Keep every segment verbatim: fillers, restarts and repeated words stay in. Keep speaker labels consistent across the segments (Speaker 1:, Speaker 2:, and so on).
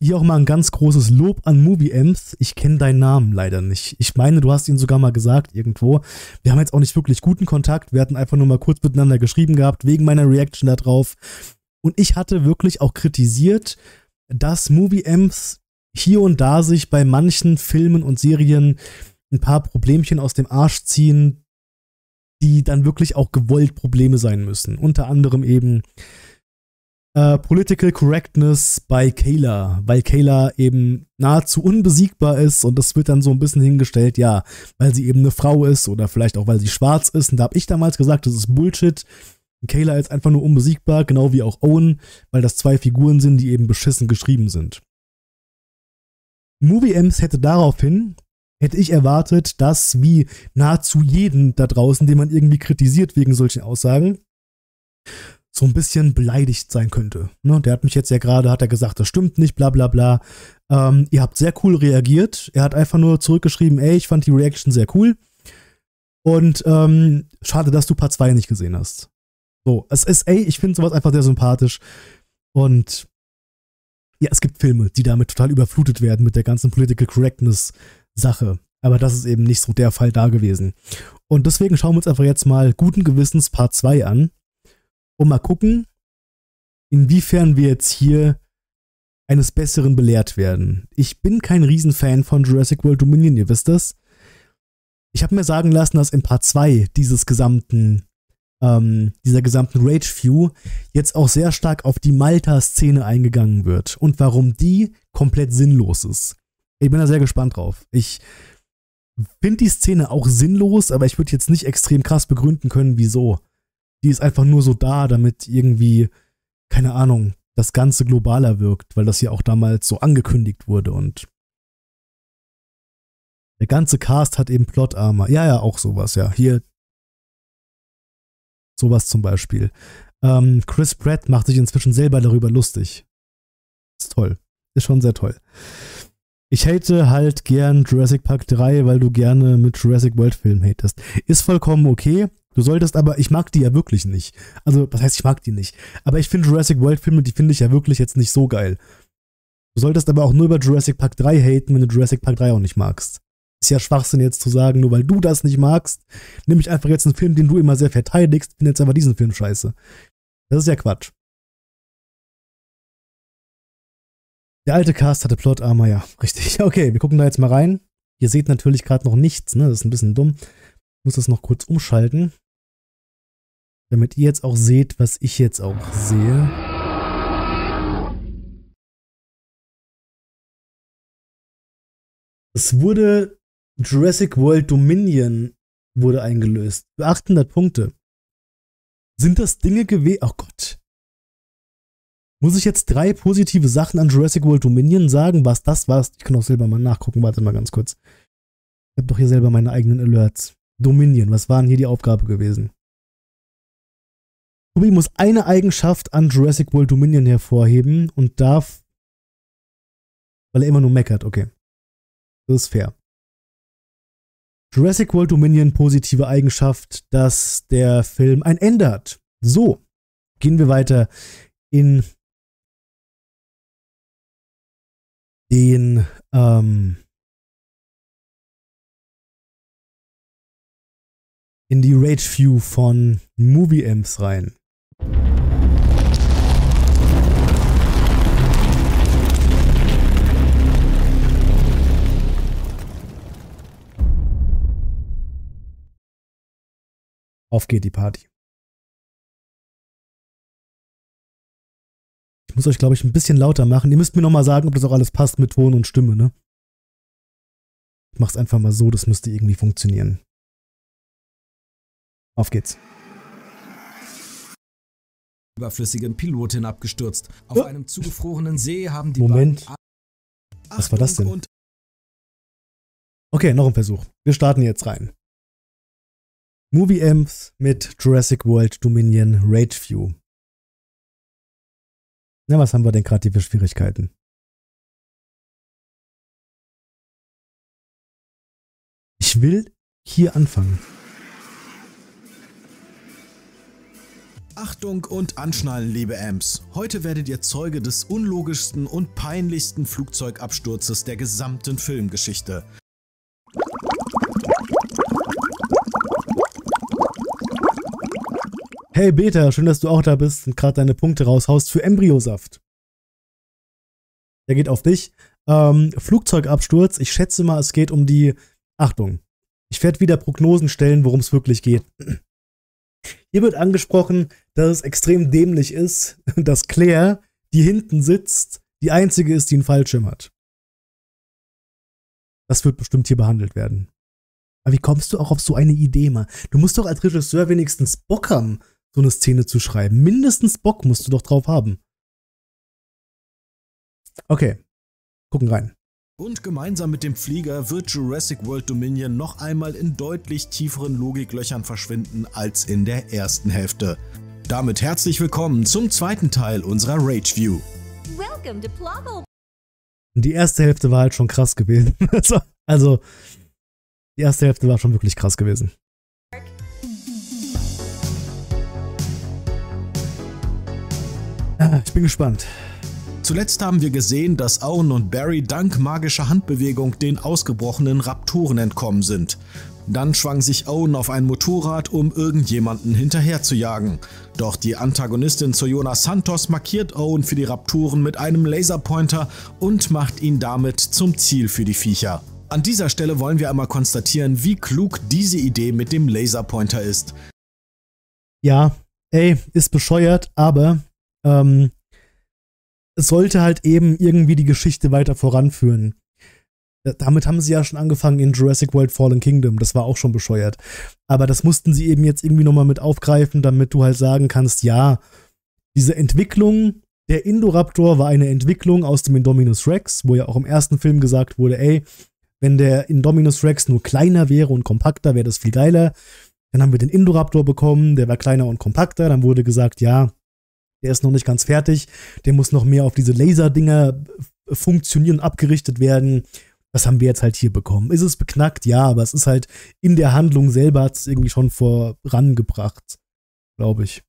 Speaker 1: hier auch mal ein ganz großes Lob an MovieEms. Ich kenne deinen Namen leider nicht. Ich meine, du hast ihn sogar mal gesagt irgendwo. Wir haben jetzt auch nicht wirklich guten Kontakt. Wir hatten einfach nur mal kurz miteinander geschrieben gehabt, wegen meiner Reaction da drauf. Und ich hatte wirklich auch kritisiert, dass MovieEms hier und da sich bei manchen Filmen und Serien ein paar Problemchen aus dem Arsch ziehen, die dann wirklich auch gewollt Probleme sein müssen. Unter anderem eben Uh, Political Correctness bei Kayla, weil Kayla eben nahezu unbesiegbar ist und das wird dann so ein bisschen hingestellt, ja, weil sie eben eine Frau ist oder vielleicht auch, weil sie schwarz ist und da habe ich damals gesagt, das ist Bullshit. Kayla ist einfach nur unbesiegbar, genau wie auch Owen, weil das zwei Figuren sind, die eben beschissen geschrieben sind. MovieEms hätte daraufhin, hätte ich erwartet, dass wie nahezu jeden da draußen, den man irgendwie kritisiert wegen solchen Aussagen, so ein bisschen beleidigt sein könnte. Ne? Der hat mich jetzt ja gerade, hat er gesagt, das stimmt nicht, bla bla bla. Ähm, ihr habt sehr cool reagiert. Er hat einfach nur zurückgeschrieben, ey, ich fand die Reaction sehr cool. Und ähm, schade, dass du Part zwei nicht gesehen hast. So, es ist, ey, ich finde sowas einfach sehr sympathisch. Und ja, es gibt Filme, die damit total überflutet werden mit der ganzen Political Correctness-Sache. Aber das ist eben nicht so der Fall da gewesen. Und deswegen schauen wir uns einfach jetzt mal guten Gewissens Part zwei an. Und mal gucken, inwiefern wir jetzt hier eines Besseren belehrt werden. Ich bin kein Riesenfan von Jurassic World Dominion, ihr wisst das. Ich habe mir sagen lassen, dass in Part zwei dieses gesamten, ähm, dieser gesamten Rage-View jetzt auch sehr stark auf die Malta-Szene eingegangen wird und warum die komplett sinnlos ist. Ich bin da sehr gespannt drauf. Ich finde die Szene auch sinnlos, aber ich würde jetzt nicht extrem krass begründen können, wieso. Die ist einfach nur so da, damit irgendwie, keine Ahnung, das Ganze globaler wirkt, weil das ja auch damals so angekündigt wurde und der ganze Cast hat eben Plot-Armor. Ja, ja, auch sowas, ja. Hier sowas zum Beispiel. Ähm, Chris Pratt macht sich inzwischen selber darüber lustig. Ist toll. Ist schon sehr toll. Ich hate halt gern Jurassic Park drei, weil du gerne mit Jurassic World Filmen hatest. Ist vollkommen okay. Du solltest aber, ich mag die ja wirklich nicht. Also, was heißt, ich mag die nicht? Aber ich finde Jurassic World Filme, die finde ich ja wirklich jetzt nicht so geil. Du solltest aber auch nur über Jurassic Park drei haten, wenn du Jurassic Park drei auch nicht magst. Ist ja Schwachsinn jetzt zu sagen, nur weil du das nicht magst, nehme ich einfach jetzt einen Film, den du immer sehr verteidigst, finde jetzt aber diesen Film scheiße. Das ist ja Quatsch. Der alte Cast hatte Plot-Armor, ja, richtig. Okay, wir gucken da jetzt mal rein. Ihr seht natürlich gerade noch nichts, ne? Das ist ein bisschen dumm. Ich muss das noch kurz umschalten, damit ihr jetzt auch seht, was ich jetzt auch sehe. Es wurde Jurassic World Dominion wurde eingelöst. Für achthundert Punkte. Sind das Dinge gewesen? Oh Gott. Muss ich jetzt drei positive Sachen an Jurassic World Dominion sagen? Was das war? Ich kann auch selber mal nachgucken. Warte mal ganz kurz. Ich habe doch hier selber meine eigenen Alerts. Dominion, was war denn hier die Aufgabe gewesen? Tobi muss eine Eigenschaft an Jurassic World Dominion hervorheben und darf, weil er immer nur meckert, okay. Das ist fair. Jurassic World Dominion, positive Eigenschaft, dass der Film ein Ende hat. So, gehen wir weiter in den, ähm, in die Rage-View von MovieEms rein. Auf geht die Party. Ich muss euch, glaube ich, ein bisschen lauter machen. Ihr müsst mir nochmal sagen, ob das auch alles passt mit Ton und Stimme, ne? Ich mach's einfach mal so, das müsste irgendwie funktionieren. Auf geht's.
Speaker 2: Überflüssigen Pilotin abgestürzt. Auf oh. einem zugefrorenen See haben die
Speaker 1: Moment. Was war das denn? Okay, noch ein Versuch. Wir starten jetzt rein. MovieEms mit Jurassic World Dominion Rage View. Na, was haben wir denn gerade hier für Schwierigkeiten? Ich will hier anfangen.
Speaker 2: Achtung und Anschnallen, liebe Amps. Heute werdet ihr Zeuge des unlogischsten und peinlichsten Flugzeugabsturzes der gesamten Filmgeschichte.
Speaker 1: Hey Beta, schön, dass du auch da bist und gerade deine Punkte raushaust für Embryosaft. Der geht auf dich. Ähm, Flugzeugabsturz, ich schätze mal, es geht um die... Achtung, ich werde wieder Prognosen stellen, worum es wirklich geht. Hier wird angesprochen, dass es extrem dämlich ist, dass Claire, die hinten sitzt, die einzige ist, die einen Fallschirm hat. Das wird bestimmt hier behandelt werden. Aber wie kommst du auch auf so eine Idee, mal? Du musst doch als Regisseur wenigstens Bock haben, so eine Szene zu schreiben. Mindestens Bock musst du doch drauf haben. Okay, gucken rein.
Speaker 2: Und gemeinsam mit dem Flieger wird Jurassic World Dominion noch einmal in deutlich tieferen Logiklöchern verschwinden als in der ersten Hälfte. Damit herzlich willkommen zum zweiten Teil unserer Rage View.
Speaker 3: Welcome to Plavo.
Speaker 1: Die erste Hälfte war halt schon krass gewesen. Also, die erste Hälfte war schon wirklich krass gewesen. Ah, ich bin gespannt.
Speaker 2: Zuletzt haben wir gesehen, dass Owen und Barry dank magischer Handbewegung den ausgebrochenen Raptoren entkommen sind. Dann schwang sich Owen auf ein Motorrad, um irgendjemanden hinterher zu jagen. Doch die Antagonistin Soyona Santos markiert Owen für die Raptoren mit einem Laserpointer und macht ihn damit zum Ziel für die Viecher. An dieser Stelle wollen wir einmal konstatieren, wie klug diese Idee mit dem Laserpointer ist.
Speaker 1: Ja, ey, ist bescheuert, aber ähm, es sollte halt eben irgendwie die Geschichte weiter voranführen. Damit haben sie ja schon angefangen in Jurassic World Fallen Kingdom, das war auch schon bescheuert. Aber das mussten sie eben jetzt irgendwie nochmal mit aufgreifen, damit du halt sagen kannst, ja, diese Entwicklung, der Indoraptor war eine Entwicklung aus dem Indominus Rex, wo ja auch im ersten Film gesagt wurde, ey, wenn der Indominus Rex nur kleiner wäre und kompakter, wäre das viel geiler. Dann haben wir den Indoraptor bekommen, der war kleiner und kompakter, dann wurde gesagt, ja, der ist noch nicht ganz fertig, der muss noch mehr auf diese Laserdinger funktionieren, abgerichtet werden. Das haben wir jetzt halt hier bekommen. Ist es beknackt? Ja, aber es ist halt in der Handlung selber hat es irgendwie schon vorangebracht, glaube ich.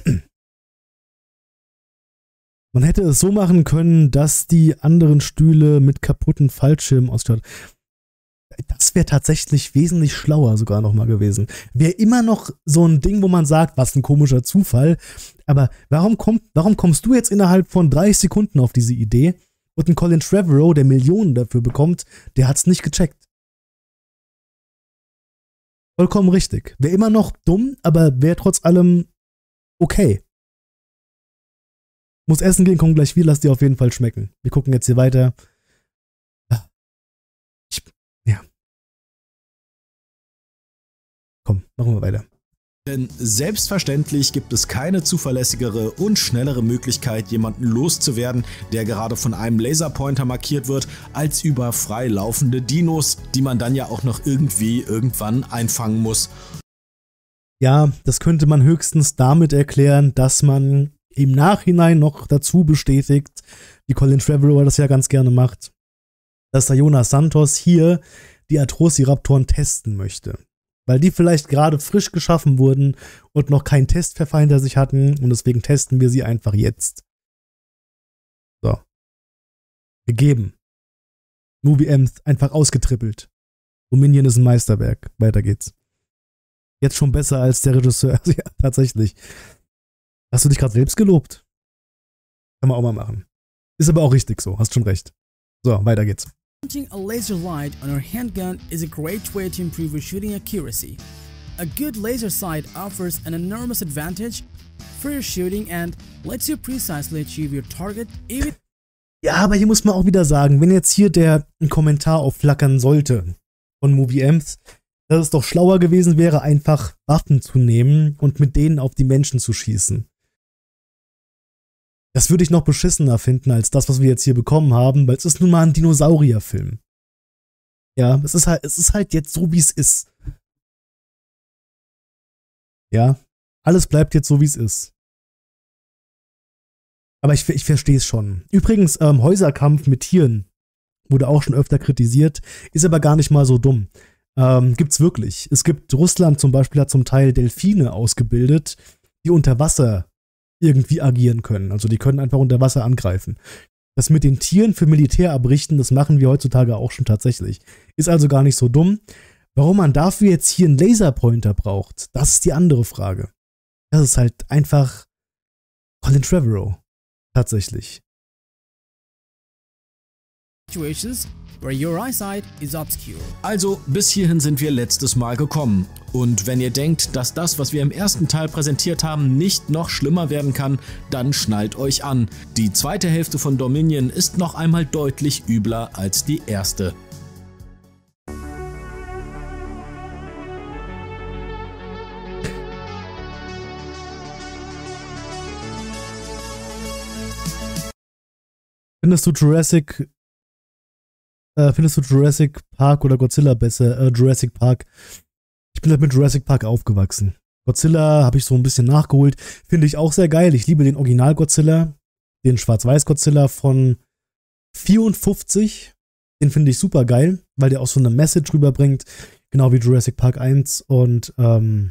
Speaker 1: Man hätte es so machen können, dass die anderen Stühle mit kaputten Fallschirmen ausstattet. Das wäre tatsächlich wesentlich schlauer sogar nochmal gewesen. Wäre immer noch so ein Ding, wo man sagt, was ein komischer Zufall. Aber warum, kommt, warum kommst du jetzt innerhalb von dreißig Sekunden auf diese Idee und ein Colin Trevorrow, der Millionen dafür bekommt, der hat's nicht gecheckt? Vollkommen richtig. Wäre immer noch dumm, aber wäre trotz allem okay. Muss essen gehen, komm gleich wieder, lass dir auf jeden Fall schmecken. Wir gucken jetzt hier weiter. Ich, ja. Komm, machen wir weiter.
Speaker 2: Denn selbstverständlich gibt es keine zuverlässigere und schnellere Möglichkeit, jemanden loszuwerden, der gerade von einem Laserpointer markiert wird, als über frei laufende Dinos, die man dann ja auch noch irgendwie irgendwann einfangen muss.
Speaker 1: Ja, das könnte man höchstens damit erklären, dass man im Nachhinein noch dazu bestätigt, wie Colin Trevorrow das ja ganz gerne macht, dass Soyona Santos hier die Atrociraptoren testen möchte. Weil die vielleicht gerade frisch geschaffen wurden und noch keinen Testverfall hinter sich hatten und deswegen testen wir sie einfach jetzt. So. Gegeben. Movie Ems einfach ausgetrippelt. Dominion ist ein Meisterwerk. Weiter geht's. Jetzt schon besser als der Regisseur. Ja, tatsächlich. Hast du dich gerade selbst gelobt? Kann man auch mal machen. Ist aber auch richtig so. Hast schon recht. So, weiter geht's.
Speaker 4: Mounting a laser light on our handgun is a great way to improve your shooting accuracy. A good laser sight offers an enormous advantage for your shooting and lets you precisely achieve your target even.
Speaker 1: Ja, aber hier muss man auch wieder sagen, wenn jetzt hier der ein Kommentar aufflackern sollte von Movie Ems, dass es doch schlauer gewesen wäre, einfach Waffen zu nehmen und mit denen auf die Menschen zu schießen. Das würde ich noch beschissener finden als das, was wir jetzt hier bekommen haben, weil es ist nun mal ein Dinosaurierfilm. Ja, es ist halt, es ist halt jetzt so, wie es ist. Ja, alles bleibt jetzt so, wie es ist. Aber ich, ich verstehe es schon. Übrigens, ähm, Häuserkampf mit Tieren wurde auch schon öfter kritisiert, ist aber gar nicht mal so dumm. Ähm, gibt's wirklich. Es gibt, Russland zum Beispiel hat zum Teil Delfine ausgebildet, die unter Wasser irgendwie agieren können. Also die können einfach unter Wasser angreifen. Das mit den Tieren für Militär abrichten, das machen wir heutzutage auch schon tatsächlich. Ist also gar nicht so dumm. Warum man dafür jetzt hier einen Laserpointer braucht, das ist die andere Frage. Das ist halt einfach Colin Trevorrow. Tatsächlich.
Speaker 4: Situations where your eyesight is obscure.
Speaker 2: Also, bis hierhin sind wir letztes Mal gekommen. Und wenn ihr denkt, dass das, was wir im ersten Teil präsentiert haben, nicht noch schlimmer werden kann, dann schnallt euch an. Die zweite Hälfte von Dominion ist noch einmal deutlich übler als die erste.
Speaker 1: Findest du Jurassic äh, findest du Jurassic Park oder Godzilla besser? Äh, Jurassic Park. Ich bin halt mit Jurassic Park aufgewachsen. Godzilla habe ich so ein bisschen nachgeholt. Finde ich auch sehr geil. Ich liebe den Original Godzilla, den Schwarz-Weiß Godzilla von vierundfünfzig. Den finde ich super geil, weil der auch so eine Message rüberbringt, genau wie Jurassic Park eins. Und ähm,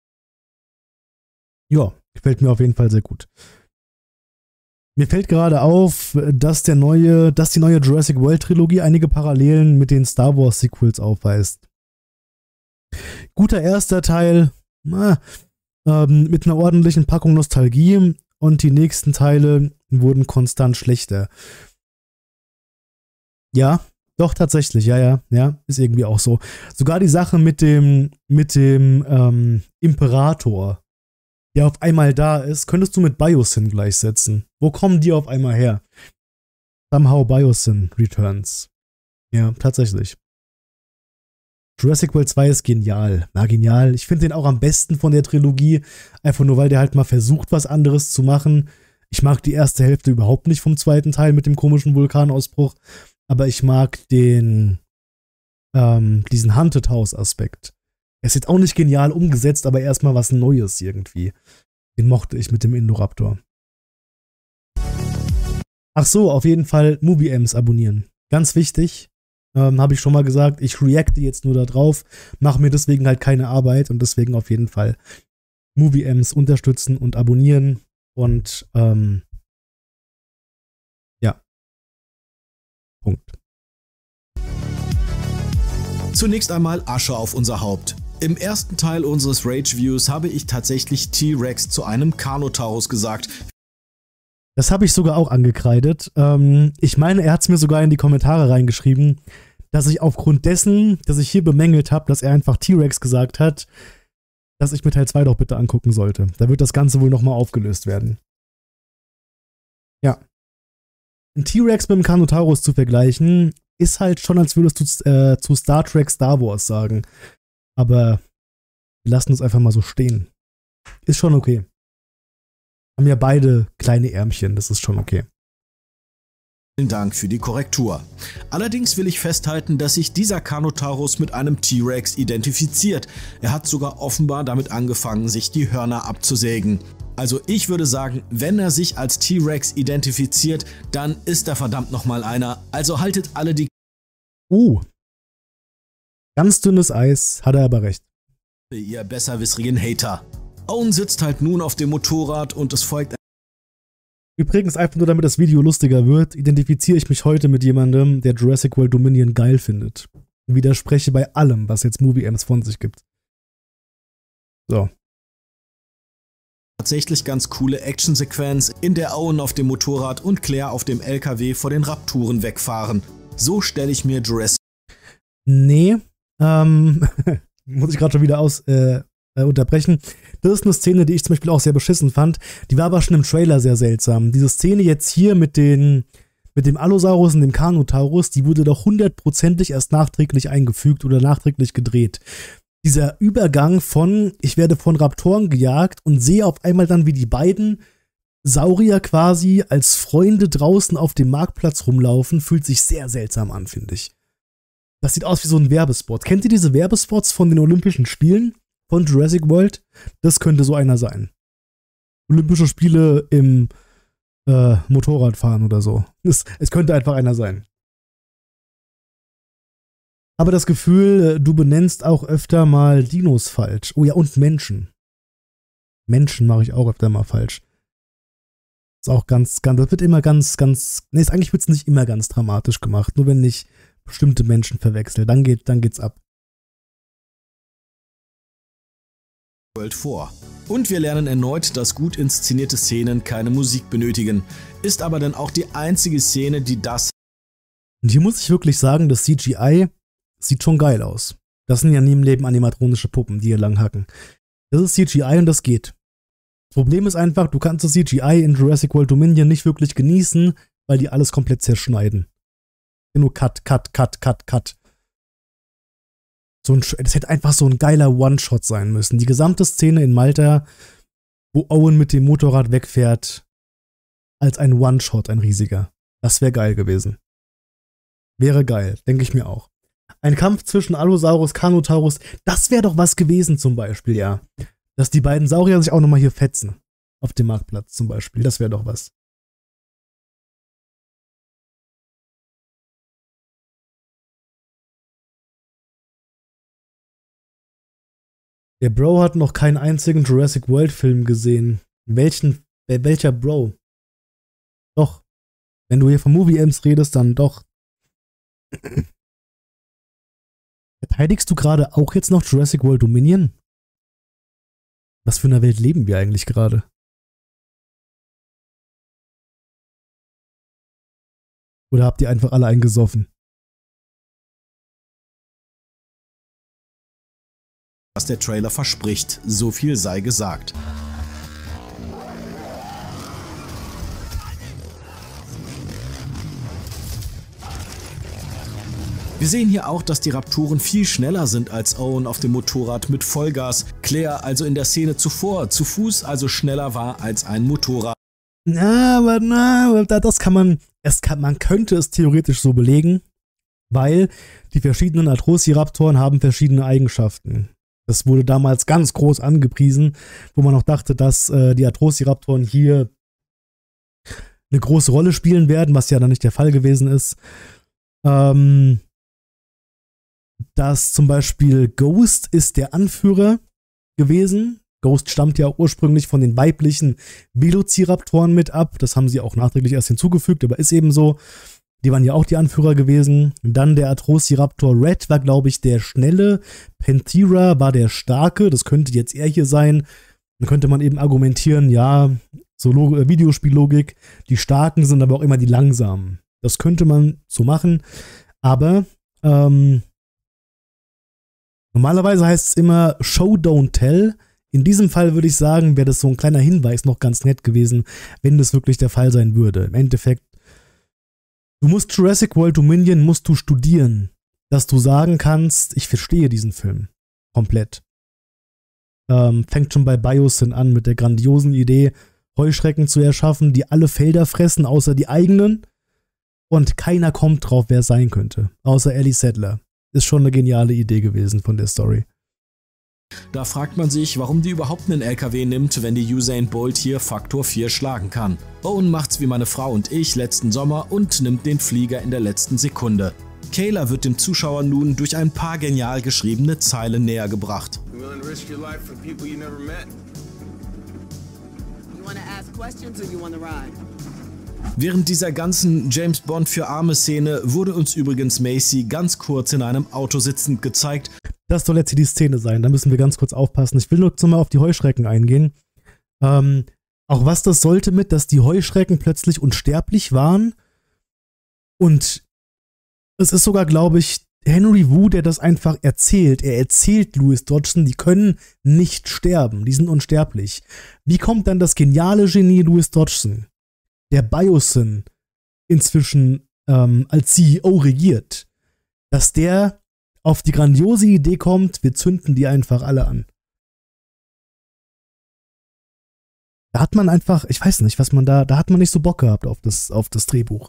Speaker 1: ja, gefällt mir auf jeden Fall sehr gut. Mir fällt gerade auf, dass der neue, dass die neue Jurassic World Trilogie einige Parallelen mit den Star Wars Sequels aufweist. Guter erster Teil, na, ähm, mit einer ordentlichen Packung Nostalgie, und die nächsten Teile wurden konstant schlechter. Ja, doch tatsächlich, ja, ja, ja, ist irgendwie auch so. Sogar die Sache mit dem, mit dem ähm, Imperator, der auf einmal da ist, könntest du mit Biosyn gleichsetzen. Wo kommen die auf einmal her? Somehow Biosyn Returns. Ja, tatsächlich. Jurassic World zwei ist genial. Na, genial. Ich finde den auch am besten von der Trilogie. Einfach nur, weil der halt mal versucht, was anderes zu machen. Ich mag die erste Hälfte überhaupt nicht vom zweiten Teil mit dem komischen Vulkanausbruch. Aber ich mag den, ähm, diesen Haunted House Aspekt. Er ist jetzt auch nicht genial umgesetzt, aber erstmal was Neues irgendwie. Den mochte ich mit dem Indoraptor. Ach so, auf jeden Fall MovieEms abonnieren. Ganz wichtig. Ähm, habe ich schon mal gesagt, ich reacte jetzt nur da drauf, mache mir deswegen halt keine Arbeit und deswegen auf jeden Fall MovieEms unterstützen und abonnieren und ähm, ja. Punkt.
Speaker 2: Zunächst einmal Asche auf unser Haupt. Im ersten Teil unseres Rage-Views habe ich tatsächlich T-Rex zu einem Carnotaurus gesagt.
Speaker 1: Das habe ich sogar auch angekreidet. Ähm, ich meine, er hat es mir sogar in die Kommentare reingeschrieben, dass ich aufgrund dessen, dass ich hier bemängelt habe, dass er einfach T-Rex gesagt hat, dass ich mir Teil zwei doch bitte angucken sollte. Da wird das Ganze wohl nochmal aufgelöst werden. Ja. Ein T-Rex mit dem Carnotaurus zu vergleichen, ist halt schon, als würdest du äh, zu Star Trek Star Wars sagen. Aber wir lassen uns einfach mal so stehen. Ist schon okay. Haben ja beide kleine Ärmchen, das ist schon okay.
Speaker 2: Vielen Dank für die Korrektur. Allerdings will ich festhalten, dass sich dieser Carnotaurus mit einem T-Rex identifiziert. Er hat sogar offenbar damit angefangen, sich die Hörner abzusägen. Also ich würde sagen, wenn er sich als T-Rex identifiziert, dann ist er verdammt nochmal einer. Also haltet alle die...
Speaker 1: Uh. Ganz dünnes Eis, hat er aber recht.
Speaker 2: Ihr besserwissrigen Hater. Owen sitzt halt nun auf dem Motorrad und es folgt...
Speaker 1: Übrigens, einfach nur damit das Video lustiger wird, identifiziere ich mich heute mit jemandem, der Jurassic World Dominion geil findet. Und widerspreche bei allem, was jetzt MovieEms von sich gibt. So.
Speaker 2: Tatsächlich ganz coole Actionsequenz, in der Owen auf dem Motorrad und Claire auf dem L K W vor den Raptoren wegfahren. So stelle ich mir Jurassic...
Speaker 1: Nee, ähm, muss ich gerade schon wieder aus, äh, äh, unterbrechen. Das ist eine Szene, die ich zum Beispiel auch sehr beschissen fand. Die war aber schon im Trailer sehr seltsam. Diese Szene jetzt hier mit den, mit dem Allosaurus und dem Carnotaurus, die wurde doch hundertprozentig erst nachträglich eingefügt oder nachträglich gedreht. Dieser Übergang von, ich werde von Raptoren gejagt und sehe auf einmal dann, wie die beiden Saurier quasi als Freunde draußen auf dem Marktplatz rumlaufen, fühlt sich sehr seltsam an, finde ich. Das sieht aus wie so ein Werbespot. Kennt ihr diese Werbespots von den Olympischen Spielen von Jurassic World? Das könnte so einer sein. Olympische Spiele im äh, Motorradfahren oder so. Es, es könnte einfach einer sein. Aber das Gefühl, du benennst auch öfter mal Dinos falsch. Oh ja, und Menschen. Menschen mache ich auch öfter mal falsch. Ist auch ganz, ganz, das wird immer ganz, ganz, nee, eigentlich wird es nicht immer ganz dramatisch gemacht, nur wenn ich bestimmte Menschen verwechsel, dann geht, dann geht's ab.
Speaker 2: World vor. Und wir lernen erneut, dass gut inszenierte Szenen keine Musik benötigen. Ist aber dann auch die einzige Szene, die das...
Speaker 1: Und hier muss ich wirklich sagen, das C G I sieht schon geil aus. Das sind ja nie im Leben animatronische Puppen, die hier lang hacken. Das ist C G I und das geht. Das Problem ist einfach, du kannst das C G I in Jurassic World Dominion nicht wirklich genießen, weil die alles komplett zerschneiden. Nur Cut, Cut, Cut, Cut, Cut. So ein, das hätte einfach so ein geiler One-Shot sein müssen. Die gesamte Szene in Malta, wo Owen mit dem Motorrad wegfährt, als ein One-Shot, ein riesiger. Das wäre geil gewesen. Wäre geil, denke ich mir auch. Ein Kampf zwischen Allosaurus, Carnotaurus, das wäre doch was gewesen zum Beispiel, ja. Dass die beiden Saurier sich auch nochmal hier fetzen. Auf dem Marktplatz zum Beispiel, das wäre doch was. Der Bro hat noch keinen einzigen Jurassic World Film gesehen. Welchen, welcher Bro? Doch. Wenn du hier von Movie Ems redest, dann doch. Verteidigst du gerade auch jetzt noch Jurassic World Dominion? Was für eine Welt leben wir eigentlich gerade? Oder habt ihr einfach alle eingesoffen?
Speaker 2: Was der Trailer verspricht, so viel sei gesagt. Wir sehen hier auch, dass die Raptoren viel schneller sind als Owen auf dem Motorrad mit Vollgas. Claire also in der Szene zuvor zu Fuß also schneller war als ein Motorrad.
Speaker 1: Na, aber na, das kann man, es kann, man könnte es theoretisch so belegen, weil die verschiedenen Atrociraptoren haben verschiedene Eigenschaften. Das wurde damals ganz groß angepriesen, wo man auch dachte, dass äh, die Atrociraptoren hier eine große Rolle spielen werden, was ja dann nicht der Fall gewesen ist. Ähm, dass zum Beispiel Ghost ist der Anführer gewesen. Ghost stammt ja ursprünglich von den weiblichen Velociraptoren mit ab. Das haben sie auch nachträglich erst hinzugefügt, aber ist eben so. Die waren ja auch die Anführer gewesen. Und dann der Atrociraptor Red war, glaube ich, der schnelle. Panthera war der starke. Das könnte jetzt er hier sein. Dann könnte man eben argumentieren, ja, so Log- Videospiellogik, die Starken sind aber auch immer die Langsamen. Das könnte man so machen. Aber ähm, normalerweise heißt es immer Show, don't tell. In diesem Fall würde ich sagen, wäre das so ein kleiner Hinweis noch ganz nett gewesen, wenn das wirklich der Fall sein würde. Im Endeffekt, du musst Jurassic World Dominion musst du studieren, dass du sagen kannst, ich verstehe diesen Film komplett. Ähm, fängt schon bei Biosyn an mit der grandiosen Idee, Heuschrecken zu erschaffen, die alle Felder fressen, außer die eigenen. Und keiner kommt drauf, wer es sein könnte. Außer Ellie Sattler. Ist schon eine geniale Idee gewesen von der Story.
Speaker 2: Da fragt man sich, warum die überhaupt einen L K W nimmt, wenn die Usain Bolt hier Faktor vier schlagen kann. Owen macht's wie meine Frau und ich letzten Sommer und nimmt den Flieger in der letzten Sekunde. Kayla wird dem Zuschauer nun durch ein paar genial geschriebene Zeilen näher gebracht. Während dieser ganzen James Bond für arme Szene wurde uns übrigens Macy ganz kurz in einem Auto sitzend gezeigt.
Speaker 1: Das soll jetzt hier die Szene sein, da müssen wir ganz kurz aufpassen. Ich will nur mal auf die Heuschrecken eingehen. Ähm, auch was das sollte mit, dass die Heuschrecken plötzlich unsterblich waren. Und es ist sogar, glaube ich, Henry Wu, der das einfach erzählt. Er erzählt Louis Dodgson, die können nicht sterben, die sind unsterblich. Wie kommt dann das geniale Genie Louis Dodgson, der Biosyn inzwischen ähm, als C E O regiert, dass der auf die grandiose Idee kommt, wir zünden die einfach alle an. Da hat man einfach, ich weiß nicht, was man da, da hat man nicht so Bock gehabt auf das, auf das Drehbuch.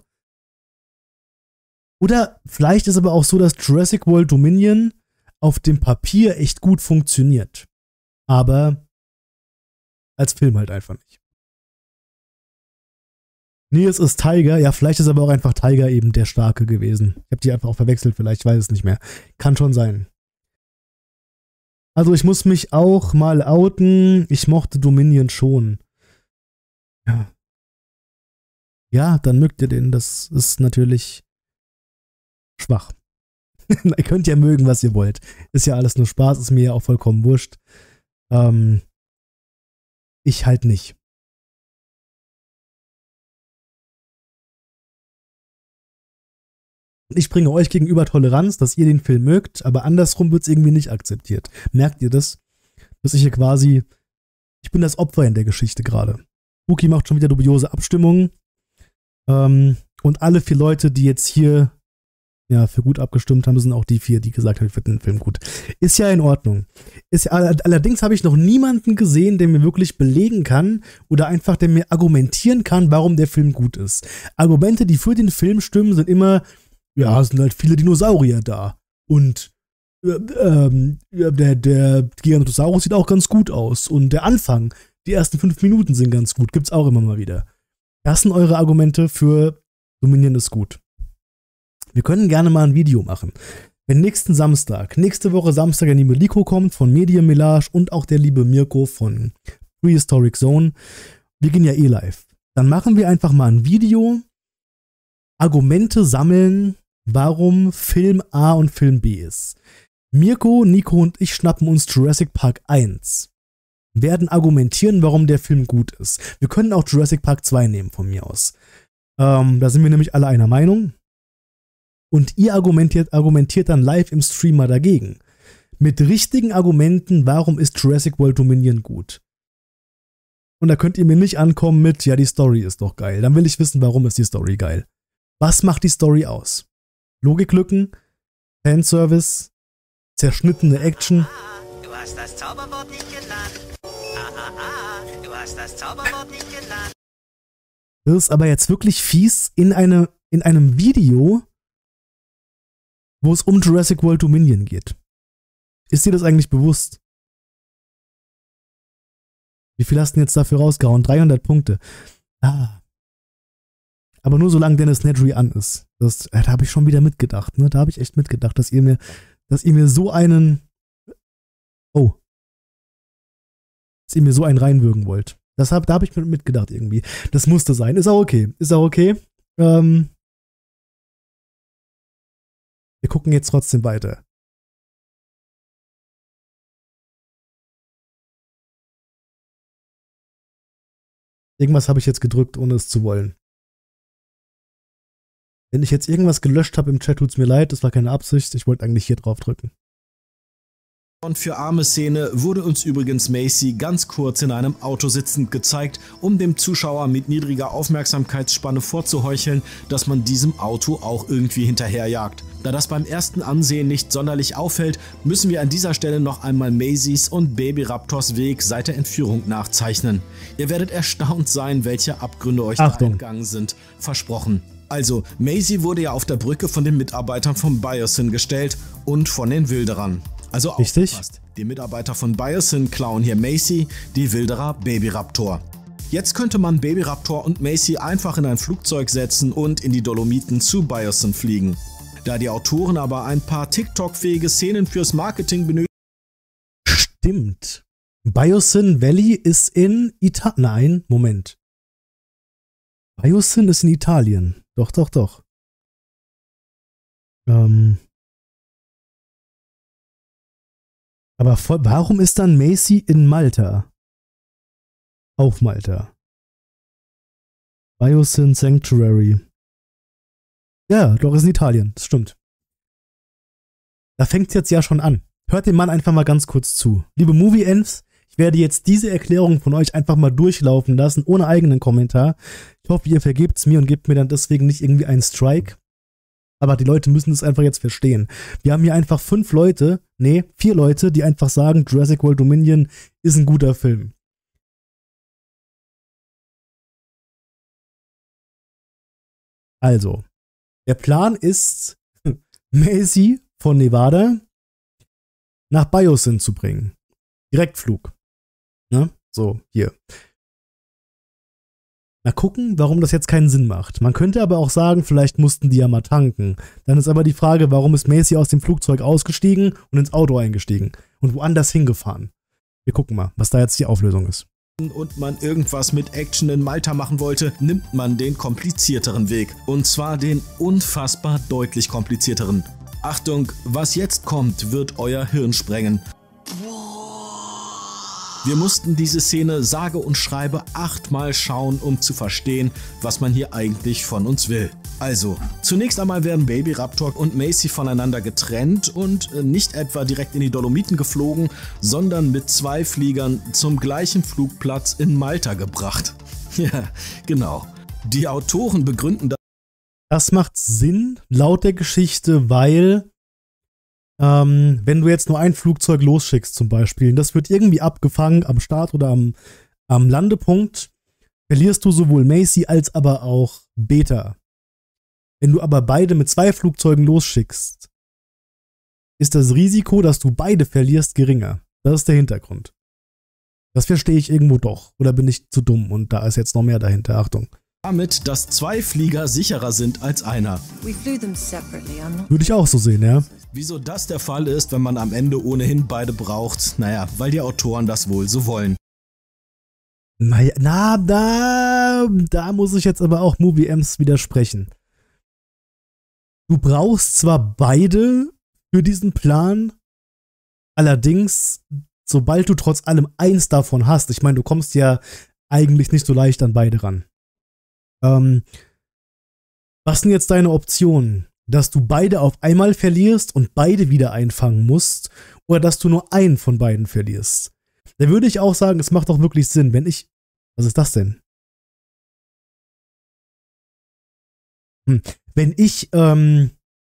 Speaker 1: Oder vielleicht ist aber auch so, dass Jurassic World Dominion auf dem Papier echt gut funktioniert. Aber als Film halt einfach nicht. Nee, es ist Tiger. Ja, vielleicht ist aber auch einfach Tiger eben der Starke gewesen. Ich habe die einfach auch verwechselt, vielleicht, ich weiß es nicht mehr. Kann schon sein. Also ich muss mich auch mal outen. Ich mochte Dominion schon. Ja. Ja, dann mögt ihr den. Das ist natürlich schwach. Ihr könnt ja mögen, was ihr wollt. Ist ja alles nur Spaß, ist mir ja auch vollkommen wurscht. Ähm, ich halt nicht. Ich bringe euch gegenüber Toleranz, dass ihr den Film mögt, aber andersrum wird es irgendwie nicht akzeptiert. Merkt ihr das? Dass ich hier quasi, ich bin das Opfer in der Geschichte gerade. Wookie macht schon wieder dubiose Abstimmungen. Ähm, und alle vier Leute, die jetzt hier ja, für gut abgestimmt haben, sind auch die vier, die gesagt haben, ich finde den Film gut. Ist ja in Ordnung. Ist ja, allerdings habe ich noch niemanden gesehen, der mir wirklich belegen kann oder einfach, der mir argumentieren kann, warum der Film gut ist. Argumente, die für den Film stimmen, sind immer, ja, es sind halt viele Dinosaurier da. Und äh, ähm, der, der Giganotosaurus sieht auch ganz gut aus. Und der Anfang, die ersten fünf Minuten sind ganz gut. Gibt's auch immer mal wieder. Das sind eure Argumente für Dominion ist gut. Wir können gerne mal ein Video machen. Wenn nächsten Samstag, nächste Woche Samstag der liebe Liko kommt von Medium Melage und auch der liebe Mirko von Prehistoric Zone, wir gehen ja eh live. Dann machen wir einfach mal ein Video, Argumente sammeln, warum Film A und Film B ist. Mirko, Nico und ich schnappen uns Jurassic Park eins. Werden argumentieren, warum der Film gut ist. Wir können auch Jurassic Park zwei nehmen von mir aus. Ähm, da sind wir nämlich alle einer Meinung. Und ihr argumentiert, argumentiert dann live im Stream mal dagegen. Mit richtigen Argumenten, warum ist Jurassic World Dominion gut. Und da könnt ihr mir nicht ankommen mit, ja, die Story ist doch geil. Dann will ich wissen, warum ist die Story geil. Was macht die Story aus? Logiklücken, Fanservice, zerschnittene Action.
Speaker 5: Du hast das Zauberwort nicht genannt. Ah, ah, ah, du hast das Zauberwort nicht genannt.
Speaker 1: Das ist aber jetzt wirklich fies in, eine, in einem Video, wo es um Jurassic World Dominion geht. Ist dir das eigentlich bewusst? Wie viel hast du denn jetzt dafür rausgehauen? dreihundert Punkte. Ah. Aber nur solange Dennis Nedry an ist. Das, äh, da habe ich schon wieder mitgedacht. Ne? Da habe ich echt mitgedacht, dass ihr mir, dass ihr mir so einen, oh, dass ihr mir so einen reinwürgen wollt. Das hab, da habe ich mitgedacht irgendwie. Das musste sein. Ist auch okay. Ist auch okay. Ähm, wir gucken jetzt trotzdem weiter. Irgendwas habe ich jetzt gedrückt, ohne es zu wollen. Wenn ich jetzt irgendwas gelöscht habe im Chat, tut's mir leid. Das war keine Absicht. Ich wollte eigentlich hier drauf drücken.
Speaker 2: Und für arme Szene wurde uns übrigens Macy ganz kurz in einem Auto sitzend gezeigt, um dem Zuschauer mit niedriger Aufmerksamkeitsspanne vorzuheucheln, dass man diesem Auto auch irgendwie hinterherjagt. Da das beim ersten Ansehen nicht sonderlich auffällt, müssen wir an dieser Stelle noch einmal Macys und Babyraptors Weg seit der Entführung nachzeichnen. Ihr werdet erstaunt sein, welche Abgründe euch
Speaker 1: Achtung.
Speaker 2: da entgangen sind. Versprochen. Also, Macy wurde ja auf der Brücke von den Mitarbeitern von Biosyn gestellt und von den Wilderern. Also
Speaker 1: Richtig.
Speaker 2: aufgepasst. Die Mitarbeiter von Biosyn klauen hier Macy, die Wilderer Babyraptor. Jetzt könnte man Babyraptor und Macy einfach in ein Flugzeug setzen und in die Dolomiten zu Biosyn fliegen. Da die Autoren aber ein paar TikTok-fähige Szenen fürs Marketing benötigen.
Speaker 1: Stimmt. Biosyn Valley ist in Italien. Nein, Moment. Biosyn ist in Italien. Doch, doch, doch. Ähm. Aber vor, warum ist dann Macy in Malta? Auf Malta. Biosyn Sanctuary. Ja, doch, ist in Italien. Das stimmt. Da fängt es jetzt ja schon an. Hört den Mann einfach mal ganz kurz zu. Liebe Movie-Ends, ich werde jetzt diese Erklärung von euch einfach mal durchlaufen lassen, ohne eigenen Kommentar. Ich hoffe, ihr vergebt es mir und gebt mir dann deswegen nicht irgendwie einen Strike. Aber die Leute müssen es einfach jetzt verstehen. Wir haben hier einfach fünf Leute, nee, vier Leute, die einfach sagen, Jurassic World Dominion ist ein guter Film. Also, der Plan ist, Macy von Nevada nach Biosyn zu bringen. Direktflug. Ne? So, hier. Mal gucken, warum das jetzt keinen Sinn macht. Man könnte aber auch sagen, vielleicht mussten die ja mal tanken. Dann ist aber die Frage, warum ist Macy aus dem Flugzeug ausgestiegen und ins Auto eingestiegen und woanders hingefahren? Wir gucken mal, was da jetzt die Auflösung ist.
Speaker 2: Und man irgendwas mit Action in Malta machen wollte, nimmt man den komplizierteren Weg. Und zwar den unfassbar deutlich komplizierteren. Achtung, was jetzt kommt, wird euer Hirn sprengen. Wir mussten diese Szene sage und schreibe achtmal schauen, um zu verstehen, was man hier eigentlich von uns will. Also, zunächst einmal werden Baby Raptor und Macy voneinander getrennt und nicht etwa direkt in die Dolomiten geflogen, sondern mit zwei Fliegern zum gleichen Flugplatz in Malta gebracht. Ja, genau. Die Autoren begründen das.
Speaker 1: Das macht Sinn, laut der Geschichte, weil Ähm, wenn du jetzt nur ein Flugzeug losschickst zum Beispiel, und das wird irgendwie abgefangen am Start oder am, am Landepunkt, verlierst du sowohl Macy als aber auch Beta. Wenn du aber beide mit zwei Flugzeugen losschickst, ist das Risiko, dass du beide verlierst, geringer. Das ist der Hintergrund. Das verstehe ich irgendwo doch. Oder bin ich zu dumm und da ist jetzt noch mehr dahinter. Achtung.
Speaker 2: Damit, dass zwei Flieger sicherer sind als einer.
Speaker 1: Würde ich auch so sehen, ja.
Speaker 2: Wieso das der Fall ist, wenn man am Ende ohnehin beide braucht? Naja, weil die Autoren das wohl so wollen.
Speaker 1: Na, na da, da muss ich jetzt aber auch Movie Ems widersprechen. Du brauchst zwar beide für diesen Plan, allerdings, sobald du trotz allem eins davon hast, ich meine, du kommst ja eigentlich nicht so leicht an beide ran. Ähm, was sind jetzt deine Optionen? Dass du beide auf einmal verlierst und beide wieder einfangen musst oder dass du nur einen von beiden verlierst? Da würde ich auch sagen, es macht doch wirklich Sinn, wenn ich... Was ist das denn? Hm. Wenn ich ähm,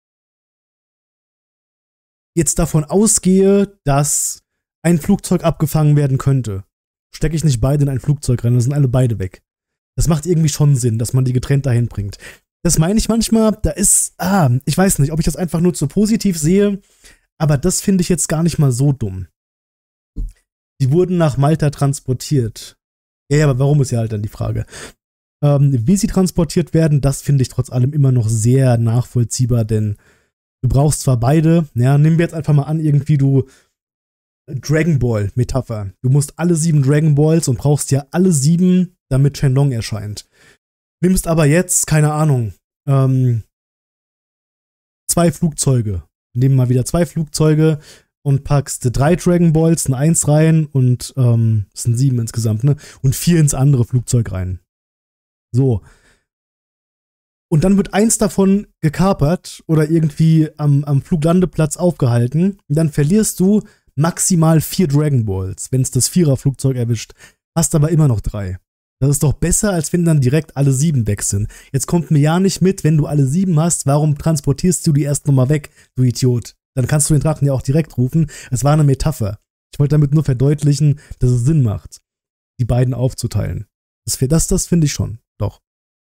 Speaker 1: jetzt davon ausgehe, dass ein Flugzeug abgefangen werden könnte, stecke ich nicht beide in ein Flugzeug rein, dann sind alle beide weg. Das macht irgendwie schon Sinn, dass man die getrennt dahin bringt. Das meine ich manchmal, da ist, ah, ich weiß nicht, ob ich das einfach nur zu positiv sehe, aber das finde ich jetzt gar nicht mal so dumm. Die wurden nach Malta transportiert. Ja, aber warum ist ja halt dann die Frage. Ähm, wie sie transportiert werden, das finde ich trotz allem immer noch sehr nachvollziehbar, denn du brauchst zwar beide, ja, nehmen wir jetzt einfach mal an, irgendwie du Dragon Ball Metapher. Du musst alle sieben Dragon Balls und brauchst ja alle sieben, damit Shenlong erscheint. Nimmst aber jetzt, keine Ahnung, ähm, zwei Flugzeuge. Nehmen mal wieder zwei Flugzeuge und packst drei Dragon Balls in eins rein und ähm, es sind sieben insgesamt, ne? Und vier ins andere Flugzeug rein. So. Und dann wird eins davon gekapert oder irgendwie am, am Fluglandeplatz aufgehalten. Und dann verlierst du maximal vier Dragon Balls, wenn es das Vierer-Flugzeug erwischt. Hast aber immer noch drei. Das ist doch besser, als wenn dann direkt alle sieben weg sind. Jetzt kommt mir ja nicht mit, wenn du alle sieben hast, warum transportierst du die erst nochmal weg, du Idiot? Dann kannst du den Drachen ja auch direkt rufen. Es war eine Metapher. Ich wollte damit nur verdeutlichen, dass es Sinn macht, die beiden aufzuteilen. Das, das, das finde ich schon, doch.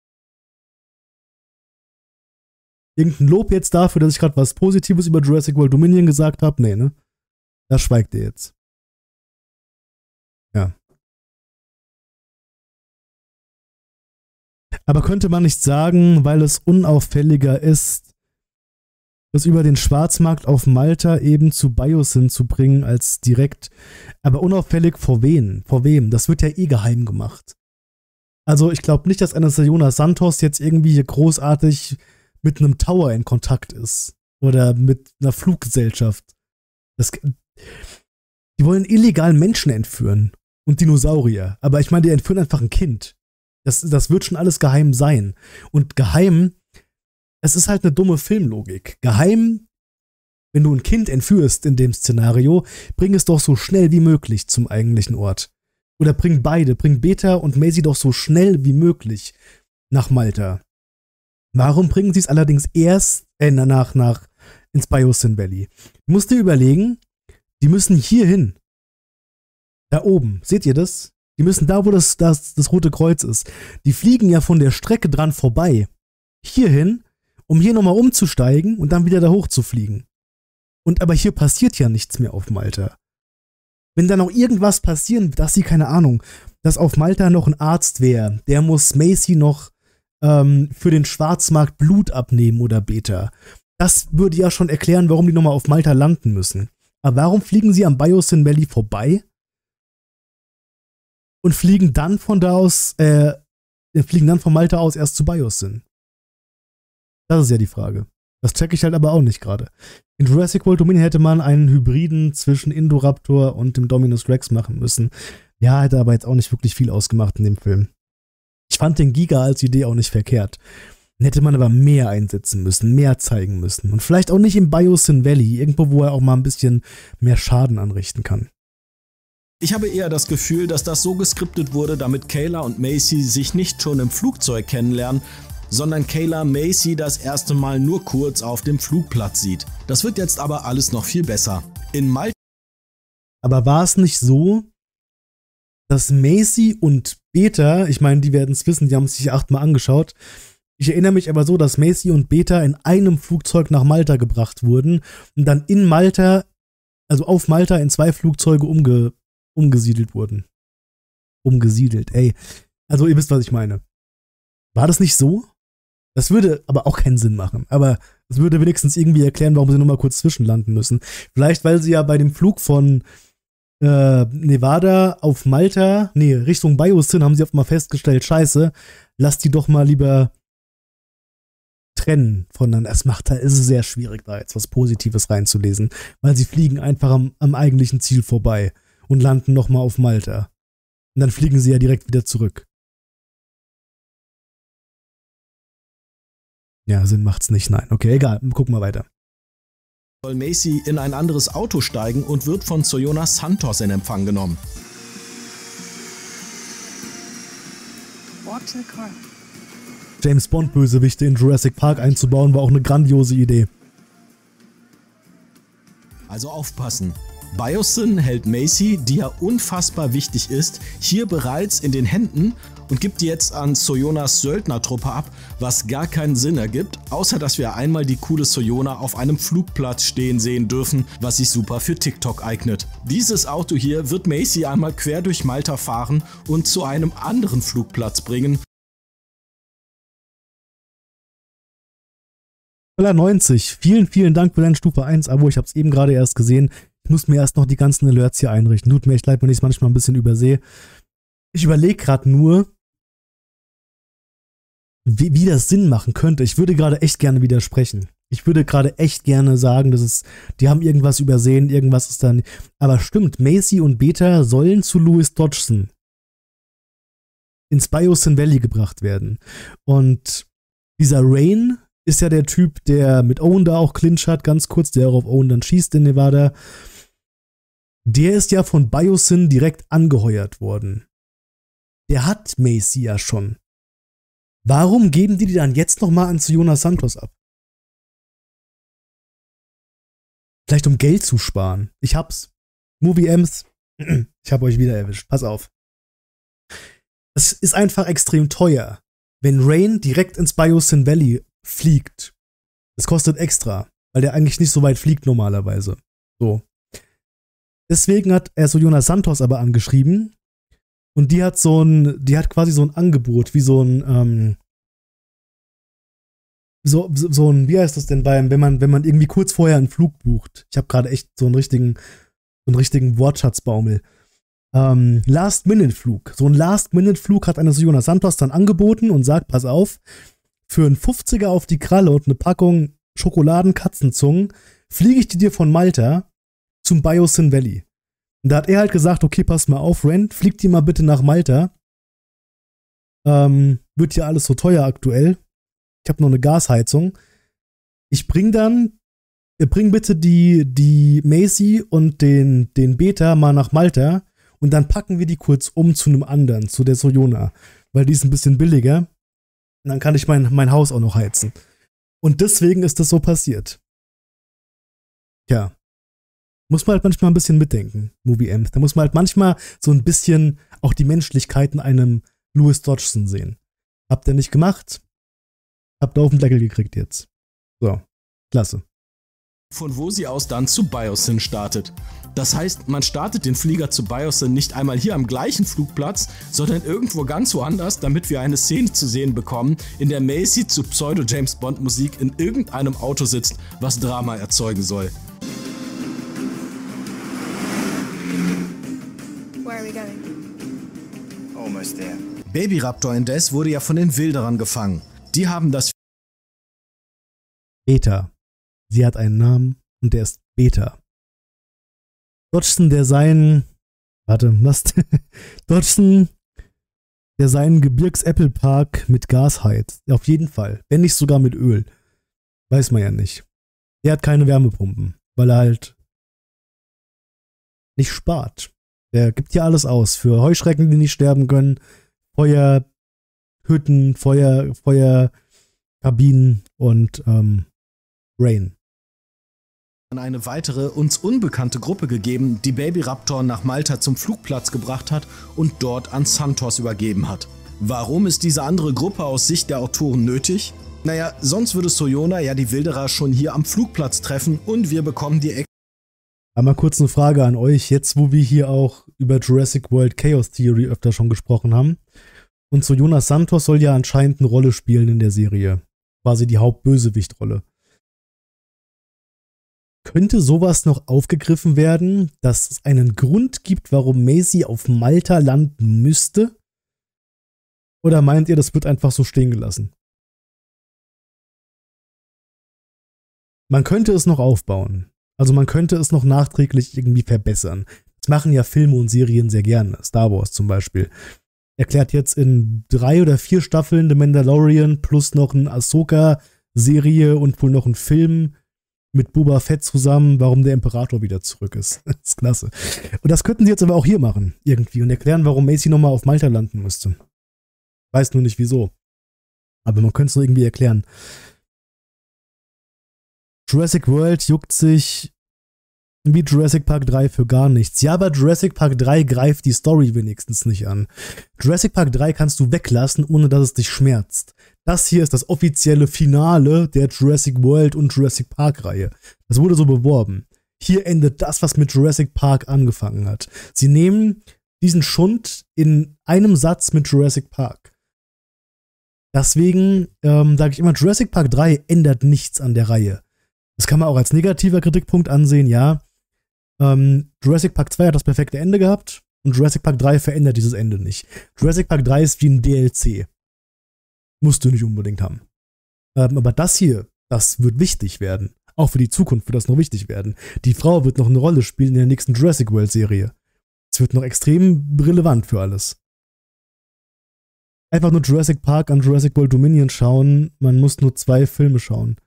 Speaker 1: Irgendein Lob jetzt dafür, dass ich gerade was Positives über Jurassic World Dominion gesagt habe? Nee, ne? Da schweigt ihr jetzt. Ja. Aber könnte man nicht sagen, weil es unauffälliger ist, das über den Schwarzmarkt auf Malta eben zu Biosyn zu bringen, als direkt, aber unauffällig vor wen? Vor wem? Das wird ja eh geheim gemacht. Also ich glaube nicht, dass Anastasia Santos jetzt irgendwie hier großartig mit einem Tower in Kontakt ist. Oder mit einer Fluggesellschaft. Das, die wollen illegal Menschen entführen. Und Dinosaurier. Aber ich meine, die entführen einfach ein Kind. Das, das wird schon alles geheim sein. Und geheim, es ist halt eine dumme Filmlogik. Geheim, wenn du ein Kind entführst in dem Szenario, bring es doch so schnell wie möglich zum eigentlichen Ort. Oder bring beide, bring Beta und Macy doch so schnell wie möglich nach Malta. Warum bringen sie es allerdings erst äh, nach, nach ins Biosyn Valley? Du musst dir überlegen, die müssen hier hin. Da oben, seht ihr das? Die müssen da, wo das, das, das Rote Kreuz ist. Die fliegen ja von der Strecke dran vorbei. Hierhin, um hier nochmal umzusteigen und dann wieder da hoch zu fliegen. Und aber hier passiert ja nichts mehr auf Malta. Wenn da noch irgendwas passieren, dass sie, keine Ahnung, dass auf Malta noch ein Arzt wäre. Der muss Macy noch ähm, für den Schwarzmarkt Blut abnehmen oder Beta. Das würde ja schon erklären, warum die nochmal auf Malta landen müssen. Aber warum fliegen sie am Biosyn Valley vorbei und fliegen dann von da aus, äh, fliegen dann von Malta aus erst zu Biosyn? Das ist ja die Frage. Das checke ich halt aber auch nicht gerade. In Jurassic World Dominion hätte man einen Hybriden zwischen Indoraptor und dem Dominus Rex machen müssen. Ja, hätte aber jetzt auch nicht wirklich viel ausgemacht in dem Film. Ich fand den Giga als Idee auch nicht verkehrt. Dann hätte man aber mehr einsetzen müssen, mehr zeigen müssen. Und vielleicht auch nicht im Biosyn Valley, irgendwo, wo er auch mal ein bisschen mehr Schaden anrichten kann.
Speaker 2: Ich habe eher das Gefühl, dass das so geskriptet wurde, damit Kayla und Macy sich nicht schon im Flugzeug kennenlernen, sondern Kayla Macy das erste Mal nur kurz auf dem Flugplatz sieht. Das wird jetzt aber alles noch viel besser. In Malta.
Speaker 1: Aber war es nicht so, dass Macy und Beta, ich meine, die werden es wissen, die haben es sich achtmal angeschaut. Ich erinnere mich aber so, dass Macy und Beta in einem Flugzeug nach Malta gebracht wurden und dann in Malta, also auf Malta in zwei Flugzeuge umge, umgesiedelt wurden. Umgesiedelt, ey. Also ihr wisst, was ich meine. War das nicht so? Das würde aber auch keinen Sinn machen. Aber es würde wenigstens irgendwie erklären, warum sie nochmal kurz zwischenlanden müssen. Vielleicht, weil sie ja bei dem Flug von äh, Nevada auf Malta, nee, Richtung Biosyn, haben sie auf mal festgestellt, scheiße, lass die doch mal lieber trennen voneinander. Es macht halt, es ist sehr schwierig, da jetzt was Positives reinzulesen, weil sie fliegen einfach am, am eigentlichen Ziel vorbei und landen nochmal auf Malta. Und dann fliegen sie ja direkt wieder zurück. Ja, Sinn macht's nicht, nein. Okay, egal, gucken wir weiter.
Speaker 2: Soll Macy in ein anderes Auto steigen und wird von Soyona Santos in Empfang genommen.
Speaker 6: Walk to the car.
Speaker 1: James Bond Bösewichte in Jurassic Park einzubauen, war auch eine grandiose Idee.
Speaker 2: Also aufpassen. Biosyn hält Macy, die ja unfassbar wichtig ist, hier bereits in den Händen und gibt die jetzt an Soyonas Söldnertruppe ab, was gar keinen Sinn ergibt, außer dass wir einmal die coole Soyona auf einem Flugplatz stehen sehen dürfen, was sich super für TikTok eignet. Dieses Auto hier wird Macy einmal quer durch Malta fahren und zu einem anderen Flugplatz bringen.
Speaker 1: neunzig, vielen, vielen Dank für dein Stufe eins Abo, ich habe es eben gerade erst gesehen. Ich muss mir erst noch die ganzen Alerts hier einrichten. Tut mir echt leid, wenn ich es manchmal ein bisschen übersehe. Ich überlege gerade nur, wie, wie das Sinn machen könnte. Ich würde gerade echt gerne widersprechen. Ich würde gerade echt gerne sagen, dass es, die haben irgendwas übersehen, irgendwas ist dann. Aber stimmt, Macy und Beta sollen zu Louis Dodgson ins Biosyn Valley gebracht werden. Und dieser Rain ist ja der Typ, der mit Owen da auch Clinch hat, ganz kurz, der auch auf Owen dann schießt in Nevada. Der ist ja von Biosyn direkt angeheuert worden. Der hat Macy ja schon. Warum geben die die dann jetzt nochmal an Soyona Santos ab? Vielleicht um Geld zu sparen. Ich hab's. Movie Ems. Ich hab euch wieder erwischt. Pass auf. Es ist einfach extrem teuer, wenn Rain direkt ins Biosyn Valley fliegt. Es kostet extra, weil der eigentlich nicht so weit fliegt normalerweise. So. Deswegen hat er Soyona Santos aber angeschrieben und die hat so ein, die hat quasi so ein Angebot, wie so ein, ähm, so, so, so ein, wie heißt das denn beim, wenn man, wenn man irgendwie kurz vorher einen Flug bucht. Ich habe gerade echt so einen richtigen, so einen richtigen Wortschatzbaumel. Ähm, Last-Minute-Flug. So ein Last-Minute-Flug hat eine Soyona Santos dann angeboten und sagt, pass auf, für einen fünfziger auf die Kralle und eine Packung Schokoladen-Katzenzungen fliege ich die dir von Malta zum Biosyn Valley. Und da hat er halt gesagt, okay, pass mal auf, Ren, flieg die mal bitte nach Malta. Ähm, wird ja alles so teuer aktuell. Ich habe noch eine Gasheizung. Ich bring dann, bring bitte die, die Macy und den, den Beta mal nach Malta und dann packen wir die kurz um zu einem anderen, zu der Soyona. Weil die ist ein bisschen billiger. Und dann kann ich mein, mein Haus auch noch heizen. Und deswegen ist das so passiert. Tja. Muss man halt manchmal ein bisschen mitdenken, Movie Ems. Da muss man halt manchmal so ein bisschen auch die Menschlichkeit in einem Louis Dodgson sehen. Habt ihr nicht gemacht? Habt ihr auf den Deckel gekriegt jetzt. So, klasse.
Speaker 2: von wo sie aus dann zu Biosyn startet. Das heißt, man startet den Flieger zu Biosyn nicht einmal hier am gleichen Flugplatz, sondern irgendwo ganz woanders, damit wir eine Szene zu sehen bekommen, in der Macy zu Pseudo-James-Bond-Musik in irgendeinem Auto sitzt, was Drama erzeugen soll.
Speaker 6: Where are we going?
Speaker 5: Almost there.
Speaker 2: Baby Raptor indes wurde ja von den Wilderern gefangen. Die haben das
Speaker 1: Beta. Sie hat einen Namen und der ist Beta. Dodgson, der seinen, warte, was? Dodgson, der seinen Gebirgs-Apple-Park mit Gas heizt. Auf jeden Fall. Wenn nicht sogar mit Öl. Weiß man ja nicht. Der hat keine Wärmepumpen, weil er halt nicht spart. Der gibt ja alles aus. Für Heuschrecken, die nicht sterben können. Feuerhütten, Feuer, Feuerkabinen und ähm, Rain.
Speaker 2: Eine weitere, uns unbekannte Gruppe gegeben, die Baby Raptor nach Malta zum Flugplatz gebracht hat und dort an Santos übergeben hat. Warum ist diese andere Gruppe aus Sicht der Autoren nötig? Naja, sonst würde Soyona ja die Wilderer schon hier am Flugplatz treffen und wir bekommen die Ex
Speaker 1: Einmal kurz eine Frage an euch, jetzt wo wir hier auch über Jurassic World Chaos Theory öfter schon gesprochen haben. Und Soyona Santos soll ja anscheinend eine Rolle spielen in der Serie. Quasi die Hauptbösewichtrolle. Könnte sowas noch aufgegriffen werden, dass es einen Grund gibt, warum Macy auf Malta landen müsste? Oder meint ihr, das wird einfach so stehen gelassen? Man könnte es noch aufbauen. Also man könnte es noch nachträglich irgendwie verbessern. Das machen ja Filme und Serien sehr gerne. Star Wars zum Beispiel. Erklärt jetzt in drei oder vier Staffeln The Mandalorian plus noch eine Ahsoka-Serie und wohl noch ein Film mit Boba Fett zusammen, warum der Imperator wieder zurück ist. Das ist klasse. Und das könnten sie jetzt aber auch hier machen, irgendwie, und erklären, warum Macy nochmal auf Malta landen müsste. Weiß nur nicht wieso. Aber man könnte es nur irgendwie erklären. Jurassic World juckt sich wie Jurassic Park drei für gar nichts. Ja, aber Jurassic Park drei greift die Story wenigstens nicht an. Jurassic Park drei kannst du weglassen, ohne dass es dich schmerzt. Das hier ist das offizielle Finale der Jurassic World und Jurassic Park Reihe. Das wurde so beworben. Hier endet das, was mit Jurassic Park angefangen hat. Sie nehmen diesen Schund in einem Satz mit Jurassic Park. Deswegen ähm, sage ich immer, Jurassic Park drei ändert nichts an der Reihe. Das kann man auch als negativer Kritikpunkt ansehen, ja. Ähm, Jurassic Park zwei hat das perfekte Ende gehabt und Jurassic Park drei verändert dieses Ende nicht. Jurassic Park drei ist wie ein D L C. Musst du nicht unbedingt haben. Ähm, aber das hier, das wird wichtig werden. Auch für die Zukunft wird das noch wichtig werden. Die Frau wird noch eine Rolle spielen in der nächsten Jurassic World Serie. Es wird noch extrem relevant für alles. Einfach nur Jurassic Park an Jurassic World Dominion schauen. Man muss nur zwei Filme schauen.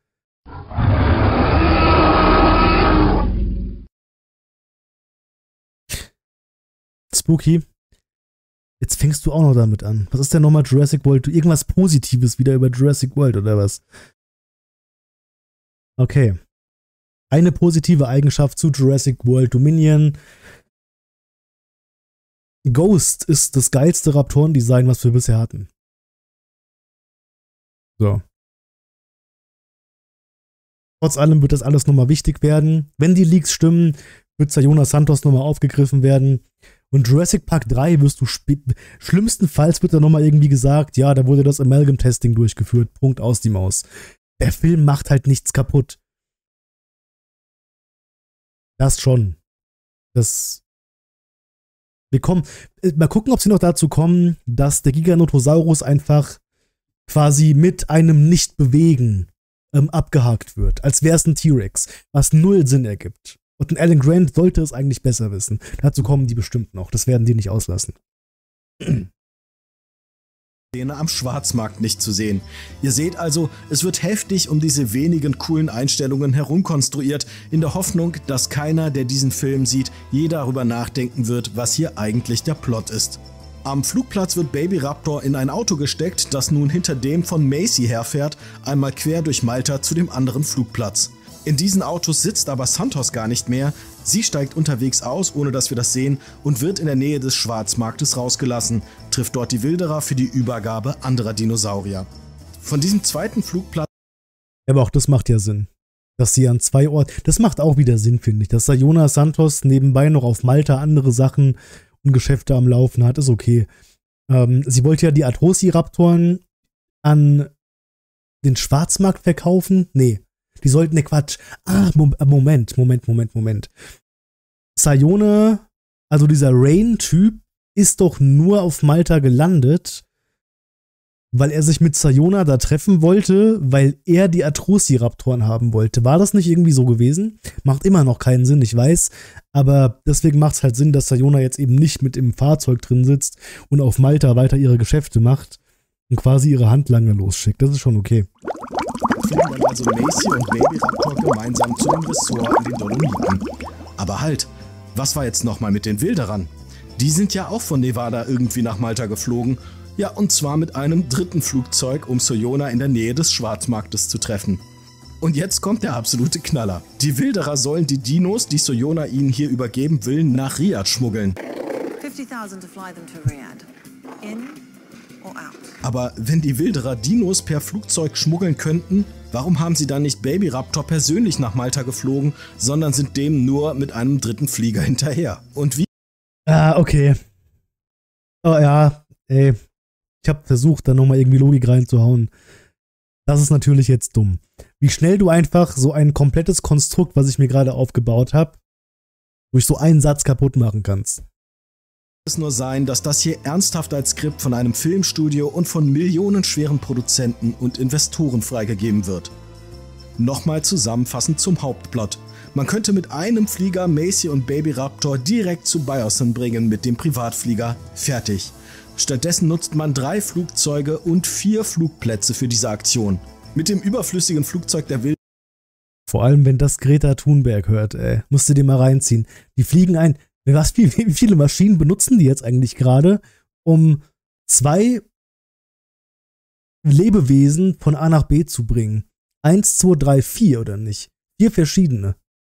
Speaker 1: Spooky, jetzt fängst du auch noch damit an. Was ist denn nochmal Jurassic World? Irgendwas Positives wieder über Jurassic World oder was? Okay. Eine positive Eigenschaft zu Jurassic World Dominion. Ghost ist das geilste Raptorendesign, was wir bisher hatten. So. Trotz allem wird das alles nochmal wichtig werden. Wenn die Leaks stimmen, wird Soyona Santos nochmal aufgegriffen werden. Und Jurassic Park drei wirst du schlimmstenfalls wird da nochmal irgendwie gesagt, ja, da wurde das Amalgam-Testing durchgeführt. Punkt, aus die Maus. Der Film macht halt nichts kaputt. Das schon. Das. Wir kommen. Mal gucken, ob sie noch dazu kommen, dass der Giganotosaurus einfach quasi mit einem Nicht-Bewegen ähm, abgehakt wird. Als wäre es ein T-Rex. Was null Sinn ergibt. Und ein Alan Grant sollte es eigentlich besser wissen. Dazu kommen die bestimmt noch. Das werden die nicht auslassen.
Speaker 2: Szene am Schwarzmarkt nicht zu sehen. Ihr seht also, es wird heftig um diese wenigen coolen Einstellungen herumkonstruiert, in der Hoffnung, dass keiner, der diesen Film sieht, je darüber nachdenken wird, was hier eigentlich der Plot ist. Am Flugplatz wird Baby Raptor in ein Auto gesteckt, das nun hinter dem von Macy herfährt, einmal quer durch Malta zu dem anderen Flugplatz. In diesen Autos sitzt aber Santos gar nicht mehr. Sie steigt unterwegs aus, ohne dass wir das sehen, und wird in der Nähe des Schwarzmarktes rausgelassen, trifft dort die Wilderer für die Übergabe anderer Dinosaurier. Von diesem zweiten Flugplatz.
Speaker 1: Aber auch das macht ja Sinn. Dass sie an zwei Orten, das macht auch wieder Sinn, finde ich. Dass Sayona Santos nebenbei noch auf Malta andere Sachen und Geschäfte am Laufen hat, ist okay. Ähm, sie wollte ja die Atrociraptoren an den Schwarzmarkt verkaufen. Nee, die sollten, ne Quatsch. Ah, Moment, Moment, Moment, Moment. Sayona, also dieser Rain-Typ, ist doch nur auf Malta gelandet, weil er sich mit Sayona da treffen wollte, weil er die Atrociraptoren haben wollte. War das nicht irgendwie so gewesen? Macht immer noch keinen Sinn, ich weiß. Aber deswegen macht es halt Sinn, dass Sayona jetzt eben nicht mit im Fahrzeug drin sitzt und auf Malta weiter ihre Geschäfte macht und quasi ihre Handlanger losschickt. Das ist schon okay.
Speaker 2: Fliegen dann also Macy und Baby Raptor gemeinsam zu dem Ressort in den Dolomiten. Aber halt, was war jetzt nochmal mit den Wilderern? Die sind ja auch von Nevada irgendwie nach Malta geflogen. Ja, und zwar mit einem dritten Flugzeug, um Sayona in der Nähe des Schwarzmarktes zu treffen. Und jetzt kommt der absolute Knaller. Die Wilderer sollen die Dinos, die Sayona ihnen hier übergeben will, nach Riyadh schmuggeln.
Speaker 6: fifty thousand to fly them to Riyadh. In or out?
Speaker 2: Aber wenn die Wilderer Dinos per Flugzeug schmuggeln könnten, warum haben sie dann nicht Baby Raptor persönlich nach Malta geflogen, sondern sind dem nur mit einem dritten Flieger hinterher? Und wie?
Speaker 1: Ah, okay. Oh ja, ey. Ich habe versucht, da nochmal irgendwie Logik reinzuhauen. Das ist natürlich jetzt dumm. Wie schnell du einfach so ein komplettes Konstrukt, was ich mir gerade aufgebaut habe, durch so einen Satz kaputt machen kannst.
Speaker 2: Es nur sein, dass das hier ernsthaft als Skript von einem Filmstudio und von millionenschweren Produzenten und Investoren freigegeben wird. Nochmal zusammenfassend zum Hauptplot. Man könnte mit einem Flieger Macy und Baby Raptor direkt zu Biosyn bringen mit dem Privatflieger. Fertig. Stattdessen nutzt man drei Flugzeuge und vier Flugplätze für diese Aktion. Mit dem überflüssigen Flugzeug der Wilderer.
Speaker 1: Vor allem, wenn das Greta Thunberg hört, ey. Musst du dir mal reinziehen. Die fliegen ein. Was, wie, wie viele Maschinen benutzen die jetzt eigentlich gerade, um zwei Lebewesen von A nach B zu bringen? Eins, zwei, drei, vier, oder nicht? Vier verschiedene.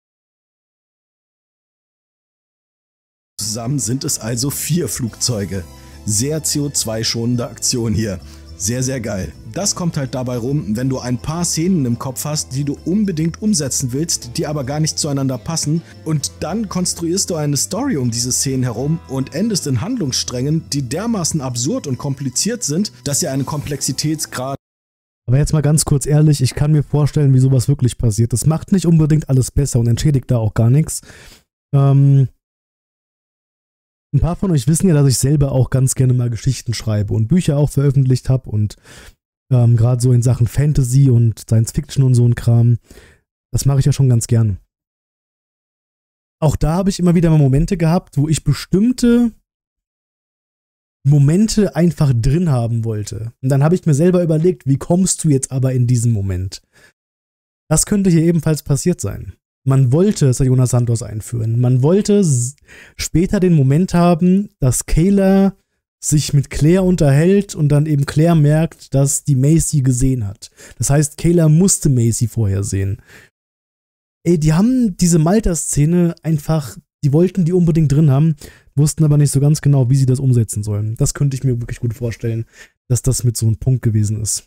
Speaker 2: Zusammen sind es also vier Flugzeuge. Sehr C O zwei schonende Aktion hier. Sehr, sehr geil. Das kommt halt dabei rum, wenn du ein paar Szenen im Kopf hast, die du unbedingt umsetzen willst, die aber gar nicht zueinander passen, und dann konstruierst du eine Story um diese Szenen herum und endest in Handlungssträngen, die dermaßen absurd und kompliziert sind, dass sie einen Komplexitätsgrad.
Speaker 1: Aber jetzt mal ganz kurz ehrlich, ich kann mir vorstellen, wie sowas wirklich passiert. Das macht nicht unbedingt alles besser und entschädigt da auch gar nichts. Ähm... Ein paar von euch wissen ja, dass ich selber auch ganz gerne mal Geschichten schreibe und Bücher auch veröffentlicht habe und ähm, gerade so in Sachen Fantasy und Science Fiction und so ein Kram. Das mache ich ja schon ganz gern. Auch da habe ich immer wieder mal Momente gehabt, wo ich bestimmte Momente einfach drin haben wollte. Und dann habe ich mir selber überlegt, wie kommst du jetzt aber in diesen Moment? Das könnte hier ebenfalls passiert sein. Man wollte Sayona Santos einführen. Man wollte später den Moment haben, dass Kayla sich mit Claire unterhält und dann eben Claire merkt, dass die Macy gesehen hat. Das heißt, Kayla musste Macy vorher sehen. Ey, die haben diese Malta-Szene einfach, die wollten die unbedingt drin haben, wussten aber nicht so ganz genau, wie sie das umsetzen sollen. Das könnte ich mir wirklich gut vorstellen, dass das mit so einem Punkt gewesen ist.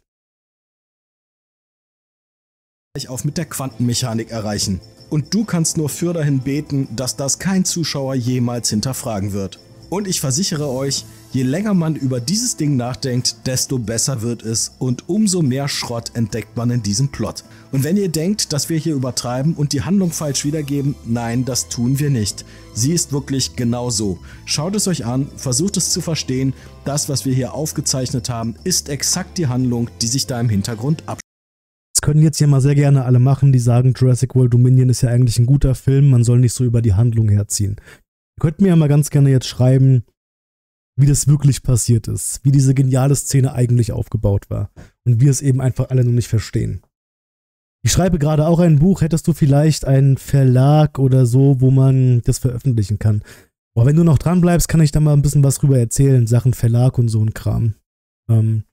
Speaker 2: Auf mit der Quantenmechanik erreichen. Und du kannst nur für dahin beten, dass das kein Zuschauer jemals hinterfragen wird. Und ich versichere euch, je länger man über dieses Ding nachdenkt, desto besser wird es und umso mehr Schrott entdeckt man in diesem Plot. Und wenn ihr denkt, dass wir hier übertreiben und die Handlung falsch wiedergeben, nein, das tun wir nicht. Sie ist wirklich genau so. Schaut es euch an, versucht es zu verstehen. Das, was wir hier aufgezeichnet haben, ist exakt die Handlung, die sich da im Hintergrund abspielt.
Speaker 1: Das können jetzt ja mal sehr gerne alle machen, die sagen, Jurassic World Dominion ist ja eigentlich ein guter Film, man soll nicht so über die Handlung herziehen. Ihr könnt mir ja mal ganz gerne jetzt schreiben, wie das wirklich passiert ist, wie diese geniale Szene eigentlich aufgebaut war und wir es eben einfach alle noch nicht verstehen. Ich schreibe gerade auch ein Buch, hättest du vielleicht einen Verlag oder so, wo man das veröffentlichen kann. Aber wenn du noch dran bleibst, kann ich da mal ein bisschen was drüber erzählen, Sachen Verlag und so ein Kram. Ähm...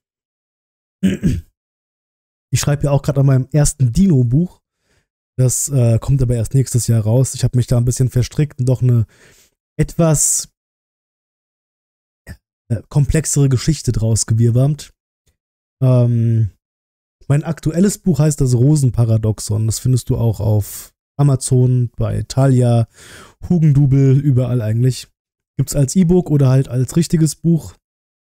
Speaker 1: Ich schreibe ja auch gerade an meinem ersten Dino-Buch. Das äh, kommt aber erst nächstes Jahr raus. Ich habe mich da ein bisschen verstrickt und doch eine etwas äh, komplexere Geschichte draus gewirrwarmt. Ähm, Mein aktuelles Buch heißt das Rosenparadoxon. Das findest du auch auf Amazon, bei Thalia, Hugendubel, überall eigentlich. Gibt's als E-Book oder halt als richtiges Buch.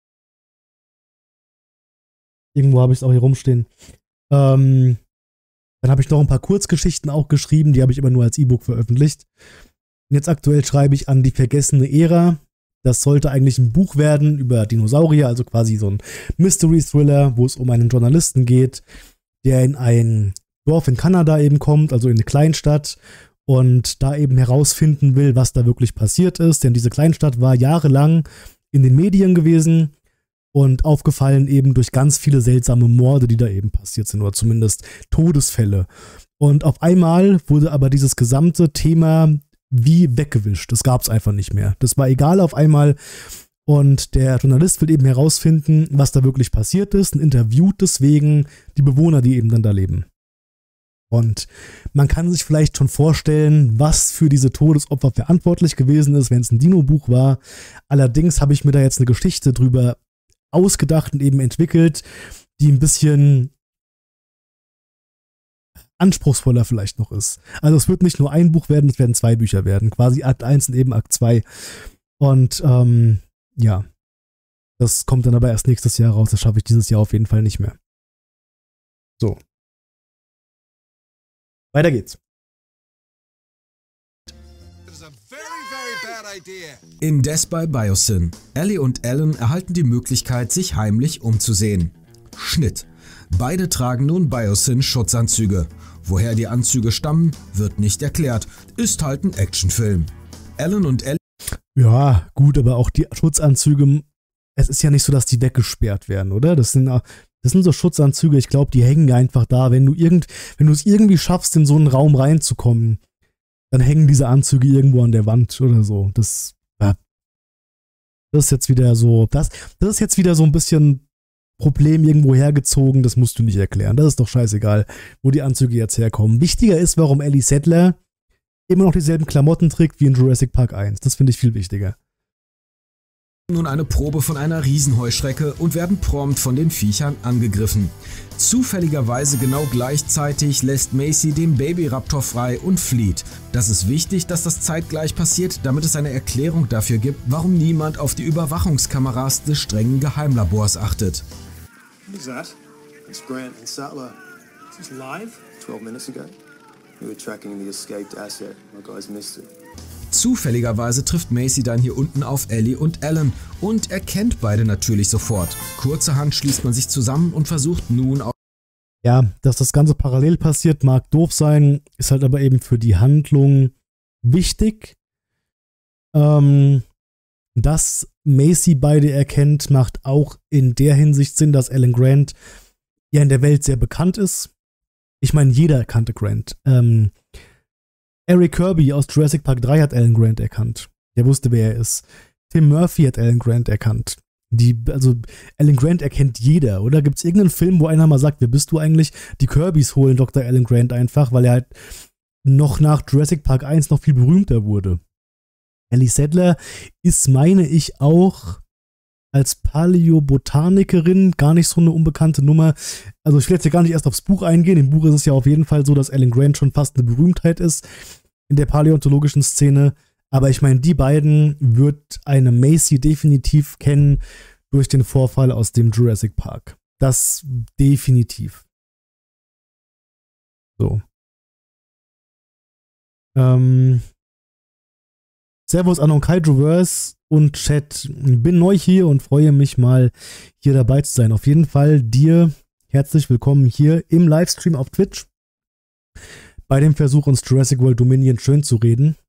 Speaker 1: Irgendwo habe ich es auch hier rumstehen. Ähm, dann habe ich noch ein paar Kurzgeschichten auch geschrieben, die habe ich aber nur als E-Book veröffentlicht. Und jetzt aktuell schreibe ich an die vergessene Ära. Das sollte eigentlich ein Buch werden über Dinosaurier, also quasi so ein Mystery-Thriller, wo es um einen Journalisten geht, der in ein Dorf in Kanada eben kommt, also in eine Kleinstadt, und da eben herausfinden will, was da wirklich passiert ist. Denn diese Kleinstadt war jahrelang in den Medien gewesen und aufgefallen eben durch ganz viele seltsame Morde, die da eben passiert sind, oder zumindest Todesfälle. Und auf einmal wurde aber dieses gesamte Thema wie weggewischt. Das gab es einfach nicht mehr. Das war egal auf einmal. Und der Journalist will eben herausfinden, was da wirklich passiert ist, und interviewt deswegen die Bewohner, die eben dann da leben. Und man kann sich vielleicht schon vorstellen, was für diese Todesopfer verantwortlich gewesen ist, wenn es ein Dino-Buch war. Allerdings habe ich mir da jetzt eine Geschichte drüber ausgedacht und eben entwickelt, die ein bisschen anspruchsvoller vielleicht noch ist. Also es wird nicht nur ein Buch werden, es werden zwei Bücher werden. Quasi Akt eins und eben Akt zwei. Und ähm, ja, das kommt dann aber erst nächstes Jahr raus. Das schaffe ich dieses Jahr auf jeden Fall nicht mehr. So. Weiter geht's.
Speaker 2: Indes bei Biosyn. Ellie und Alan erhalten die Möglichkeit, sich heimlich umzusehen. Schnitt. Beide tragen nun Biosyn-Schutzanzüge. Woher die Anzüge stammen, wird nicht erklärt. Ist halt ein Actionfilm. Alan und Ellie...
Speaker 1: Ja, gut, aber auch die Schutzanzüge, es ist ja nicht so, dass die weggesperrt werden, oder? Das sind, das sind so Schutzanzüge, ich glaube, die hängen einfach da. Wenn du irgend, wenn du es irgendwie schaffst, in so einen Raum reinzukommen, dann hängen diese Anzüge irgendwo an der Wand oder so. Das, ja, das ist jetzt wieder so, das, das ist jetzt wieder so ein bisschen Problem irgendwo hergezogen, das musst du nicht erklären. Das ist doch scheißegal, wo die Anzüge jetzt herkommen. Wichtiger ist, warum Ellie Sattler immer noch dieselben Klamotten trägt wie in Jurassic Park eins. Das finde ich viel wichtiger.
Speaker 2: Nun eine Probe von einer Riesenheuschrecke und werden prompt von den Viechern angegriffen. Zufälligerweise genau gleichzeitig lässt Macy den Babyraptor frei und flieht. Das ist wichtig, dass das zeitgleich passiert, damit es eine Erklärung dafür gibt, warum niemand auf die Überwachungskameras des strengen Geheimlabors achtet.
Speaker 7: What is that? It's Grant and Sattler. Is this live? Twelve minutes ago. We were tracking the escaped asset. My guys missed it.
Speaker 2: Zufälligerweise trifft Macy dann hier unten auf Ellie und Alan und erkennt beide natürlich sofort. Kurzerhand schließt man sich zusammen und versucht nun auch...
Speaker 1: Ja, dass das Ganze parallel passiert, mag doof sein, ist halt aber eben für die Handlung wichtig. Ähm, dass Macy beide erkennt, macht auch in der Hinsicht Sinn, dass Alan Grant ja in der Welt sehr bekannt ist. Ich meine, jeder kannte Grant. Ähm, Eric Kirby aus Jurassic Park drei hat Alan Grant erkannt. Der wusste, wer er ist. Tim Murphy hat Alan Grant erkannt. Die, also Alan Grant erkennt jeder, oder? Gibt es irgendeinen Film, wo einer mal sagt, wer bist du eigentlich? Die Kirbys holen Doktor Alan Grant einfach, weil er halt noch nach Jurassic Park eins noch viel berühmter wurde. Ellie Sattler ist, meine ich, auch als Paläobotanikerin gar nicht so eine unbekannte Nummer. Also ich will jetzt hier gar nicht erst aufs Buch eingehen. Im Buch ist es ja auf jeden Fall so, dass Alan Grant schon fast eine Berühmtheit ist in der paläontologischen Szene. Aber ich meine, die beiden wird eine Macy definitiv kennen durch den Vorfall aus dem Jurassic Park. Das definitiv. So. Ähm. Servus an Onkaijuverse und Chat. Bin neu hier und freue mich mal, hier dabei zu sein. Auf jeden Fall dir herzlich willkommen hier im Livestream auf Twitch. Bei dem Versuch, uns Jurassic World Dominion schön zu reden.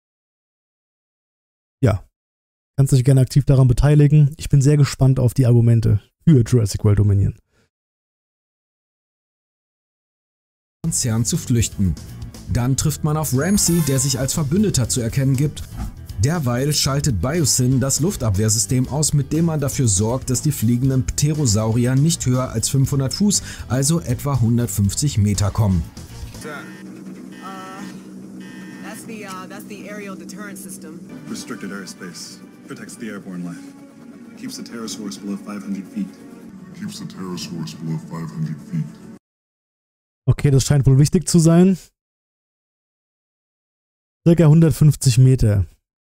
Speaker 1: Ja, kannst dich gerne aktiv daran beteiligen. Ich bin sehr gespannt auf die Argumente für Jurassic World Dominion.
Speaker 2: Konzern zu flüchten. Dann trifft man auf Ramsey, der sich als Verbündeter zu erkennen gibt. Derweil schaltet Biosyn das Luftabwehrsystem aus, mit dem man dafür sorgt, dass die fliegenden Pterosaurier nicht höher als fünfhundert Fuß, also etwa hundertfünfzig Meter kommen.
Speaker 6: That's the, uh, that's the aerial deterrence system.
Speaker 7: Restricted airspace. Protects the airborne life. Keeps the pterosaurs below five hundred feet.
Speaker 8: Keeps the pterosaurs below five hundred feet.
Speaker 1: Okay, das scheint wohl wichtig zu sein. Circa hundertfünfzig Meter.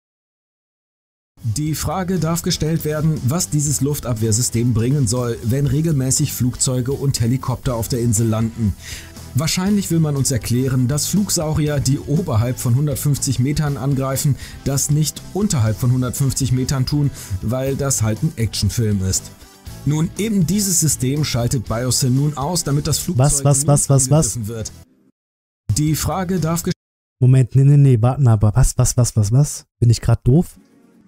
Speaker 2: Die Frage darf gestellt werden, was dieses Luftabwehrsystem bringen soll, wenn regelmäßig Flugzeuge und Helikopter auf der Insel landen. Wahrscheinlich will man uns erklären, dass Flugsaurier, die oberhalb von hundertfünfzig Metern angreifen, das nicht unterhalb von hundertfünfzig Metern tun, weil das halt ein Actionfilm ist. Nun, eben dieses System schaltet Biosyn nun aus, damit das Flugzeug
Speaker 1: Was, was, was, was, was?
Speaker 2: wird. Die Frage darf gestellt
Speaker 1: Moment, nee, nee, nee, warten aber. Was, was, was, was, was? Bin ich gerade doof?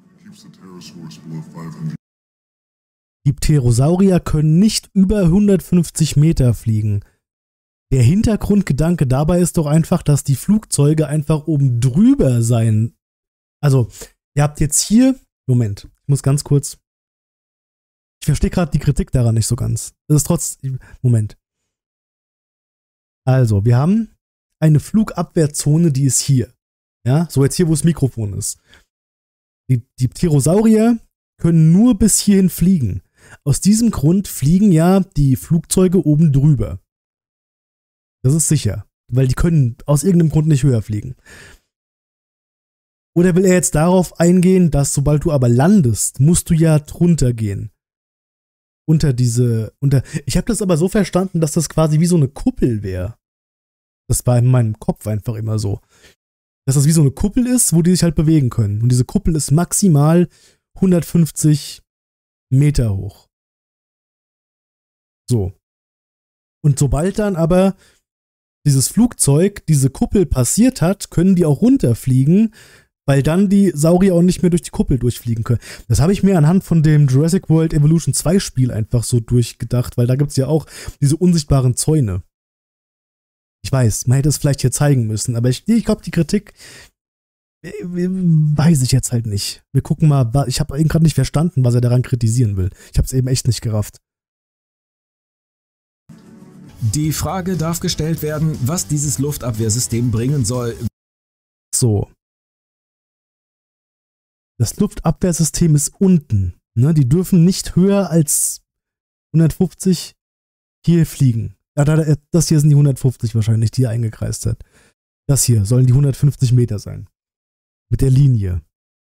Speaker 1: Die Pterosaurier können nicht über hundertfünfzig Meter fliegen. Der Hintergrundgedanke dabei ist doch einfach, dass die Flugzeuge einfach oben drüber sein. Also, ihr habt jetzt hier... Moment, ich muss ganz kurz... Ich verstehe gerade die Kritik daran nicht so ganz. Das ist trotzdem... Moment. Also, wir haben eine Flugabwehrzone, die ist hier. Ja, so jetzt hier, wo das Mikrofon ist. Die, die Pterosaurier können nur bis hierhin fliegen. Aus diesem Grund fliegen ja die Flugzeuge oben drüber. Das ist sicher, weil die können aus irgendeinem Grund nicht höher fliegen. Oder will er jetzt darauf eingehen, dass sobald du aber landest, musst du ja drunter gehen. Unter diese, unter. Ich habe das aber so verstanden, dass das quasi wie so eine Kuppel wäre. Das war in meinem Kopf einfach immer so. Dass das wie so eine Kuppel ist, wo die sich halt bewegen können. Und diese Kuppel ist maximal hundertfünfzig Meter hoch. So. Und sobald dann aber dieses Flugzeug diese Kuppel passiert hat, können die auch runterfliegen, weil dann die Saurier auch nicht mehr durch die Kuppel durchfliegen können. Das habe ich mir anhand von dem Jurassic World Evolution zwei Spiel einfach so durchgedacht, weil da gibt es ja auch diese unsichtbaren Zäune. Ich weiß, man hätte es vielleicht hier zeigen müssen, aber ich, ich glaube, die Kritik äh, weiß ich jetzt halt nicht. Wir gucken mal, ich habe eben gerade nicht verstanden, was er daran kritisieren will. Ich habe es eben echt nicht gerafft.
Speaker 2: Die Frage darf gestellt werden, was dieses Luftabwehrsystem bringen soll.
Speaker 1: So. Das Luftabwehrsystem ist unten. Ne? Die dürfen nicht höher als hundertfünfzig hier fliegen. Ja, das hier sind die hundertfünfzig wahrscheinlich, die er eingekreist hat. Das hier sollen die hundertfünfzig Meter sein. Mit der Linie.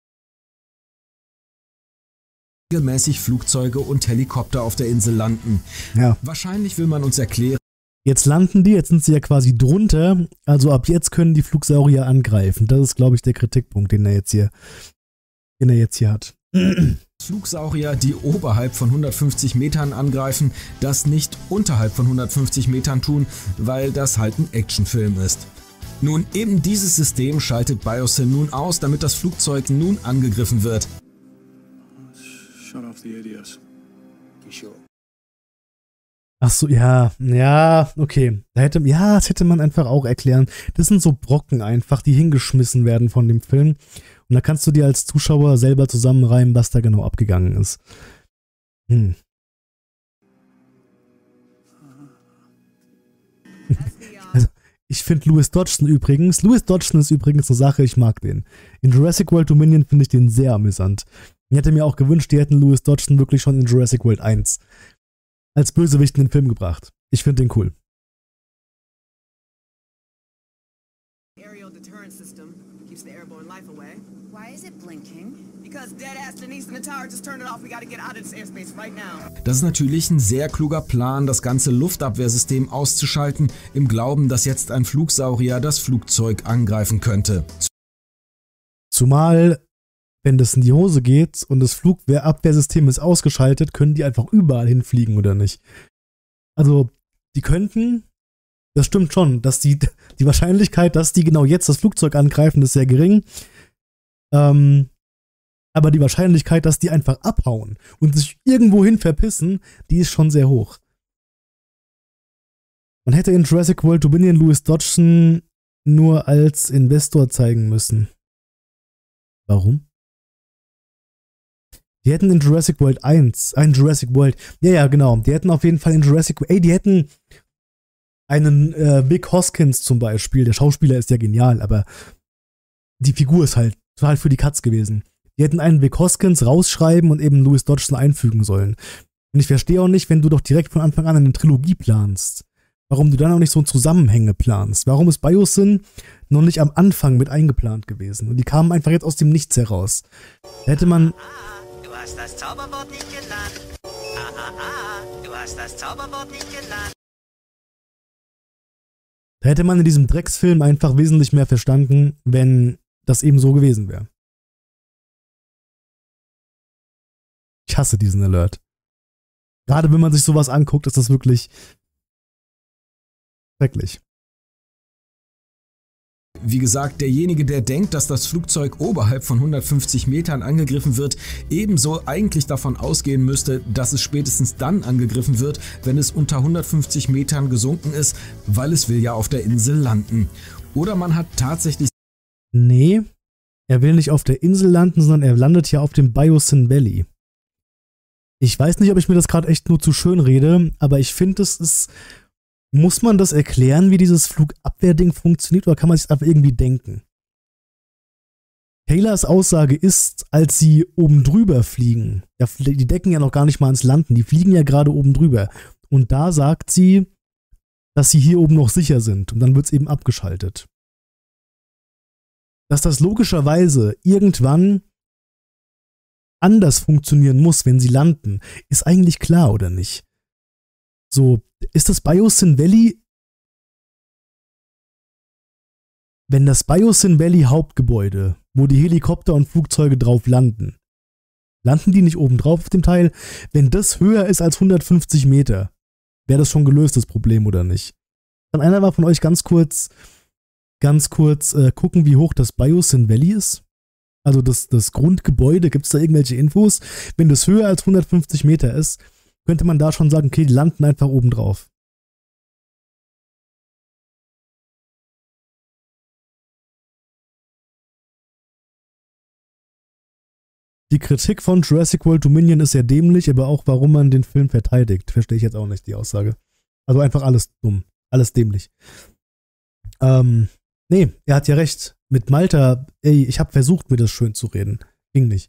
Speaker 2: Regelmäßig Flugzeuge und Helikopter auf der Insel landen.
Speaker 1: Ja.
Speaker 2: Wahrscheinlich will man uns erklären.
Speaker 1: Jetzt landen die, jetzt sind sie ja quasi drunter. Also ab jetzt können die Flugsaurier angreifen. Das ist, glaube ich, der Kritikpunkt, den er jetzt hier, den er jetzt hier hat.
Speaker 2: Flugsaurier, die oberhalb von hundertfünfzig Metern angreifen, das nicht unterhalb von hundertfünfzig Metern tun, weil das halt ein Actionfilm ist. Nun, eben dieses System schaltet Biosyn nun aus, damit das Flugzeug nun angegriffen wird.
Speaker 7: Shut off the A D S. You sure?
Speaker 1: Ach so, ja, ja, okay. Da hätte, ja, das hätte man einfach auch erklären. Das sind so Brocken einfach, die hingeschmissen werden von dem Film. Und da kannst du dir als Zuschauer selber zusammenreimen, was da genau abgegangen ist. Hm. Also, ich finde Louis Dodgson übrigens, Louis Dodgson ist übrigens eine Sache, ich mag den. In Jurassic World Dominion finde ich den sehr amüsant. Ich hätte mir auch gewünscht, die hätten Louis Dodgson wirklich schon in Jurassic World eins als Bösewicht in den Film gebracht. Ich finde den cool.
Speaker 8: Aerial deterrence system keeps the airborne life away.
Speaker 6: Why is it blinking?
Speaker 8: Because dead ass Denise in the tower just turned it off. We gotta get out of this airspace right now.
Speaker 2: Das ist natürlich ein sehr kluger Plan, das ganze Luftabwehrsystem auszuschalten, im Glauben, dass jetzt ein Flugsaurier das Flugzeug angreifen könnte.
Speaker 1: Zumal, wenn das in die Hose geht und das Flugabwehrsystem ist ausgeschaltet, können die einfach überall hinfliegen, oder nicht? Also, die könnten, das stimmt schon, dass die, die Wahrscheinlichkeit, dass die genau jetzt das Flugzeug angreifen, ist sehr gering. Ähm, aber die Wahrscheinlichkeit, dass die einfach abhauen und sich irgendwohin verpissen, die ist schon sehr hoch. Man hätte in Jurassic World Dominion Louis Dodgson nur als Investor zeigen müssen. Warum? Die hätten in Jurassic World eins, ein Jurassic World, ja, ja, genau, die hätten auf jeden Fall in Jurassic World, ey, die hätten einen äh, Vic Hoskins zum Beispiel, der Schauspieler ist ja genial, aber die Figur ist halt total für die Katz gewesen. Die hätten einen Vic Hoskins rausschreiben und eben Louis Dodgson einfügen sollen. Und ich verstehe auch nicht, wenn du doch direkt von Anfang an eine Trilogie planst, warum du dann auch nicht so Zusammenhänge planst. Warum ist Biosyn noch nicht am Anfang mit eingeplant gewesen? Und die kamen einfach jetzt aus dem Nichts heraus. Da hätte man...
Speaker 5: Ah, du hast das Zauberwort nicht gelernt. Ah, ah, ah, du hast das Zauberwort nicht gelernt.
Speaker 1: Da hätte man in diesem Drecksfilm einfach wesentlich mehr verstanden, wenn das eben so gewesen wäre. Ich hasse diesen Alert. Gerade wenn man sich sowas anguckt, ist das wirklich schrecklich.
Speaker 2: Wie gesagt, derjenige, der denkt, dass das Flugzeug oberhalb von hundertfünfzig Metern angegriffen wird, ebenso eigentlich davon ausgehen müsste, dass es spätestens dann angegriffen wird, wenn es unter hundertfünfzig Metern gesunken ist, weil es will ja auf der Insel landen. Oder man hat tatsächlich...
Speaker 1: Nee, er will nicht auf der Insel landen, sondern er landet ja auf dem Biosyn Valley. Ich weiß nicht, ob ich mir das gerade echt nur zu schön rede, aber ich finde, es ist... Muss man das erklären, wie dieses Flugabwehrding funktioniert, oder kann man sich einfach irgendwie denken? Taylors Aussage ist, als sie oben drüber fliegen, ja, die decken ja noch gar nicht mal ans Landen, die fliegen ja gerade oben drüber. Und da sagt sie, dass sie hier oben noch sicher sind und dann wird es eben abgeschaltet. Dass das logischerweise irgendwann anders funktionieren muss, wenn sie landen, ist eigentlich klar, oder nicht? So, ist das Biosyn Valley, wenn das Biosyn Valley Hauptgebäude, wo die Helikopter und Flugzeuge drauf landen, landen die nicht oben drauf auf dem Teil? Wenn das höher ist als hundertfünfzig Meter, wäre das schon gelöst, das Problem, oder nicht? Kann einer mal von euch ganz kurz, ganz kurz äh, gucken, wie hoch das Biosyn Valley ist? Also das, das Grundgebäude, gibt es da irgendwelche Infos? Wenn das höher als hundertfünfzig Meter ist, könnte man da schon sagen, okay, die landen einfach oben drauf. Die Kritik von Jurassic World Dominion ist sehr dämlich, aber auch, warum man den Film verteidigt, verstehe ich jetzt auch nicht, die Aussage. Also einfach alles dumm, alles dämlich. Ähm, nee, er hat ja recht. Mit Malta, ey, ich habe versucht, mir das schön zu reden. Ging nicht.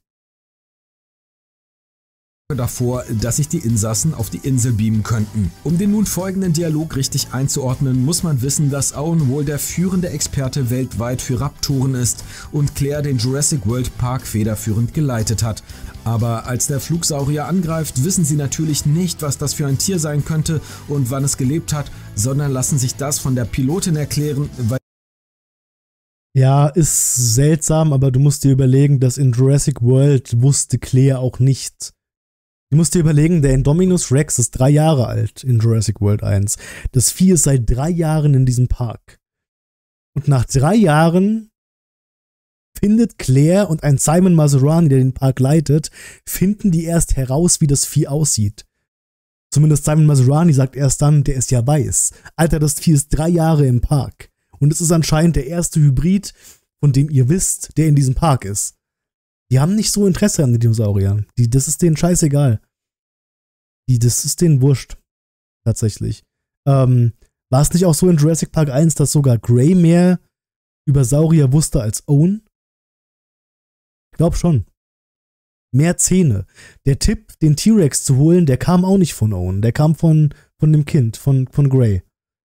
Speaker 2: Davor, dass sich die Insassen auf die Insel beamen könnten. Um den nun folgenden Dialog richtig einzuordnen, muss man wissen, dass Owen wohl der führende Experte weltweit für Raptoren ist und Claire den Jurassic World Park federführend geleitet hat. Aber als der Flugsaurier angreift, wissen sie natürlich nicht, was das für ein Tier sein könnte und wann es gelebt hat, sondern lassen sich das von der Pilotin erklären, weil...
Speaker 1: Ja, ist seltsam, aber du musst dir überlegen, dass in Jurassic World wusste Claire auch nicht. Du musst dir überlegen, der Indominus Rex ist drei Jahre alt in Jurassic World eins. Das Vieh ist seit drei Jahren in diesem Park. Und nach drei Jahren findet Claire und ein Simon Maserani, der den Park leitet, finden die erst heraus, wie das Vieh aussieht. Zumindest Simon Maserani sagt erst dann, der ist ja weiß. Alter, das Vieh ist drei Jahre im Park. Und es ist anscheinend der erste Hybrid, von dem ihr wisst, der in diesem Park ist. Die haben nicht so Interesse an den Dinosauriern. Die, das ist denen scheißegal. Die, das ist denen wurscht. Tatsächlich. Ähm, war es nicht auch so in Jurassic Park eins, dass sogar Gray mehr über Saurier wusste als Owen? Ich glaube schon. Mehr Zähne. Der Tipp, den T-Rex zu holen, der kam auch nicht von Owen. Der kam von, von dem Kind, von, von Gray.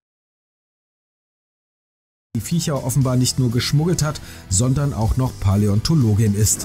Speaker 2: Die Viecher offenbar nicht nur geschmuggelt hat, sondern auch noch Paläontologin ist.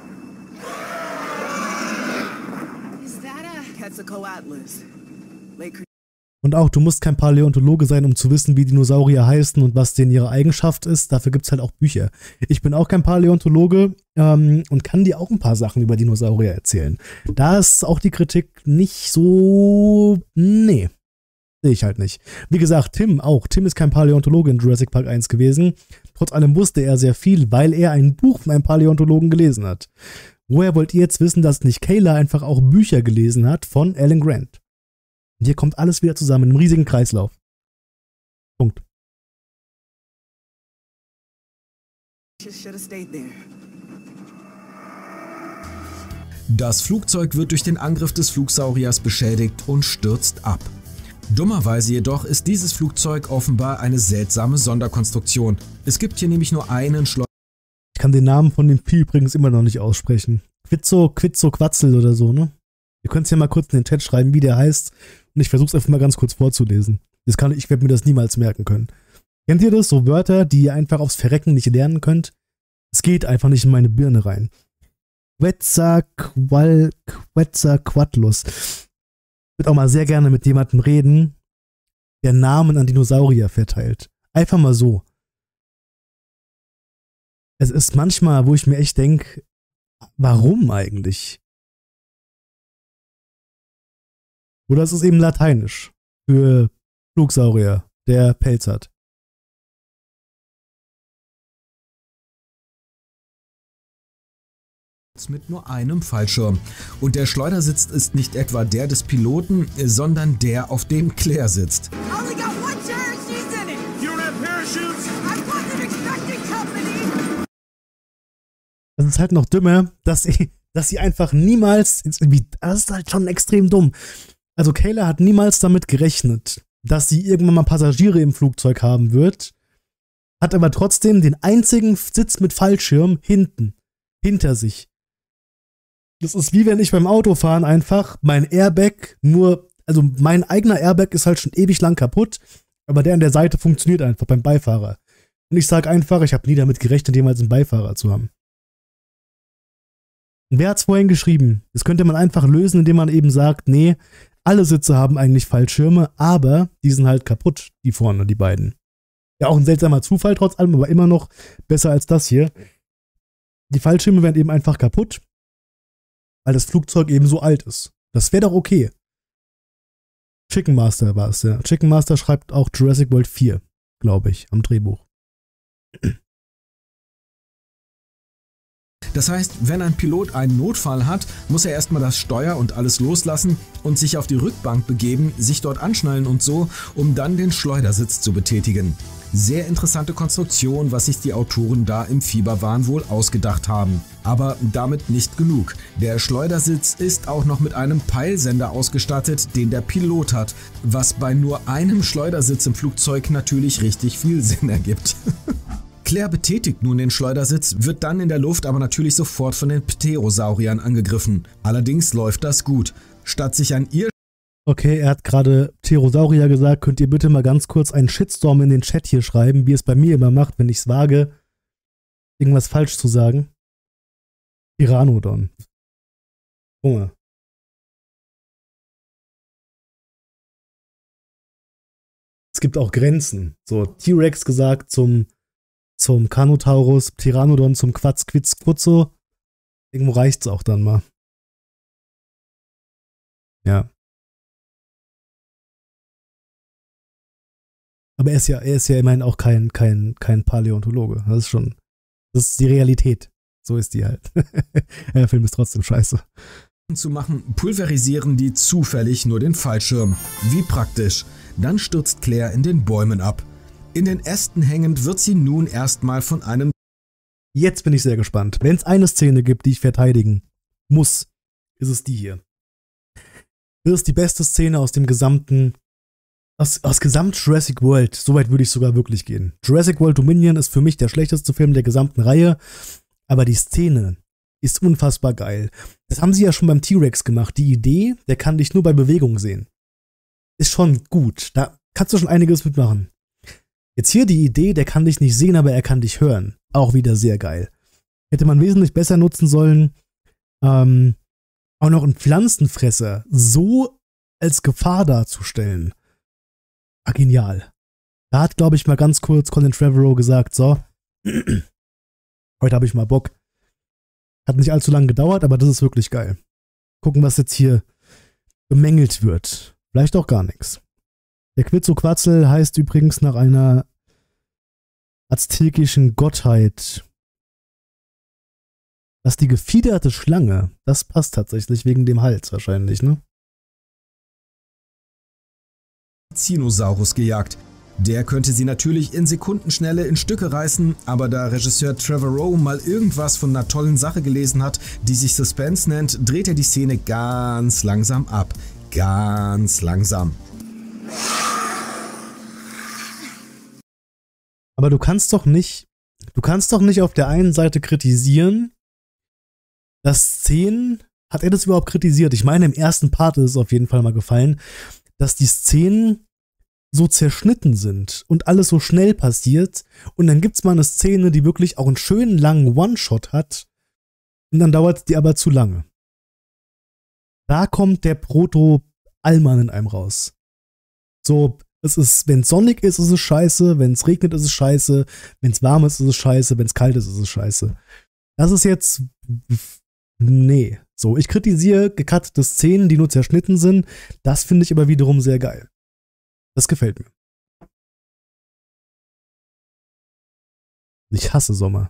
Speaker 1: Und auch, du musst kein Paläontologe sein, um zu wissen, wie Dinosaurier heißen und was denen ihre Eigenschaft ist. Dafür gibt es halt auch Bücher. Ich bin auch kein Paläontologe ähm, und kann dir auch ein paar Sachen über Dinosaurier erzählen. Da ist auch die Kritik nicht so... Nee, sehe ich halt nicht. Wie gesagt, Tim auch. Tim ist kein Paläontologe in Jurassic Park eins gewesen. Trotz allem wusste er sehr viel, weil er ein Buch von einem Paläontologen gelesen hat. Woher wollt ihr jetzt wissen, dass nicht Kayla einfach auch Bücher gelesen hat von Alan Grant? Und hier kommt alles wieder zusammen, im riesigen Kreislauf. Punkt.
Speaker 2: Das Flugzeug wird durch den Angriff des Flugsauriers beschädigt und stürzt ab. Dummerweise jedoch ist dieses Flugzeug offenbar eine seltsame Sonderkonstruktion. Es gibt hier nämlich nur einen Schleuder.
Speaker 1: Ich kann den Namen von dem Vieh übrigens immer noch nicht aussprechen. Quitzo, Quitzo, Quatzel oder so, ne? Ihr könnt es ja mal kurz in den Chat schreiben, wie der heißt. Und ich versuche es einfach mal ganz kurz vorzulesen. Das kann, ich werde mir das niemals merken können. Kennt ihr das? So Wörter, die ihr einfach aufs Verrecken nicht lernen könnt? Es geht einfach nicht in meine Birne rein. Quetzalcoatl, Quetzalcoatlus. Ich würde auch mal sehr gerne mit jemandem reden, der Namen an Dinosaurier verteilt. Einfach mal so. Es ist manchmal, wo ich mir echt denke, warum eigentlich? Oder es ist eben lateinisch für Flugsaurier, der Pelz hat.
Speaker 2: Mit nur einem Fallschirm. Und der Schleudersitz ist nicht etwa der des Piloten, sondern der, auf dem Claire sitzt.
Speaker 8: Only got one chair and she's in it. You don't have parachutes? I wasn't expecting company.
Speaker 1: Das ist halt noch dümmer, dass sie, dass sie einfach niemals, das ist halt schon extrem dumm. Also Kayla hat niemals damit gerechnet, dass sie irgendwann mal Passagiere im Flugzeug haben wird, hat aber trotzdem den einzigen Sitz mit Fallschirm hinten, hinter sich. Das ist wie wenn ich beim Autofahren einfach mein Airbag nur, also mein eigener Airbag ist halt schon ewig lang kaputt, aber der an der Seite funktioniert einfach beim Beifahrer. Und ich sage einfach, ich habe nie damit gerechnet, jemals einen Beifahrer zu haben. Und wer hat's vorhin geschrieben? Das könnte man einfach lösen, indem man eben sagt, nee, alle Sitze haben eigentlich Fallschirme, aber die sind halt kaputt, die vorne, die beiden. Ja, auch ein seltsamer Zufall trotz allem, aber immer noch besser als das hier. Die Fallschirme werden eben einfach kaputt, weil das Flugzeug eben so alt ist. Das wäre doch okay. Chicken Master war es, ja. Chicken Master schreibt auch Jurassic World vier, glaube ich, am Drehbuch.
Speaker 2: Das heißt, wenn ein Pilot einen Notfall hat, muss er erstmal das Steuer und alles loslassen und sich auf die Rückbank begeben, sich dort anschnallen und so, um dann den Schleudersitz zu betätigen. Sehr interessante Konstruktion, was sich die Autoren da im Fieberwahn wohl ausgedacht haben. Aber damit nicht genug. Der Schleudersitz ist auch noch mit einem Peilsender ausgestattet, den der Pilot hat, was bei nur einem Schleudersitz im Flugzeug natürlich richtig viel Sinn ergibt. Claire betätigt nun den Schleudersitz, wird dann in der Luft aber natürlich sofort von den Pterosauriern angegriffen. Allerdings läuft das gut. Statt sich an ihr
Speaker 1: Okay, er hat gerade Pterosaurier gesagt. Könnt ihr bitte mal ganz kurz einen Shitstorm in den Chat hier schreiben, wie es bei mir immer macht, wenn ich es wage, irgendwas falsch zu sagen? Pteranodon. Junge. Es gibt auch Grenzen. So, T-Rex gesagt zum, zum Carnotaurus, Pteranodon zum Quatzquitzquutzo. Irgendwo reicht's auch dann mal. Ja. Aber er ist ja, er ist ja immerhin auch kein, kein, kein Paläontologe. Das ist schon, das ist die Realität. So ist die halt. Der Film ist trotzdem scheiße.
Speaker 2: Zu machen, pulverisieren die zufällig nur den Fallschirm. Wie praktisch. Dann stürzt Claire in den Bäumen ab. In den Ästen hängend wird sie nun erstmal von einem...
Speaker 1: Jetzt bin ich sehr gespannt. Wenn es eine Szene gibt, die ich verteidigen muss, ist es die hier. Das ist die beste Szene aus dem gesamten... Aus, aus gesamt Jurassic World. Soweit würde ich sogar wirklich gehen. Jurassic World Dominion ist für mich der schlechteste Film der gesamten Reihe. Aber die Szene ist unfassbar geil. Das haben sie ja schon beim T-Rex gemacht. Die Idee, der kann dich nur bei Bewegung sehen. Ist schon gut. Da kannst du schon einiges mitmachen. Jetzt hier die Idee, der kann dich nicht sehen, aber er kann dich hören. Auch wieder sehr geil. Hätte man wesentlich besser nutzen sollen, ähm, auch noch einen Pflanzenfresser so als Gefahr darzustellen. Ah, genial. Da hat, glaube ich, mal ganz kurz Colin Trevorrow gesagt, so, heute habe ich mal Bock. Hat nicht allzu lange gedauert, aber das ist wirklich geil. Gucken, was jetzt hier bemängelt wird. Vielleicht auch gar nichts. Der Quetzalcoatl heißt übrigens nach einer aztekischen Gottheit. Das ist die gefiederte Schlange. Das passt tatsächlich wegen dem Hals wahrscheinlich, ne?
Speaker 2: Spinosaurus gejagt. Der könnte sie natürlich in Sekundenschnelle in Stücke reißen, aber da Regisseur Trevorrow mal irgendwas von einer tollen Sache gelesen hat, die sich Suspense nennt, dreht er die Szene ganz langsam ab. Ganz langsam.
Speaker 1: Aber du kannst doch nicht, du kannst doch nicht auf der einen Seite kritisieren, dass Szenen, hat er das überhaupt kritisiert? Ich meine, im ersten Part ist es auf jeden Fall mal gefallen, dass die Szenen so zerschnitten sind und alles so schnell passiert und dann gibt's mal eine Szene, die wirklich auch einen schönen langen One-Shot hat und dann dauert die aber zu lange. Da kommt der Proto-Allmann in einem raus. So, es ist, wenn es sonnig ist, ist es scheiße, wenn es regnet, ist es scheiße, wenn es warm ist, ist es scheiße, wenn es kalt ist, ist es scheiße. Das ist jetzt, nee. So, ich kritisiere gekattete Szenen, die nur zerschnitten sind. Das finde ich aber wiederum sehr geil. Das gefällt mir. Ich hasse Sommer.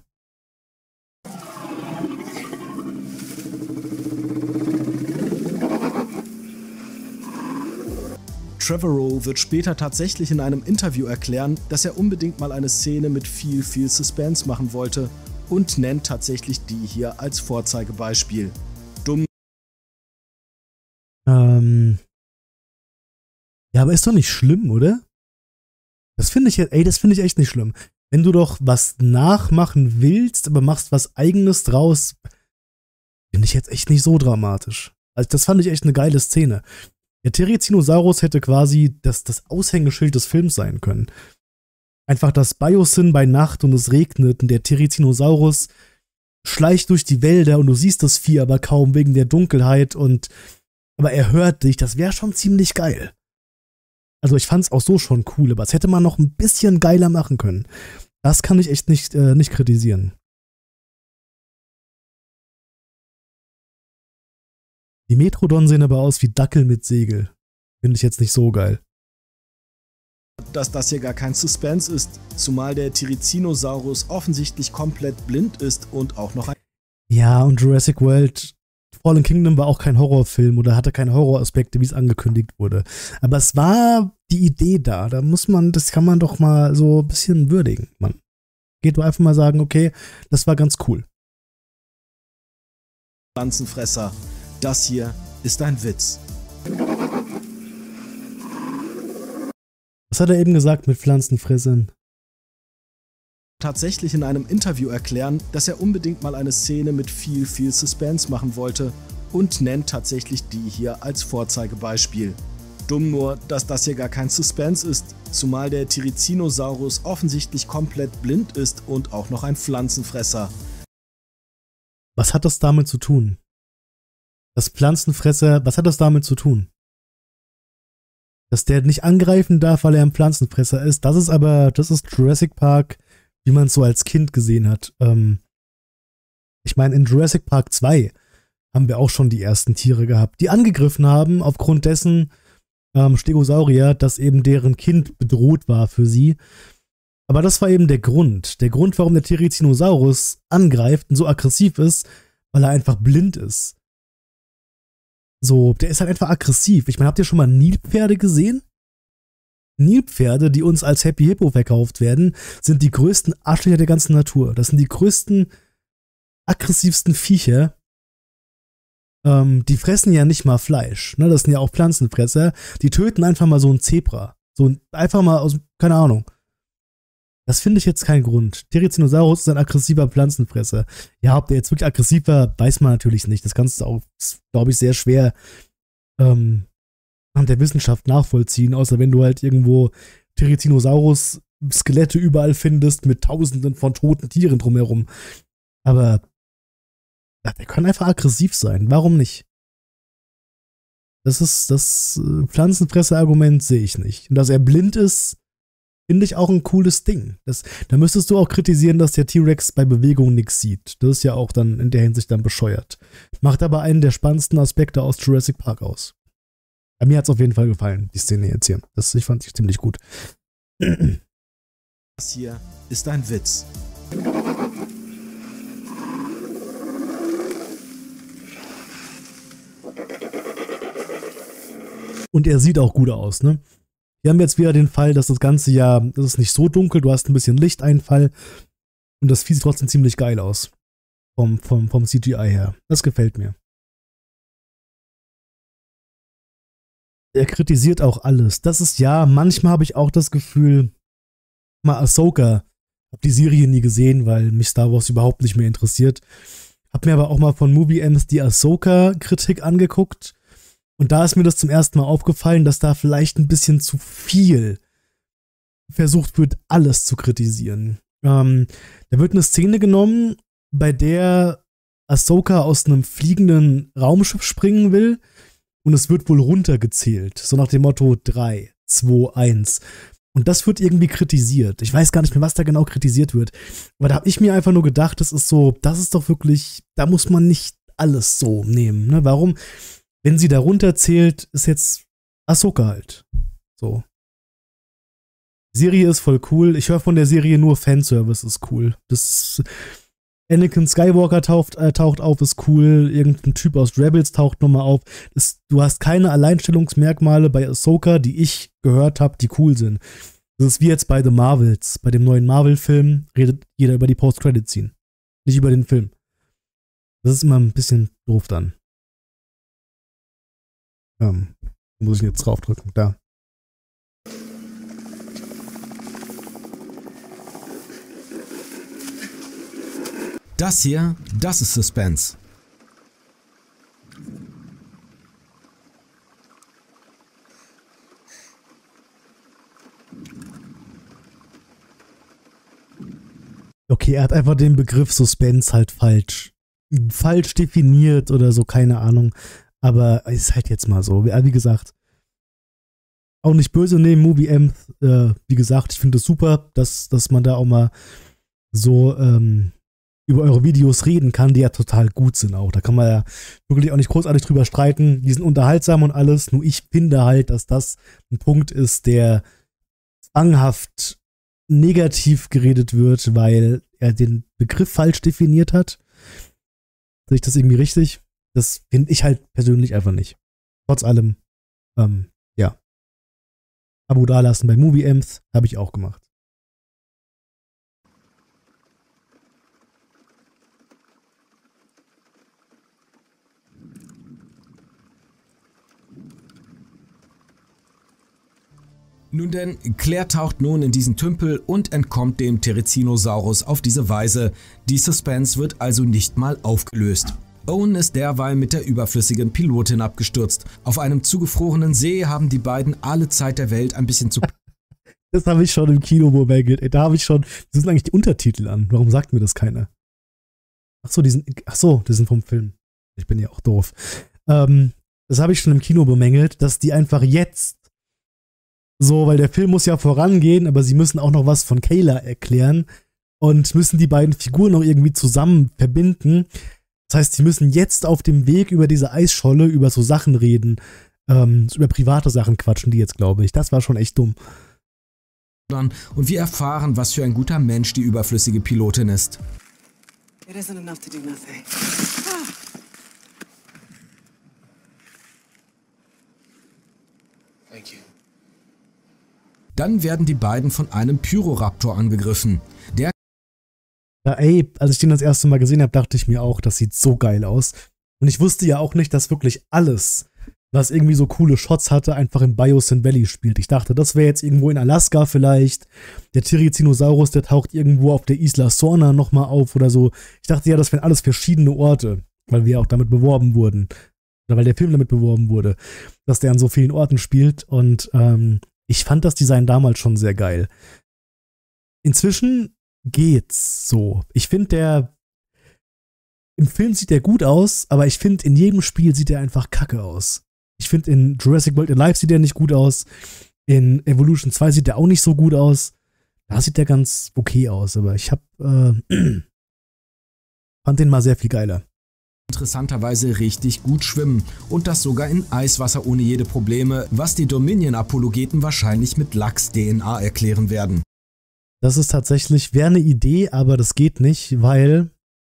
Speaker 2: Trevorrow wird später tatsächlich in einem Interview erklären, dass er unbedingt mal eine Szene mit viel, viel Suspense machen wollte und nennt tatsächlich die hier als Vorzeigebeispiel. Dumm.
Speaker 1: Ähm. Ja, aber ist doch nicht schlimm, oder? Das finde ich, ey, das finde ich echt nicht schlimm. Wenn du doch was nachmachen willst, aber machst was Eigenes draus, finde ich jetzt echt nicht so dramatisch. Also das fand ich echt eine geile Szene. Der Therizinosaurus hätte quasi das, das Aushängeschild des Films sein können. Einfach das Biosyn bei Nacht und es regnet und der Therizinosaurus schleicht durch die Wälder und du siehst das Vieh aber kaum wegen der Dunkelheit und aber er hört dich, das wäre schon ziemlich geil. Also ich fand's auch so schon cool, aber das hätte man noch ein bisschen geiler machen können. Das kann ich echt nicht, äh, nicht kritisieren. Die Metrodon sehen aber aus wie Dackel mit Segel. Finde ich jetzt nicht so geil.
Speaker 2: Dass das hier gar kein Suspense ist, zumal der Therizinosaurus offensichtlich komplett blind ist und auch noch ein...
Speaker 1: Ja, und Jurassic World Fallen Kingdom war auch kein Horrorfilm oder hatte keine Horroraspekte, wie es angekündigt wurde. Aber es war die Idee da. Da muss man, das kann man doch mal so ein bisschen würdigen. Man geht doch einfach mal sagen, okay, das war ganz cool.
Speaker 2: Pflanzenfresser. Das hier ist ein Witz.
Speaker 1: Was hat er eben gesagt mit Pflanzenfressern?
Speaker 2: Tatsächlich in einem Interview erklären, dass er unbedingt mal eine Szene mit viel, viel Suspense machen wollte und nennt tatsächlich die hier als Vorzeigebeispiel. Dumm nur, dass das hier gar kein Suspense ist, zumal der Therizinosaurus offensichtlich komplett blind ist und auch noch ein Pflanzenfresser.
Speaker 1: Was hat das damit zu tun? Das Pflanzenfresser, was hat das damit zu tun? Dass der nicht angreifen darf, weil er ein Pflanzenfresser ist, das ist aber, das ist Jurassic Park, wie man es so als Kind gesehen hat. Ähm, ich meine, in Jurassic Park zwei haben wir auch schon die ersten Tiere gehabt, die angegriffen haben, aufgrund dessen ähm, Stegosaurier, dass eben deren Kind bedroht war für sie. Aber das war eben der Grund. Der Grund, warum der Therizinosaurus angreift und so aggressiv ist, weil er einfach blind ist. So, der ist halt einfach aggressiv. Ich meine, habt ihr schon mal Nilpferde gesehen? Nilpferde, die uns als Happy Hippo verkauft werden, sind die größten Arschlöcher der ganzen Natur. Das sind die größten, aggressivsten Viecher. Ähm, die fressen ja nicht mal Fleisch. Ne? Das sind ja auch Pflanzenfresser. Die töten einfach mal so ein Zebra. So ein, einfach mal aus, keine Ahnung. Das finde ich jetzt keinen Grund. Therizinosaurus ist ein aggressiver Pflanzenfresser. Ja, ob der jetzt wirklich aggressiv war, weiß man natürlich nicht. Das kannst du auch, glaube ich, sehr schwer ähm, an der Wissenschaft nachvollziehen, außer wenn du halt irgendwo Therizinosaurus-Skelette überall findest mit tausenden von toten Tieren drumherum. Aber ja, der kann einfach aggressiv sein. Warum nicht? Das ist das äh, Pflanzenfresser-Argument, sehe ich nicht. Und dass er blind ist, finde ich auch ein cooles Ding. Das, da müsstest du auch kritisieren, dass der T-Rex bei Bewegung nichts sieht. Das ist ja auch dann in der Hinsicht dann bescheuert. Macht aber einen der spannendsten Aspekte aus Jurassic Park aus. Bei mir hat es auf jeden Fall gefallen, die Szene jetzt hier. Das ich fand ich ziemlich gut.
Speaker 2: Das hier ist ein Witz.
Speaker 1: Und er sieht auch gut aus, ne? Wir haben jetzt wieder den Fall, dass das ganze ja, das ist nicht so dunkel, du hast ein bisschen Lichteinfall und das Vieh sieht trotzdem ziemlich geil aus. Vom, vom, vom C G I her. Das gefällt mir. Er kritisiert auch alles. Das ist ja, manchmal habe ich auch das Gefühl, mal Ahsoka, habe die Serie nie gesehen, weil mich Star Wars überhaupt nicht mehr interessiert. Hab mir aber auch mal von Movie Ems die Ahsoka-Kritik angeguckt. Und da ist mir das zum ersten Mal aufgefallen, dass da vielleicht ein bisschen zu viel versucht wird, alles zu kritisieren. Ähm, da wird eine Szene genommen, bei der Ahsoka aus einem fliegenden Raumschiff springen will und es wird wohl runtergezählt. So nach dem Motto drei, zwei, eins. Und das wird irgendwie kritisiert. Ich weiß gar nicht mehr, was da genau kritisiert wird. Aber da habe ich mir einfach nur gedacht, das ist so, das ist doch wirklich, da muss man nicht alles so nehmen. Ne? Warum? Wenn sie da runterzählt, ist jetzt Ahsoka halt. So. Die Serie ist voll cool. Ich höre von der Serie nur Fanservice ist cool. Das Anakin Skywalker taucht, äh, taucht auf, ist cool. Irgendein Typ aus Rebels taucht nochmal auf. Das, du hast keine Alleinstellungsmerkmale bei Ahsoka, die ich gehört habe, die cool sind. Das ist wie jetzt bei The Marvels. Bei dem neuen Marvel-Film redet jeder über die Post-Credit-Scene. Nicht über den Film. Das ist immer ein bisschen doof dann. Ähm, muss ich jetzt draufdrücken. Da.
Speaker 2: Das hier, das ist Suspense.
Speaker 1: Okay, er hat einfach den Begriff Suspense halt falsch. Falsch definiert oder so, keine Ahnung. Aber ist halt jetzt mal so. Wie gesagt, auch nicht böse nehmen, Movie M. Äh, wie gesagt, ich finde es super, dass, dass man da auch mal so ähm, über eure Videos reden kann, die ja total gut sind auch. Da kann man ja wirklich auch nicht großartig drüber streiten. Die sind unterhaltsam und alles. Nur ich finde halt, dass das ein Punkt ist, der zwanghaft negativ geredet wird, weil er den Begriff falsch definiert hat. Sehe ich das irgendwie richtig? Das finde ich halt persönlich einfach nicht. Trotz allem, ähm, ja. Abo dalassen bei Movie Ems habe ich auch gemacht.
Speaker 2: Nun denn, Claire taucht nun in diesen Tümpel und entkommt dem Therizinosaurus auf diese Weise. Die Suspense wird also nicht mal aufgelöst. Owen ist derweil mit der überflüssigen Pilotin abgestürzt. Auf einem zugefrorenen See haben die beiden alle Zeit der Welt ein bisschen zu...
Speaker 1: Das habe ich schon im Kino bemängelt. Ey, da habe ich schon... Das sind eigentlich die Untertitel an. Warum sagt mir das keiner? Ach so, die sind... Ach so, die sind vom Film. Ich bin ja auch doof. Ähm, das habe ich schon im Kino bemängelt, dass die einfach jetzt so, weil der Film muss ja vorangehen, aber sie müssen auch noch was von Kayla erklären und müssen die beiden Figuren noch irgendwie zusammen verbinden. Das heißt, sie müssen jetzt auf dem Weg über diese Eisscholle über so Sachen reden, ähm, über private Sachen quatschen die jetzt, glaube ich. Das war schon echt dumm.
Speaker 2: Und wir erfahren, was für ein guter Mensch die überflüssige Pilotin ist.
Speaker 8: It isn't enough to do nothing.
Speaker 7: Thank you.
Speaker 2: Dann werden die beiden von einem Pyroraptor angegriffen. Der
Speaker 1: Ja, ey, als ich den das erste Mal gesehen habe, dachte ich mir auch, das sieht so geil aus. Und ich wusste ja auch nicht, dass wirklich alles, was irgendwie so coole Shots hatte, einfach im Biosyn Valley spielt. Ich dachte, das wäre jetzt irgendwo in Alaska vielleicht. Der Therizinosaurus, der taucht irgendwo auf der Isla Sorna nochmal auf oder so. Ich dachte ja, das wären alles verschiedene Orte, weil wir auch damit beworben wurden. Oder weil der Film damit beworben wurde, dass der an so vielen Orten spielt. Und ähm, ich fand das Design damals schon sehr geil. Inzwischen geht's so. Ich finde, der im Film sieht der gut aus, aber ich finde, in jedem Spiel sieht er einfach kacke aus. Ich finde, in Jurassic World Alive sieht er nicht gut aus. In Evolution zwei sieht er auch nicht so gut aus. Da sieht er ganz okay aus, aber ich hab, äh, fand den mal sehr viel geiler.
Speaker 2: Interessanterweise richtig gut schwimmen und das sogar in Eiswasser ohne jede Probleme, was die Dominion-Apologeten wahrscheinlich mit Lachs-D N A erklären werden.
Speaker 1: Das ist tatsächlich, wäre eine Idee, aber das geht nicht, weil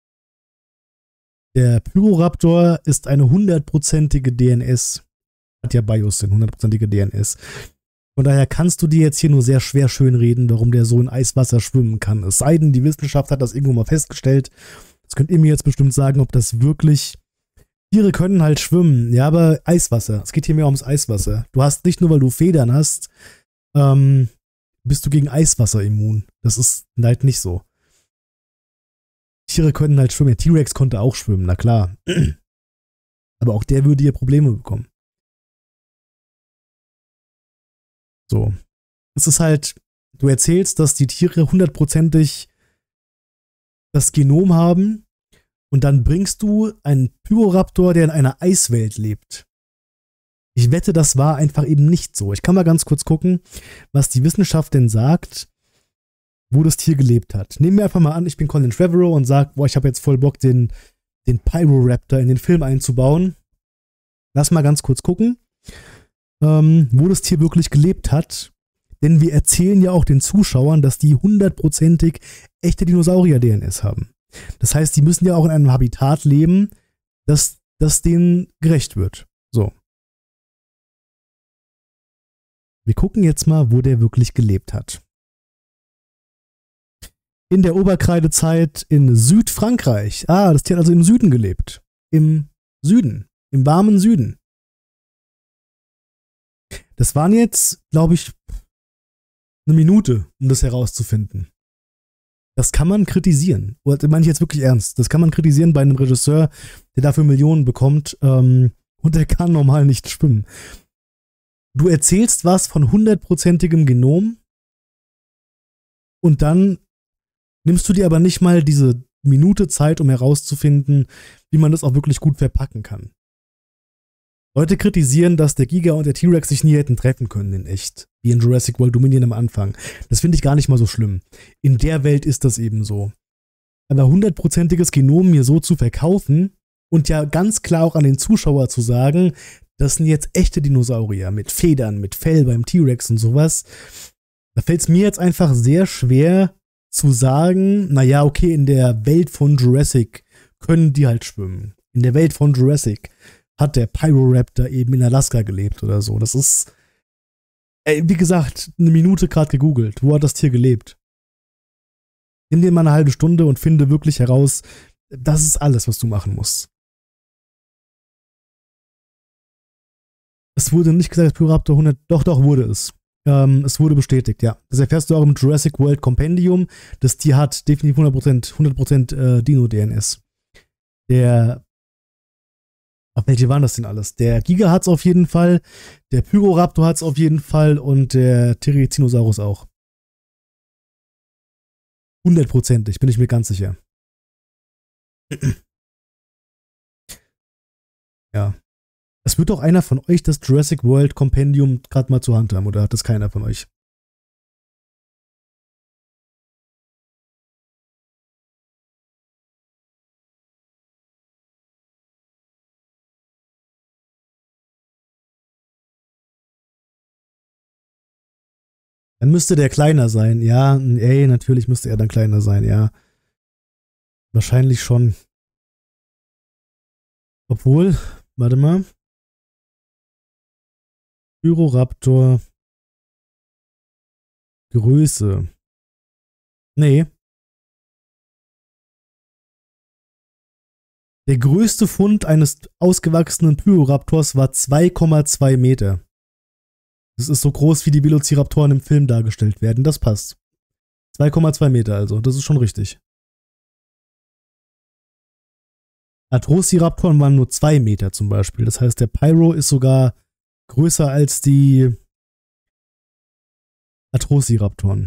Speaker 1: der Pyroraptor ist eine hundertprozentige D N S. Hat ja Biosyn, hundertprozentige D N S. Von daher kannst du dir jetzt hier nur sehr schwer schönreden, warum der so in Eiswasser schwimmen kann. Es sei denn, die Wissenschaft hat das irgendwo mal festgestellt. Das könnt ihr mir jetzt bestimmt sagen, ob das wirklich... Tiere können halt schwimmen, ja, aber Eiswasser. Es geht hier mehr ums Eiswasser. Du hast nicht nur, weil du Federn hast, ähm, bist du gegen Eiswasser immun. Das ist halt nicht so. Tiere können halt schwimmen. Der T-Rex konnte auch schwimmen, na klar. Aber auch der würde hier Probleme bekommen. So. Es ist halt, du erzählst, dass die Tiere hundertprozentig das Genom haben und dann bringst du einen Pyroraptor, der in einer Eiswelt lebt. Ich wette, das war einfach eben nicht so. Ich kann mal ganz kurz gucken, was die Wissenschaft denn sagt, wo das Tier gelebt hat. Nehmen wir einfach mal an, ich bin Colin Trevorrow und sage, boah, ich habe jetzt voll Bock, den, den Pyroraptor in den Film einzubauen. Lass mal ganz kurz gucken, ähm, wo das Tier wirklich gelebt hat. Denn wir erzählen ja auch den Zuschauern, dass die hundertprozentig echte Dinosaurier-D N S haben. Das heißt, die müssen ja auch in einem Habitat leben, das, das denen gerecht wird. So. Wir gucken jetzt mal, wo der wirklich gelebt hat. In der Oberkreidezeit in Südfrankreich. Ah, das Tier hat also im Süden gelebt. Im Süden. Im warmen Süden. Das waren jetzt, glaube ich, eine Minute, um das herauszufinden. Das kann man kritisieren. Oder das meine ich jetzt wirklich ernst. Das kann man kritisieren bei einem Regisseur, der dafür Millionen bekommt, ähm, und der kann normal nicht schwimmen. Du erzählst was von hundertprozentigem Genom und dann nimmst du dir aber nicht mal diese Minute Zeit, um herauszufinden, wie man das auch wirklich gut verpacken kann. Leute kritisieren, dass der Giga und der T-Rex sich nie hätten treffen können in echt, wie in Jurassic World Dominion am Anfang. Das finde ich gar nicht mal so schlimm. In der Welt ist das eben so. Aber hundertprozentiges Genom mir so zu verkaufen und ja ganz klar auch an den Zuschauer zu sagen, das sind jetzt echte Dinosaurier mit Federn, mit Fell beim T-Rex und sowas. Da fällt es mir jetzt einfach sehr schwer zu sagen, naja, okay, in der Welt von Jurassic können die halt schwimmen. In der Welt von Jurassic hat der Pyroraptor eben in Alaska gelebt oder so. Das ist, ey, wie gesagt, eine Minute gerade gegoogelt. Wo hat das Tier gelebt? Nimm dir mal eine halbe Stunde und finde wirklich heraus, das ist alles, was du machen musst. Es wurde nicht gesagt, dass Pyroraptor hundert, doch, doch, wurde es. Ähm, es wurde bestätigt, ja. Das erfährst du auch im Jurassic World Compendium. Das Tier hat definitiv hundert Prozent, hundert Prozent äh, Dino-D N S. Der, ach, welche waren das denn alles? Der Giga hat's auf jeden Fall, der Pyroraptor hat's auf jeden Fall und der Therizinosaurus auch. Hundertprozentig, bin ich mir ganz sicher. Ja. Es wird doch einer von euch das Jurassic World Compendium gerade mal zur Hand haben, oder hat das keiner von euch? Dann müsste der kleiner sein, ja. Ey, natürlich müsste er dann kleiner sein, ja. Wahrscheinlich schon. Obwohl, warte mal. Pyroraptor Größe. Nee. Der größte Fund eines ausgewachsenen Pyroraptors war zwei Komma zwei Meter. Das ist so groß, wie die Velociraptoren im Film dargestellt werden. Das passt. zwei Komma zwei Meter also. Das ist schon richtig. Arthrosiraptoren waren nur zwei Meter zum Beispiel. Das heißt, der Pyro ist sogar größer als die Arthrosiraptoren.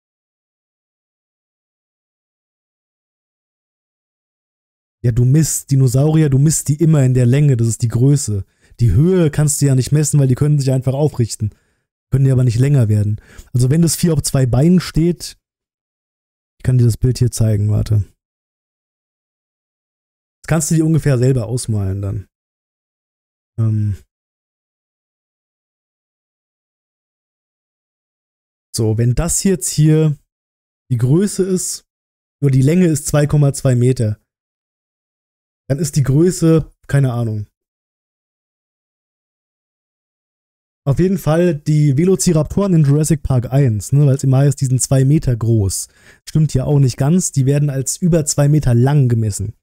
Speaker 1: Ja, du misst Dinosaurier, du misst die immer in der Länge, das ist die Größe. Die Höhe kannst du ja nicht messen, weil die können sich einfach aufrichten. Können die aber nicht länger werden. Also wenn das Vieh auf zwei Beinen steht, ich kann dir das Bild hier zeigen, warte. Das kannst du dir ungefähr selber ausmalen dann. Ähm So, wenn das jetzt hier die Größe ist, oder die Länge ist zwei Komma zwei Meter, dann ist die Größe, keine Ahnung. Auf jeden Fall die Velociraptoren in Jurassic Park eins, ne, weil es immer heißt, die sind zwei Meter groß. Stimmt ja auch nicht ganz, die werden als über zwei Meter lang gemessen.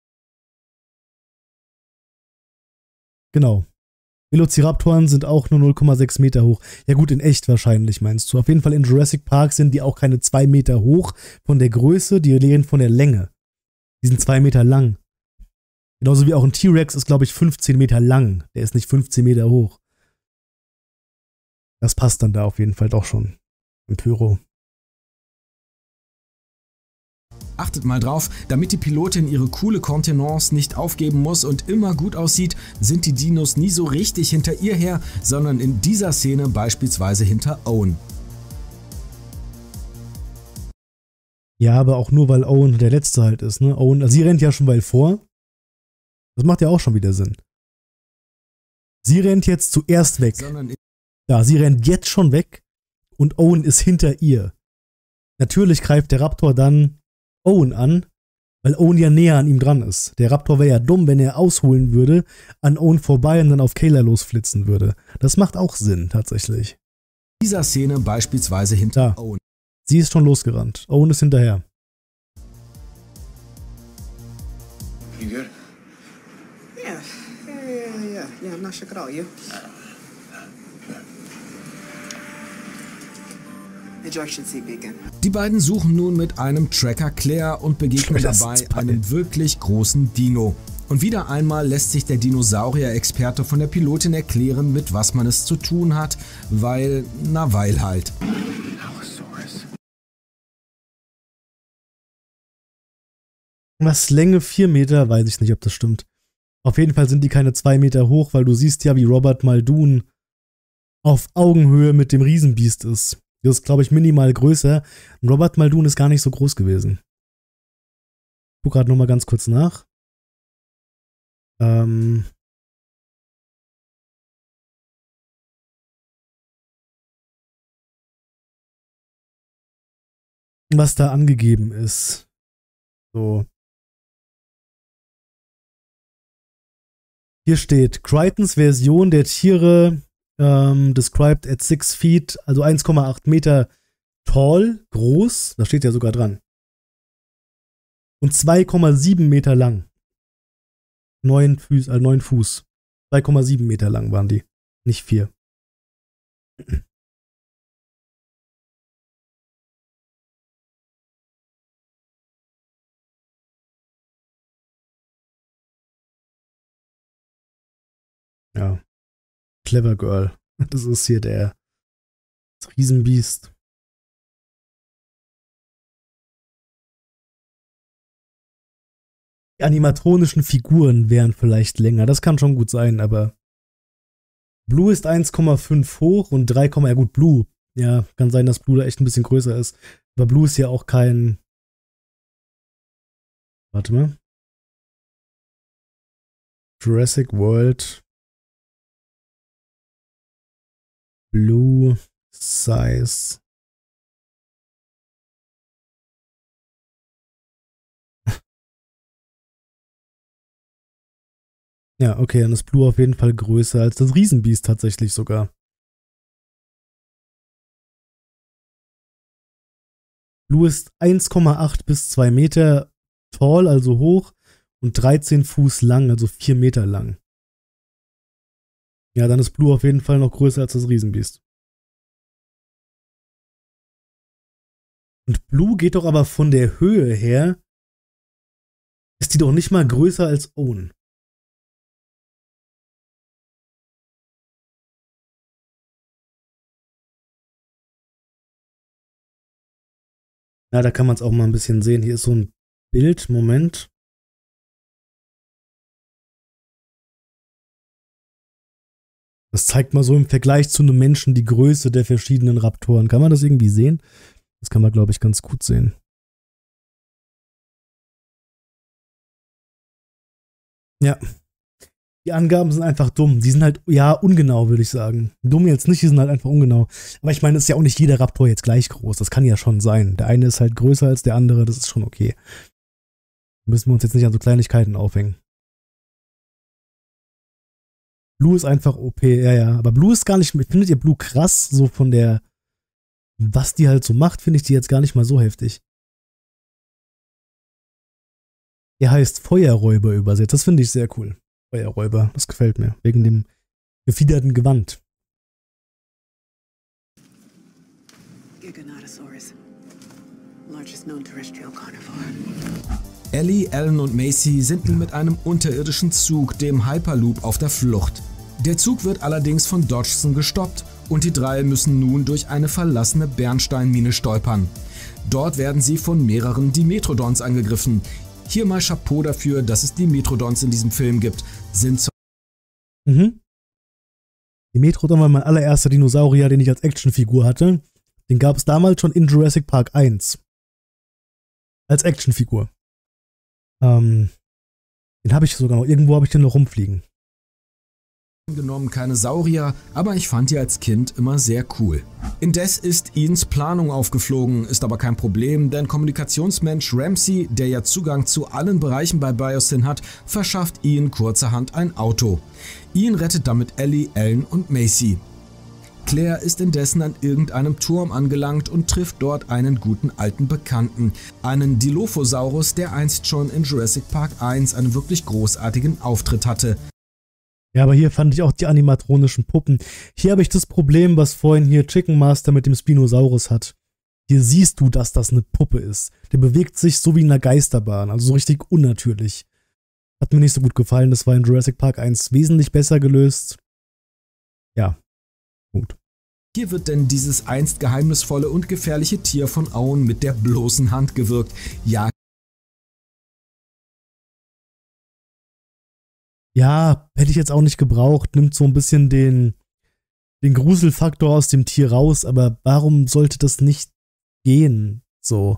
Speaker 1: Genau. Velociraptoren sind auch nur null Komma sechs Meter hoch. Ja gut, in echt wahrscheinlich, meinst du. Auf jeden Fall in Jurassic Park sind die auch keine zwei Meter hoch von der Größe, die reden von der Länge. Die sind zwei Meter lang. Genauso wie auch ein T-Rex ist, glaube ich, fünfzehn Meter lang. Der ist nicht fünfzehn Meter hoch. Das passt dann da auf jeden Fall doch schon. Im Pyro.
Speaker 2: Achtet mal drauf, damit die Pilotin ihre coole Kontenance nicht aufgeben muss und immer gut aussieht, sind die Dinos nie so richtig hinter ihr her, sondern in dieser Szene beispielsweise hinter Owen.
Speaker 1: Ja, aber auch nur, weil Owen der Letzte halt ist, ne? Owen, also sie rennt ja schon weit vor. Das macht ja auch schon wieder Sinn. Sie rennt jetzt zuerst weg. Ja, sie rennt jetzt schon weg und Owen ist hinter ihr. Natürlich greift der Raptor dann Owen an, weil Owen ja näher an ihm dran ist. Der Raptor wäre ja dumm, wenn er ausholen würde, an Owen vorbei und dann auf Kayla losflitzen würde. Das macht auch Sinn, tatsächlich.
Speaker 2: In dieser Szene beispielsweise hinter
Speaker 1: ja.
Speaker 2: Owen.
Speaker 1: Sie ist schon losgerannt. Owen ist hinterher.
Speaker 9: You good?
Speaker 10: Yeah. Yeah, yeah, yeah. Yeah, I'm not shook at all. You? Ejection seat beacon.
Speaker 2: Die beiden suchen nun mit einem Tracker Claire und begegnen dabei einem wirklich großen Dino. Und wieder einmal lässt sich der Dinosaurier-Experte von der Pilotin erklären, mit was man es zu tun hat, weil, na weil halt.
Speaker 1: Was Länge vier Meter, weiß ich nicht, ob das stimmt. Auf jeden Fall sind die keine zwei Meter hoch, weil du siehst ja, wie Robert Muldoon auf Augenhöhe mit dem Riesenbiest ist. Das ist, glaube ich, minimal größer. Robert Muldoon ist gar nicht so groß gewesen. Ich gucke gerade nochmal ganz kurz nach. Ähm was da angegeben ist. So. Hier steht, Crichtons Version der Tiere ähm, described at six feet, also eins Komma acht Meter tall, groß, da steht ja sogar dran. Und zwei Komma sieben Meter lang. Neun Fuß, also neun Fuß. zwei Komma sieben Meter lang waren die, nicht vier. Ja. Clever Girl. Das ist hier der das Riesenbiest. Die animatronischen Figuren wären vielleicht länger. Das kann schon gut sein, aber Blue ist eins Komma fünf hoch und drei, ja gut, Blue. Ja, kann sein, dass Blue da echt ein bisschen größer ist. Aber Blue ist ja auch kein... Warte mal. Jurassic World... Blue Size. Ja, okay, dann ist Blue auf jeden Fall größer als das Riesenbiest tatsächlich sogar. Blue ist eins Komma acht bis zwei Meter tall, also hoch, und dreizehn Fuß lang, also vier Meter lang. Ja, dann ist Blue auf jeden Fall noch größer als das Riesenbiest. Und Blue geht doch aber von der Höhe her, ist die doch nicht mal größer als Owen. Ja, da kann man es auch mal ein bisschen sehen. Hier ist so ein Bild, Moment. Das zeigt mal so im Vergleich zu einem Menschen die Größe der verschiedenen Raptoren. Kann man das irgendwie sehen? Das kann man, glaube ich, ganz gut sehen. Ja. Die Angaben sind einfach dumm. Die sind halt, ja, ungenau, würde ich sagen. Dumm jetzt nicht, die sind halt einfach ungenau. Aber ich meine, es ist ja auch nicht jeder Raptor jetzt gleich groß. Das kann ja schon sein. Der eine ist halt größer als der andere, das ist schon okay. Da müssen wir uns jetzt nicht an so Kleinigkeiten aufhängen. Blue ist einfach O P, ja, ja. Aber Blue ist gar nicht, findet ihr Blue krass, so von der, was die halt so macht, finde ich die jetzt gar nicht mal so heftig. Er heißt Feuerräuber übersetzt, das finde ich sehr cool. Feuerräuber, das gefällt mir, wegen dem gefiederten Gewand.
Speaker 10: Giganotosaurus, largest known terrestrial carnivore.
Speaker 2: Ellie, Alan und Macy sind nun mit einem unterirdischen Zug, dem Hyperloop, auf der Flucht. Der Zug wird allerdings von Dodgson gestoppt und die drei müssen nun durch eine verlassene Bernsteinmine stolpern. Dort werden sie von mehreren Dimetrodons angegriffen. Hier mal Chapeau dafür, dass es Dimetrodons in diesem Film gibt. Sind zu
Speaker 1: Mhm. Dimetrodon war mein allererster Dinosaurier, den ich als Actionfigur hatte. Den gab es damals schon in Jurassic Park eins. Als Actionfigur. Ähm, den habe ich sogar noch. Irgendwo habe ich den noch rumfliegen.
Speaker 2: genommen keine Saurier, aber ich fand die als Kind immer sehr cool. Indes ist Ians Planung aufgeflogen, ist aber kein Problem, denn Kommunikationsmensch Ramsey, der ja Zugang zu allen Bereichen bei Biosyn hat, verschafft Ian kurzerhand ein Auto. Ian rettet damit Ellie, Ellen und Macy. Claire ist indessen an irgendeinem Turm angelangt und trifft dort einen guten alten Bekannten, einen Dilophosaurus, der einst schon in Jurassic Park eins einen wirklich großartigen Auftritt hatte.
Speaker 1: Ja, aber hier fand ich auch die animatronischen Puppen. Hier habe ich das Problem, was vorhin hier Chicken Master mit dem Spinosaurus hat. Hier siehst du, dass das eine Puppe ist. Der bewegt sich so wie in einer Geisterbahn, also so richtig unnatürlich. Hat mir nicht so gut gefallen, das war in Jurassic Park eins wesentlich besser gelöst. Ja, Punkt.
Speaker 2: Hier wird denn dieses einst geheimnisvolle und gefährliche Tier von Owen mit der bloßen Hand gewürgt. Ja,
Speaker 1: Ja, hätte ich jetzt auch nicht gebraucht, nimmt so ein bisschen den, den Gruselfaktor aus dem Tier raus, aber warum sollte das nicht gehen? So.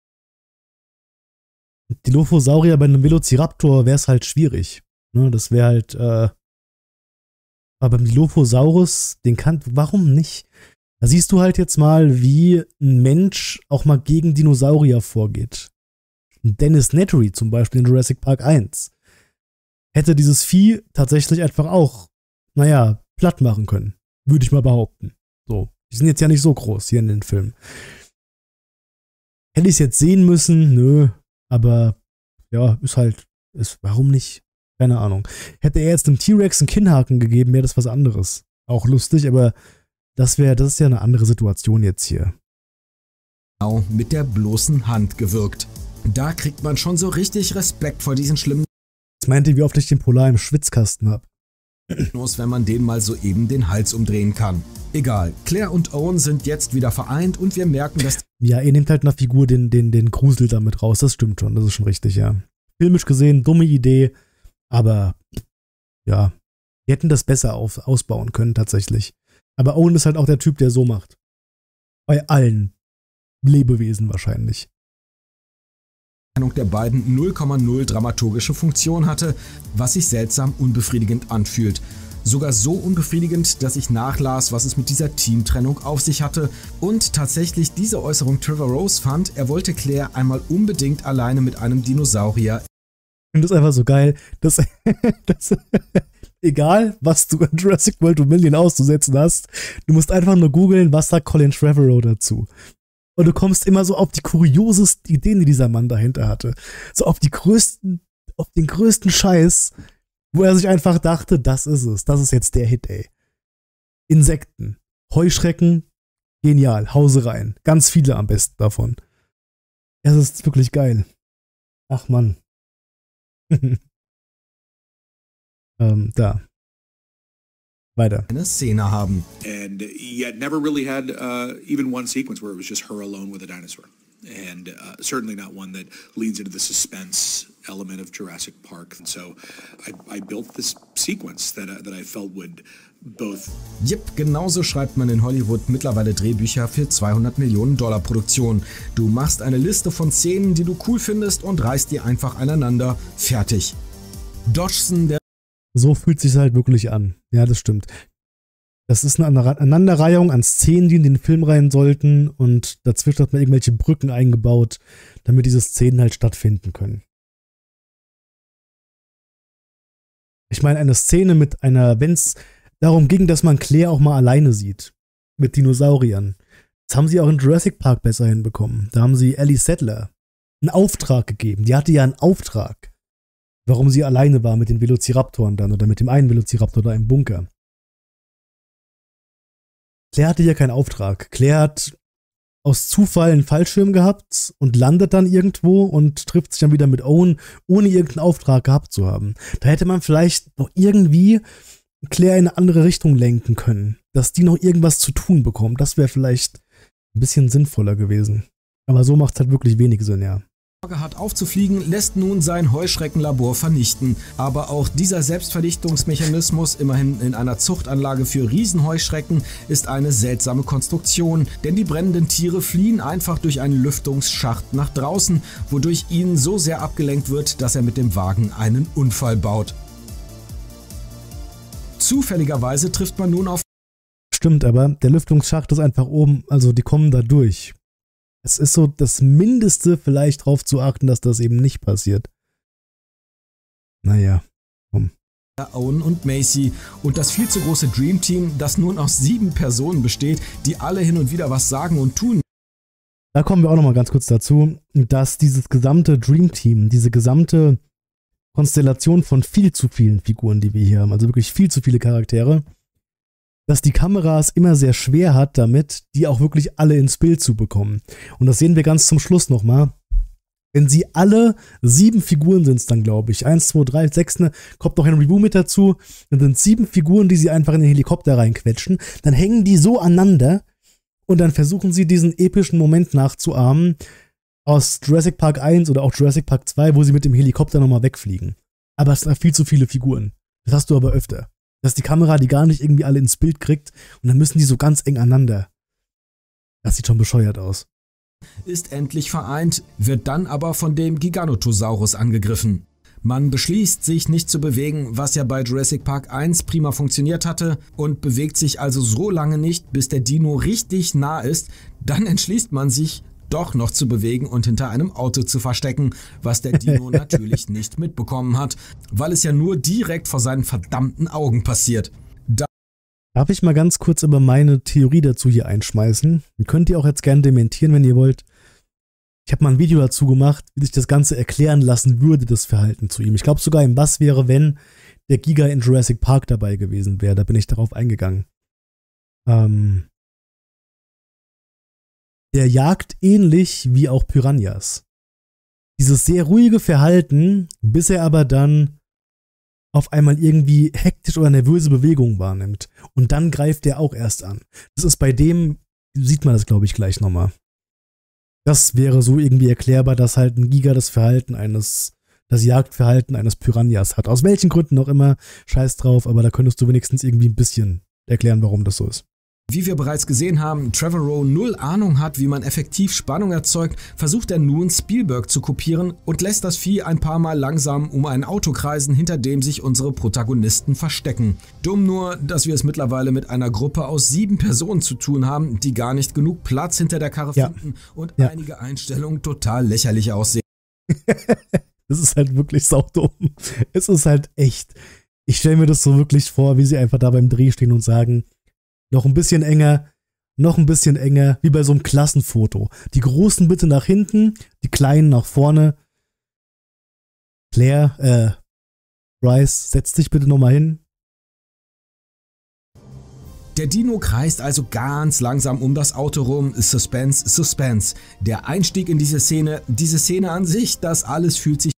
Speaker 1: Mit Dilophosaurier bei einem Velociraptor wäre es halt schwierig. Ne, das wäre halt, äh, aber beim Dilophosaurus, den kann, warum nicht? Da siehst du halt jetzt mal, wie ein Mensch auch mal gegen Dinosaurier vorgeht. Dennis Nedry zum Beispiel in Jurassic Park eins. Hätte dieses Vieh tatsächlich einfach auch, naja, platt machen können. Würde ich mal behaupten. So. Die sind jetzt ja nicht so groß hier in den Filmen. Hätte ich es jetzt sehen müssen? Nö. Aber, ja, ist halt, ist, warum nicht? Keine Ahnung. Hätte er jetzt einem T-Rex einen Kinnhaken gegeben, wäre das was anderes. Auch lustig, aber das wäre, das ist ja eine andere Situation jetzt hier.
Speaker 2: Genau, mit der bloßen Hand gewürgt. Da kriegt man schon so richtig Respekt vor diesen schlimmen
Speaker 1: Jetzt meinte, wie oft ich den Polar im Schwitzkasten habe.
Speaker 2: wenn man den mal so eben den Hals umdrehen kann. Egal, Claire und Owen sind jetzt wieder vereint und wir merken, dass...
Speaker 1: Ja, ihr nehmt halt einer Figur den, den, den Grusel damit raus, das stimmt schon, das ist schon richtig, ja. Filmisch gesehen, dumme Idee, aber ja, die hätten das besser auf, ausbauen können tatsächlich. Aber Owen ist halt auch der Typ, der so macht. Bei allen Lebewesen wahrscheinlich.
Speaker 2: der beiden null Komma null dramaturgische Funktion hatte, was sich seltsam unbefriedigend anfühlt. Sogar so unbefriedigend, dass ich nachlas, was es mit dieser Teamtrennung auf sich hatte und tatsächlich diese Äußerung Trevor Rose fand, er wollte Claire einmal unbedingt alleine mit einem Dinosaurier.
Speaker 1: Ich finde das einfach so geil, dass, dass egal, was du in Jurassic World Dominion auszusetzen hast, du musst einfach nur googeln, was sagt Colin Trevorrow dazu. Und du kommst immer so auf die kuriosesten Ideen, die dieser Mann dahinter hatte. So auf die größten, auf den größten Scheiß, wo er sich einfach dachte, das ist es, das ist jetzt der Hit, ey. Insekten, Heuschrecken, genial, Hause rein. Ganz viele am besten davon. Es ist wirklich geil. Ach Mann. ähm, da. Weiter.
Speaker 2: Eine Szene haben.
Speaker 11: And yet never really had uh, even one sequence where it was just her alone with a dinosaur. And uh, certainly not one that leads into the suspense element of Jurassic Park. And so I, I built this sequence that, uh, that I felt would both...
Speaker 2: Jep, genauso schreibt man in Hollywood mittlerweile Drehbücher für zweihundert Millionen Dollar Produktion. Du machst eine Liste von Szenen, die du cool findest und reißt die einfach aneinander. Fertig. Dodgson, der
Speaker 1: So fühlt sich halt wirklich an. Ja, das stimmt. Das ist eine Aneinanderreihung an Szenen, die in den Film rein sollten und dazwischen hat man irgendwelche Brücken eingebaut, damit diese Szenen halt stattfinden können. Ich meine, eine Szene mit einer, wenn es darum ging, dass man Claire auch mal alleine sieht, mit Dinosauriern. Das haben sie auch in Jurassic Park besser hinbekommen. Da haben sie Ellie Sattler einen Auftrag gegeben. Die hatte ja einen Auftrag, warum sie alleine war mit den Velociraptoren dann oder mit dem einen Velociraptor da im Bunker. Claire hatte ja keinen Auftrag. Claire hat aus Zufall einen Fallschirm gehabt und landet dann irgendwo und trifft sich dann wieder mit Owen, ohne irgendeinen Auftrag gehabt zu haben. Da hätte man vielleicht noch irgendwie Claire in eine andere Richtung lenken können, dass die noch irgendwas zu tun bekommt. Das wäre vielleicht ein bisschen sinnvoller gewesen. Aber so macht es halt wirklich wenig Sinn, ja.
Speaker 2: Hat aufzufliegen, lässt nun sein Heuschreckenlabor vernichten. Aber auch dieser Selbstvernichtungsmechanismus, immerhin in einer Zuchtanlage für Riesenheuschrecken, ist eine seltsame Konstruktion, denn die brennenden Tiere fliehen einfach durch einen Lüftungsschacht nach draußen, wodurch ihnen so sehr abgelenkt wird, dass er mit dem Wagen einen Unfall baut. Zufälligerweise trifft man nun auf...
Speaker 1: Stimmt, aber der Lüftungsschacht ist einfach oben, also die kommen da durch. Es ist so das Mindeste, vielleicht darauf zu achten, dass das eben nicht passiert. Naja, komm.
Speaker 2: Owen und Macy und das viel zu große Dream Team, das nun aus sieben Personen besteht, die alle hin und wieder was sagen und tun.
Speaker 1: Da kommen wir auch nochmal ganz kurz dazu, dass dieses gesamte Dream Team, diese gesamte Konstellation von viel zu vielen Figuren, die wir hier haben, also wirklich viel zu viele Charaktere, dass die Kamera es immer sehr schwer hat damit, die auch wirklich alle ins Bild zu bekommen. Und das sehen wir ganz zum Schluss nochmal. Wenn sie alle sieben Figuren sind es dann, glaube ich, eins, zwei, drei, sechs, ne, kommt noch Henry Wu mit dazu, dann sind sieben Figuren, die sie einfach in den Helikopter reinquetschen, dann hängen die so aneinander und dann versuchen sie diesen epischen Moment nachzuahmen aus Jurassic Park eins oder auch Jurassic Park zwei, wo sie mit dem Helikopter nochmal wegfliegen. Aber es sind viel zu viele Figuren. Das hast du aber öfter. Dass die Kamera die gar nicht irgendwie alle ins Bild kriegt und dann müssen die so ganz eng aneinander. Das sieht schon bescheuert aus.
Speaker 2: Ist endlich vereint, wird dann aber von dem Giganotosaurus angegriffen. Man beschließt, sich nicht zu bewegen, was ja bei Jurassic Park eins prima funktioniert hatte, und bewegt sich also so lange nicht, bis der Dino richtig nah ist. Dann entschließt man sich, doch noch zu bewegen und hinter einem Auto zu verstecken, was der Dino natürlich nicht mitbekommen hat, weil es ja nur direkt vor seinen verdammten Augen passiert. Da
Speaker 1: Darf ich mal ganz kurz über meine Theorie dazu hier einschmeißen? Ihr könnt ihr auch jetzt gerne dementieren, wenn ihr wollt. Ich habe mal ein Video dazu gemacht, wie sich das Ganze erklären lassen würde, das Verhalten zu ihm. Ich glaube sogar im Was wäre, wenn der Giga in Jurassic Park dabei gewesen wäre. Da bin ich darauf eingegangen. Ähm... Der jagt ähnlich wie auch Piranhas. Dieses sehr ruhige Verhalten, bis er aber dann auf einmal irgendwie hektisch oder nervöse Bewegungen wahrnimmt. Und dann greift er auch erst an. Das ist bei dem, sieht man das glaube ich gleich nochmal. Das wäre so irgendwie erklärbar, dass halt ein Giga das Verhalten eines, das Jagdverhalten eines Piranhas hat. Aus welchen Gründen auch immer, scheiß drauf, aber da könntest du wenigstens irgendwie ein bisschen erklären, warum das so ist.
Speaker 2: Wie wir bereits gesehen haben, Trevorrow null Ahnung hat, wie man effektiv Spannung erzeugt, versucht er nun Spielberg zu kopieren und lässt das Vieh ein paar Mal langsam um ein Auto kreisen, hinter dem sich unsere Protagonisten verstecken. Dumm nur, dass wir es mittlerweile mit einer Gruppe aus sieben Personen zu tun haben, die gar nicht genug Platz hinter der Karre
Speaker 1: ja.
Speaker 2: finden und
Speaker 1: ja.
Speaker 2: einige Einstellungen total lächerlich aussehen.
Speaker 1: Das ist halt wirklich saudumm. Es ist halt echt. Ich stelle mir das so wirklich vor, wie sie einfach da beim Dreh stehen und sagen, noch ein bisschen enger, noch ein bisschen enger, wie bei so einem Klassenfoto. Die Großen bitte nach hinten, die Kleinen nach vorne. Claire, äh, Bryce, setz dich bitte nochmal hin.
Speaker 2: Der Dino kreist also ganz langsam um das Auto rum. Suspense, Suspense. Der Einstieg in diese Szene, diese Szene an sich, das alles fühlt sich...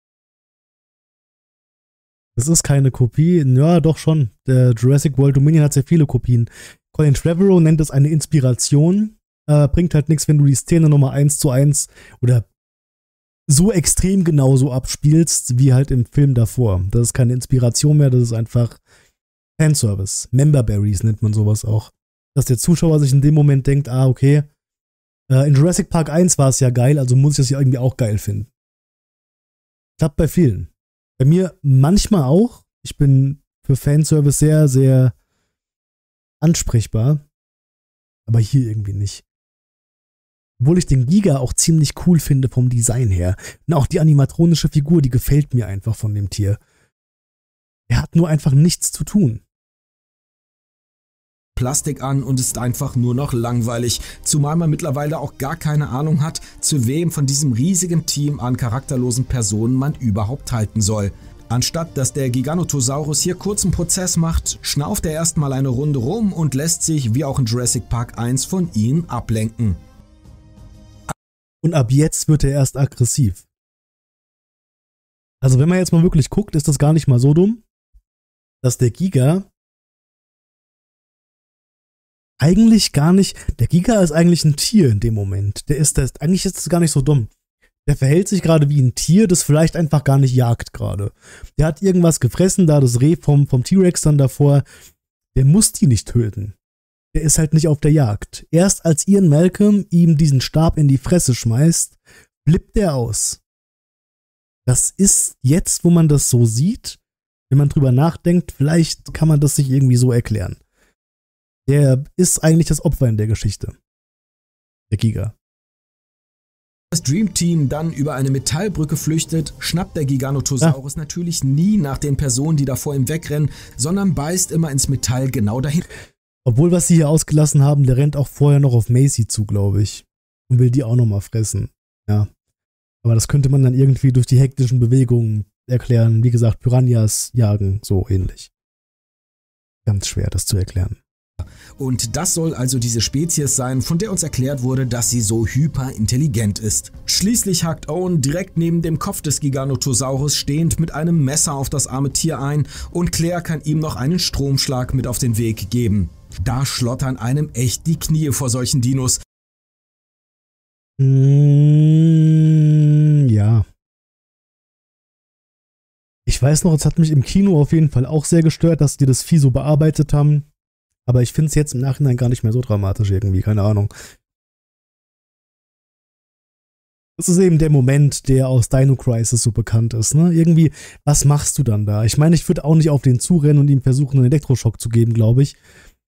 Speaker 1: Das ist keine Kopie, ja doch schon. Der Jurassic World Dominion hat sehr viele Kopien. Colin Trevorrow nennt es eine Inspiration. Äh, bringt halt nichts, wenn du die Szene Nummer eins zu eins oder so extrem genauso abspielst, wie halt im Film davor. Das ist keine Inspiration mehr, das ist einfach Fanservice. Memberberries nennt man sowas auch. Dass der Zuschauer sich in dem Moment denkt, ah, okay, äh, in Jurassic Park eins war es ja geil, also muss ich das ja irgendwie auch geil finden. Klappt bei vielen. Bei mir manchmal auch. Ich bin für Fanservice sehr, sehr ansprechbar. Aber hier irgendwie nicht. Obwohl ich den Giga auch ziemlich cool finde vom Design her. Und auch die animatronische Figur, die gefällt mir einfach von dem Tier. Er hat nur einfach nichts zu tun.
Speaker 2: Plastik an und ist einfach nur noch langweilig, zumal man mittlerweile auch gar keine Ahnung hat, zu wem von diesem riesigen Team an charakterlosen Personen man überhaupt halten soll. Anstatt dass der Giganotosaurus hier kurzen Prozess macht, schnauft er erstmal eine Runde rum und lässt sich, wie auch in Jurassic Park eins, von ihnen ablenken.
Speaker 1: Und ab jetzt wird er erst aggressiv. Also wenn man jetzt mal wirklich guckt, ist das gar nicht mal so dumm, dass der Giga eigentlich gar nicht, der Giga ist eigentlich ein Tier in dem Moment. Der ist, der ist eigentlich ist das gar nicht so dumm. Der verhält sich gerade wie ein Tier, das vielleicht einfach gar nicht jagt gerade. Der hat irgendwas gefressen, da das Reh vom, vom T-Rex dann davor, der muss die nicht töten. Der ist halt nicht auf der Jagd. Erst als Ian Malcolm ihm diesen Stab in die Fresse schmeißt, flippt der aus. Das ist jetzt, wo man das so sieht, wenn man drüber nachdenkt, vielleicht kann man das sich irgendwie so erklären. Der ist eigentlich das Opfer in der Geschichte. Der Giga.
Speaker 2: Das Dream Team dann über eine Metallbrücke flüchtet, schnappt der Giganotosaurus ja. natürlich nie nach den Personen, die da vor ihm wegrennen, sondern beißt immer ins Metall genau dahin.
Speaker 1: Obwohl, was sie hier ausgelassen haben, der rennt auch vorher noch auf Macy zu, glaube ich. Und will die auch nochmal fressen. Ja. Aber das könnte man dann irgendwie durch die hektischen Bewegungen erklären. Wie gesagt, Piranhas jagen, so ähnlich. Ganz schwer, das zu erklären.
Speaker 2: Und das soll also diese Spezies sein, von der uns erklärt wurde, dass sie so hyperintelligent ist. Schließlich hakt Owen direkt neben dem Kopf des Giganotosaurus stehend mit einem Messer auf das arme Tier ein und Claire kann ihm noch einen Stromschlag mit auf den Weg geben. Da schlottern einem echt die Knie vor solchen Dinos.
Speaker 1: Mm, ja. Ich weiß noch, es hat mich im Kino auf jeden Fall auch sehr gestört, dass die das Vieh so bearbeitet haben. Aber ich finde es jetzt im Nachhinein gar nicht mehr so dramatisch irgendwie, keine Ahnung. Das ist eben der Moment, der aus Dino Crisis so bekannt ist, ne? Irgendwie, was machst du dann da? Ich meine, ich würde auch nicht auf den zurennen und ihm versuchen, einen Elektroschock zu geben, glaube ich.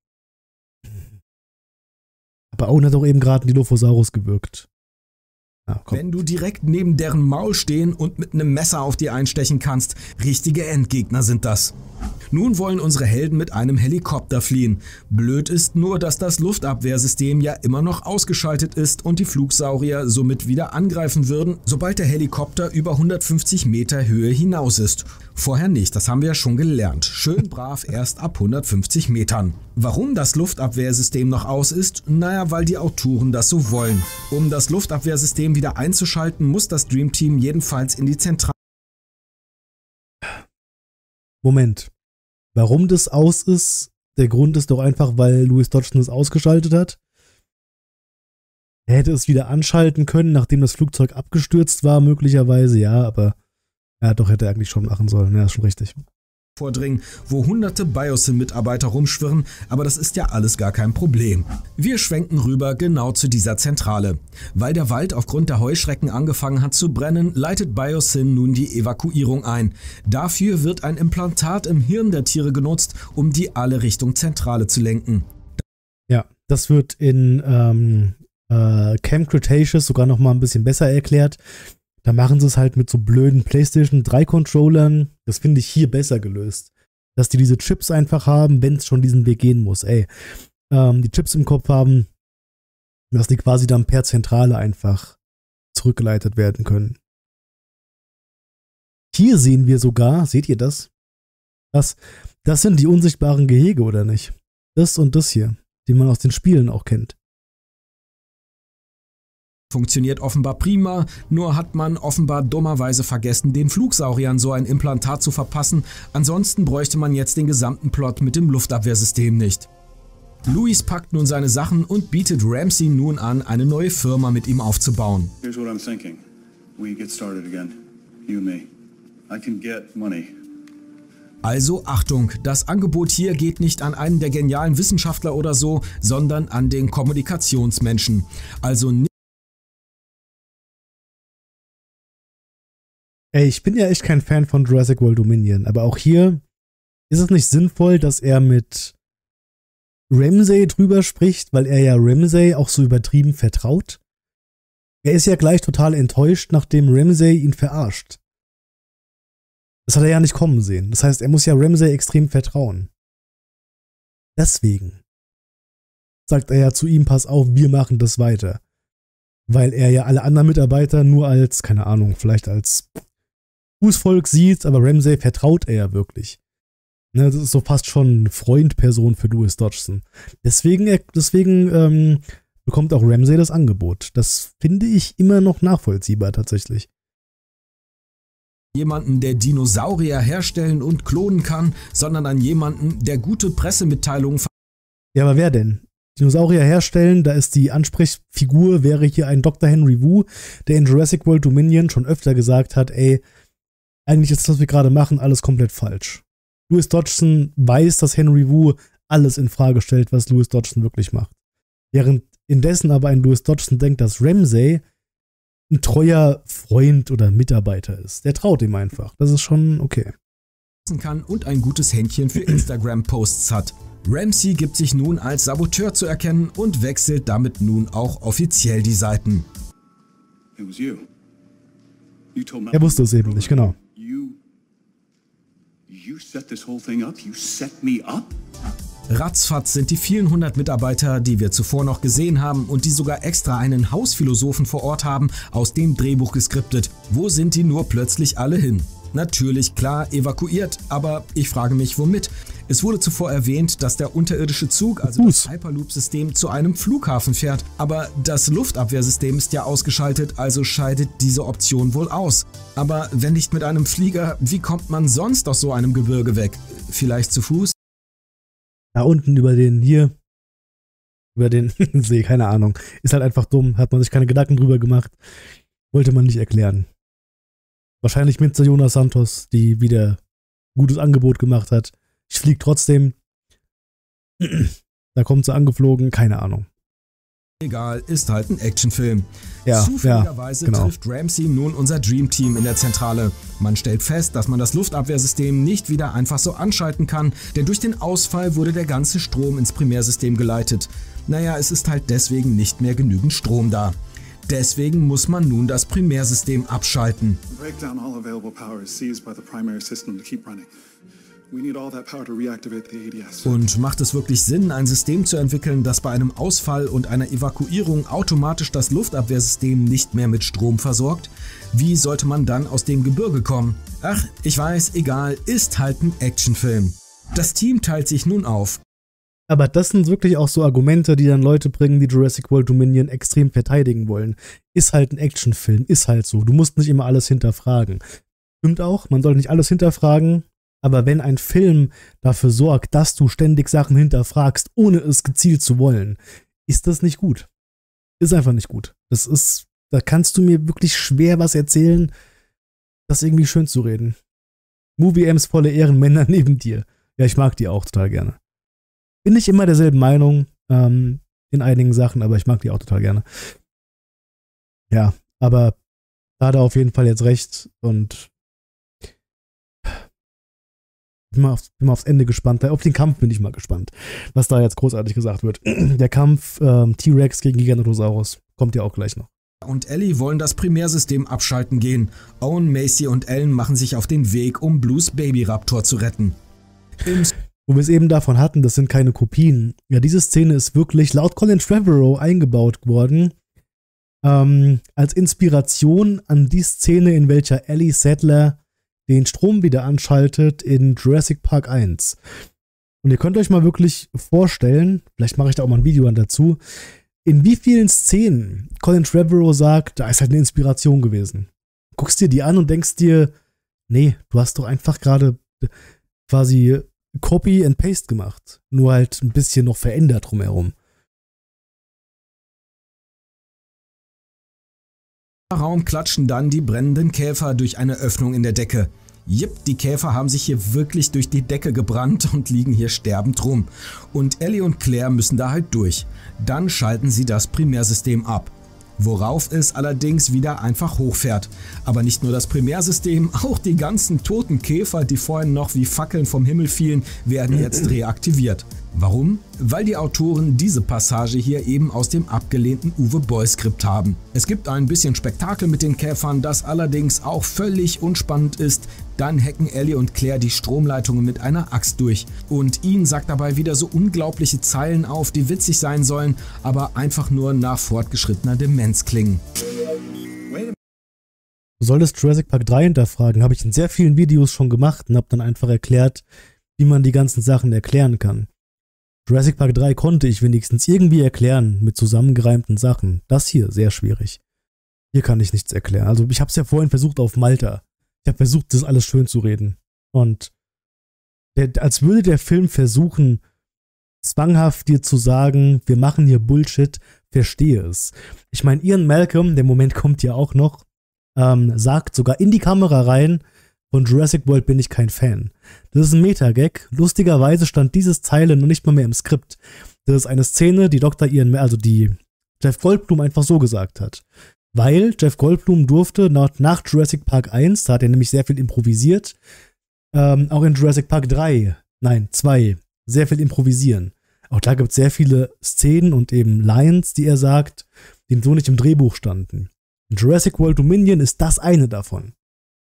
Speaker 1: Aber Owen hat auch eben gerade einen Dilophosaurus gewürgt. Ja,
Speaker 2: wenn du direkt neben deren Maul stehen und mit einem Messer auf die einstechen kannst, richtige Endgegner sind das. Nun wollen unsere Helden mit einem Helikopter fliehen. Blöd ist nur, dass das Luftabwehrsystem ja immer noch ausgeschaltet ist und die Flugsaurier somit wieder angreifen würden, sobald der Helikopter über hundertfünfzig Meter Höhe hinaus ist. Vorher nicht, das haben wir ja schon gelernt. Schön brav erst ab hundertfünfzig Metern. Warum das Luftabwehrsystem noch aus ist? Naja, weil die Autoren das so wollen. Um das Luftabwehrsystem wieder einzuschalten, muss das Dream Team jedenfalls in die Zentrale.
Speaker 1: Moment. Warum das aus ist? Der Grund ist doch einfach, weil Louis Dodgson es ausgeschaltet hat. Er hätte es wieder anschalten können, nachdem das Flugzeug abgestürzt war, möglicherweise, ja, aber ja, doch hätte er eigentlich schon machen sollen. Ja, ist schon richtig.
Speaker 2: Vordringen, wo hunderte Biosyn-Mitarbeiter rumschwirren, aber das ist ja alles gar kein Problem. Wir schwenken rüber genau zu dieser Zentrale. Weil der Wald aufgrund der Heuschrecken angefangen hat zu brennen, leitet Biosyn nun die Evakuierung ein. Dafür wird ein Implantat im Hirn der Tiere genutzt, um die alle Richtung Zentrale zu lenken.
Speaker 1: Ja, das wird in ähm, äh, Camp Cretaceous sogar noch mal ein bisschen besser erklärt. Da machen sie es halt mit so blöden PlayStation drei Controllern. Das finde ich hier besser gelöst. Dass die diese Chips einfach haben, wenn es schon diesen Weg gehen muss. Ey, ähm, die Chips im Kopf haben, dass die quasi dann per Zentrale einfach zurückgeleitet werden können. Hier sehen wir sogar, seht ihr das? Das, das sind die unsichtbaren Gehege, oder nicht? Das und das hier, die man aus den Spielen auch kennt.
Speaker 2: Funktioniert offenbar prima, nur hat man offenbar dummerweise vergessen, den Flugsauriern so ein Implantat zu verpassen, ansonsten bräuchte man jetzt den gesamten Plot mit dem Luftabwehrsystem nicht. Louis packt nun seine Sachen und bietet Ramsey nun an, eine neue Firma mit ihm aufzubauen.
Speaker 9: Here's what I'm thinking. We get started again. You and me. I can get money.
Speaker 2: Also Achtung, das Angebot hier geht nicht an einen der genialen Wissenschaftler oder so, sondern an den Kommunikationsmenschen. Also nicht.
Speaker 1: Ey, ich bin ja echt kein Fan von Jurassic World Dominion, aber auch hier ist es nicht sinnvoll, dass er mit Ramsey drüber spricht, weil er ja Ramsey auch so übertrieben vertraut. Er ist ja gleich total enttäuscht, nachdem Ramsey ihn verarscht. Das hat er ja nicht kommen sehen. Das heißt, er muss ja Ramsey extrem vertrauen. Deswegen sagt er ja zu ihm, pass auf, wir machen das weiter. Weil er ja alle anderen Mitarbeiter nur als, keine Ahnung, vielleicht als Fußvolk sieht, aber Ramsey vertraut er ja wirklich. Ne, das ist so fast schon eine Freundperson für Louis Dodgson. Deswegen, deswegen ähm, bekommt auch Ramsey das Angebot. Das finde ich immer noch nachvollziehbar tatsächlich.
Speaker 2: Jemanden, der Dinosaurier herstellen und klonen kann, sondern an jemanden, der gute Pressemitteilungen.
Speaker 1: Ja, aber wer denn? Dinosaurier herstellen. Da ist die Ansprechfigur, wäre hier ein Doktor Henry Wu, der in Jurassic World Dominion schon öfter gesagt hat, ey, eigentlich ist das, was wir gerade machen, alles komplett falsch. Louis Dodgson weiß, dass Henry Wu alles in Frage stellt, was Louis Dodgson wirklich macht. Während indessen aber ein Louis Dodgson denkt, dass Ramsay ein treuer Freund oder Mitarbeiter ist. Der traut ihm einfach. Das ist schon okay.
Speaker 12: Kann und ein gutes Händchen für Instagram-Posts hat. Ramsay gibt sich nun als Saboteur zu erkennen und wechselt damit nun auch offiziell die Seiten.
Speaker 1: Er wusste es eben nicht, genau.
Speaker 12: Ratzfatz sind die vielen hundert Mitarbeiter, die wir zuvor noch gesehen haben und die sogar extra einen Hausphilosophen vor Ort haben, aus dem Drehbuch geskriptet. Wo sind die nur plötzlich alle hin? Natürlich, klar, evakuiert, aber ich frage mich, womit? Es wurde zuvor erwähnt, dass der unterirdische Zug, also das Hyperloop-System, zu einem Flughafen fährt, aber das Luftabwehrsystem ist ja ausgeschaltet, also scheidet diese Option wohl aus. Aber wenn nicht mit einem Flieger, wie kommt man sonst aus so einem Gebirge weg? Vielleicht zu Fuß?
Speaker 1: Da unten über den, hier, über den See, keine Ahnung. Ist halt einfach dumm, hat man sich keine Gedanken drüber gemacht. Wollte man nicht erklären. Wahrscheinlich mit Jonas Santos, die wieder ein gutes Angebot gemacht hat. Ich fliege trotzdem. Da kommt sie angeflogen, keine Ahnung.
Speaker 12: Egal, ist halt ein Actionfilm.
Speaker 1: Ja,
Speaker 12: Zufälligerweise
Speaker 1: ja, genau.
Speaker 12: trifft Ramsay nun unser Dream-Team in der Zentrale. Man stellt fest, dass man das Luftabwehrsystem nicht wieder einfach so anschalten kann, denn durch den Ausfall wurde der ganze Strom ins Primärsystem geleitet. Naja, es ist halt deswegen nicht mehr genügend Strom da. Deswegen muss man nun das Primärsystem abschalten. Und macht es wirklich Sinn, ein System zu entwickeln, das bei einem Ausfall und einer Evakuierung automatisch das Luftabwehrsystem nicht mehr mit Strom versorgt? Wie sollte man dann aus dem Gebirge kommen? Ach, ich weiß, egal, ist halt ein Actionfilm. Das Team teilt sich nun auf.
Speaker 1: Aber das sind wirklich auch so Argumente, die dann Leute bringen, die Jurassic World Dominion extrem verteidigen wollen. Ist halt ein Actionfilm, ist halt so. Du musst nicht immer alles hinterfragen. Stimmt auch, man soll nicht alles hinterfragen, aber wenn ein Film dafür sorgt, dass du ständig Sachen hinterfragst, ohne es gezielt zu wollen, ist das nicht gut. Ist einfach nicht gut. Das ist, da kannst du mir wirklich schwer was erzählen, das irgendwie schön zu reden. Movie-Ems volle Ehrenmänner neben dir. Ja, ich mag die auch total gerne. Bin nicht immer derselben Meinung ähm, in einigen Sachen, aber ich mag die auch total gerne. Ja, aber da hat er auf jeden Fall jetzt recht und bin mal, auf, bin mal aufs Ende gespannt. Auf den Kampf bin ich mal gespannt, was da jetzt großartig gesagt wird. Der Kampf ähm, T-Rex gegen Giganotosaurus kommt ja auch gleich noch.
Speaker 12: Und Ellie wollen das Primärsystem abschalten gehen. Owen, Macy und Ellen machen sich auf den Weg, um Blues Babyraptor zu retten. Im
Speaker 1: Wo wir es eben davon hatten, das sind keine Kopien. Ja, diese Szene ist wirklich laut Colin Trevorrow eingebaut worden, ähm, als Inspiration an die Szene, in welcher Ellie Sattler den Strom wieder anschaltet in Jurassic Park eins. Und ihr könnt euch mal wirklich vorstellen, vielleicht mache ich da auch mal ein Video an dazu, in wie vielen Szenen Colin Trevorrow sagt, da ist halt eine Inspiration gewesen. Guckst dir die an und denkst dir, nee, du hast doch einfach gerade quasi Copy and Paste gemacht, nur halt ein bisschen noch verändert drumherum.
Speaker 12: Im Raum klatschen dann die brennenden Käfer durch eine Öffnung in der Decke. Jipp, die Käfer haben sich hier wirklich durch die Decke gebrannt und liegen hier sterbend rum. Und Ellie und Claire müssen da halt durch. Dann schalten sie das Primärsystem ab. Worauf es allerdings wieder einfach hochfährt. Aber nicht nur das Primärsystem, auch die ganzen toten Käfer, die vorhin noch wie Fackeln vom Himmel fielen, werden jetzt reaktiviert. Warum? Weil die Autoren diese Passage hier eben aus dem abgelehnten Uwe Boll-Skript haben. Es gibt ein bisschen Spektakel mit den Käfern, das allerdings auch völlig unspannend ist. Dann hacken Ellie und Claire die Stromleitungen mit einer Axt durch. Und Ian sagt dabei wieder so unglaubliche Zeilen auf, die witzig sein sollen, aber einfach nur nach fortgeschrittener Demenz klingen.
Speaker 1: Du solltest Jurassic Park drei hinterfragen, habe ich in sehr vielen Videos schon gemacht und habe dann einfach erklärt, wie man die ganzen Sachen erklären kann. Jurassic Park drei konnte ich wenigstens irgendwie erklären mit zusammengereimten Sachen. Das hier, sehr schwierig. Hier kann ich nichts erklären. Also ich habe es ja vorhin versucht auf Malta. Ich habe versucht, das alles schön zu reden. Und der, als würde der Film versuchen, zwanghaft dir zu sagen, wir machen hier Bullshit, verstehe es. Ich meine, Ian Malcolm, der Moment kommt ja auch noch, ähm, sagt sogar in die Kamera rein, von Jurassic World bin ich kein Fan. Das ist ein Meta-Gag. Lustigerweise stand dieses Zeile noch nicht mal mehr im Skript. Das ist eine Szene, die Doktor Ian, also die Jeff Goldblum einfach so gesagt hat. Weil Jeff Goldblum durfte nach, nach Jurassic Park eins, da hat er nämlich sehr viel improvisiert, ähm, auch in Jurassic Park drei, nein, zwei, sehr viel improvisieren. Auch da gibt es sehr viele Szenen und eben Lines, die er sagt, die so nicht im Drehbuch standen. In Jurassic World Dominion ist das eine davon.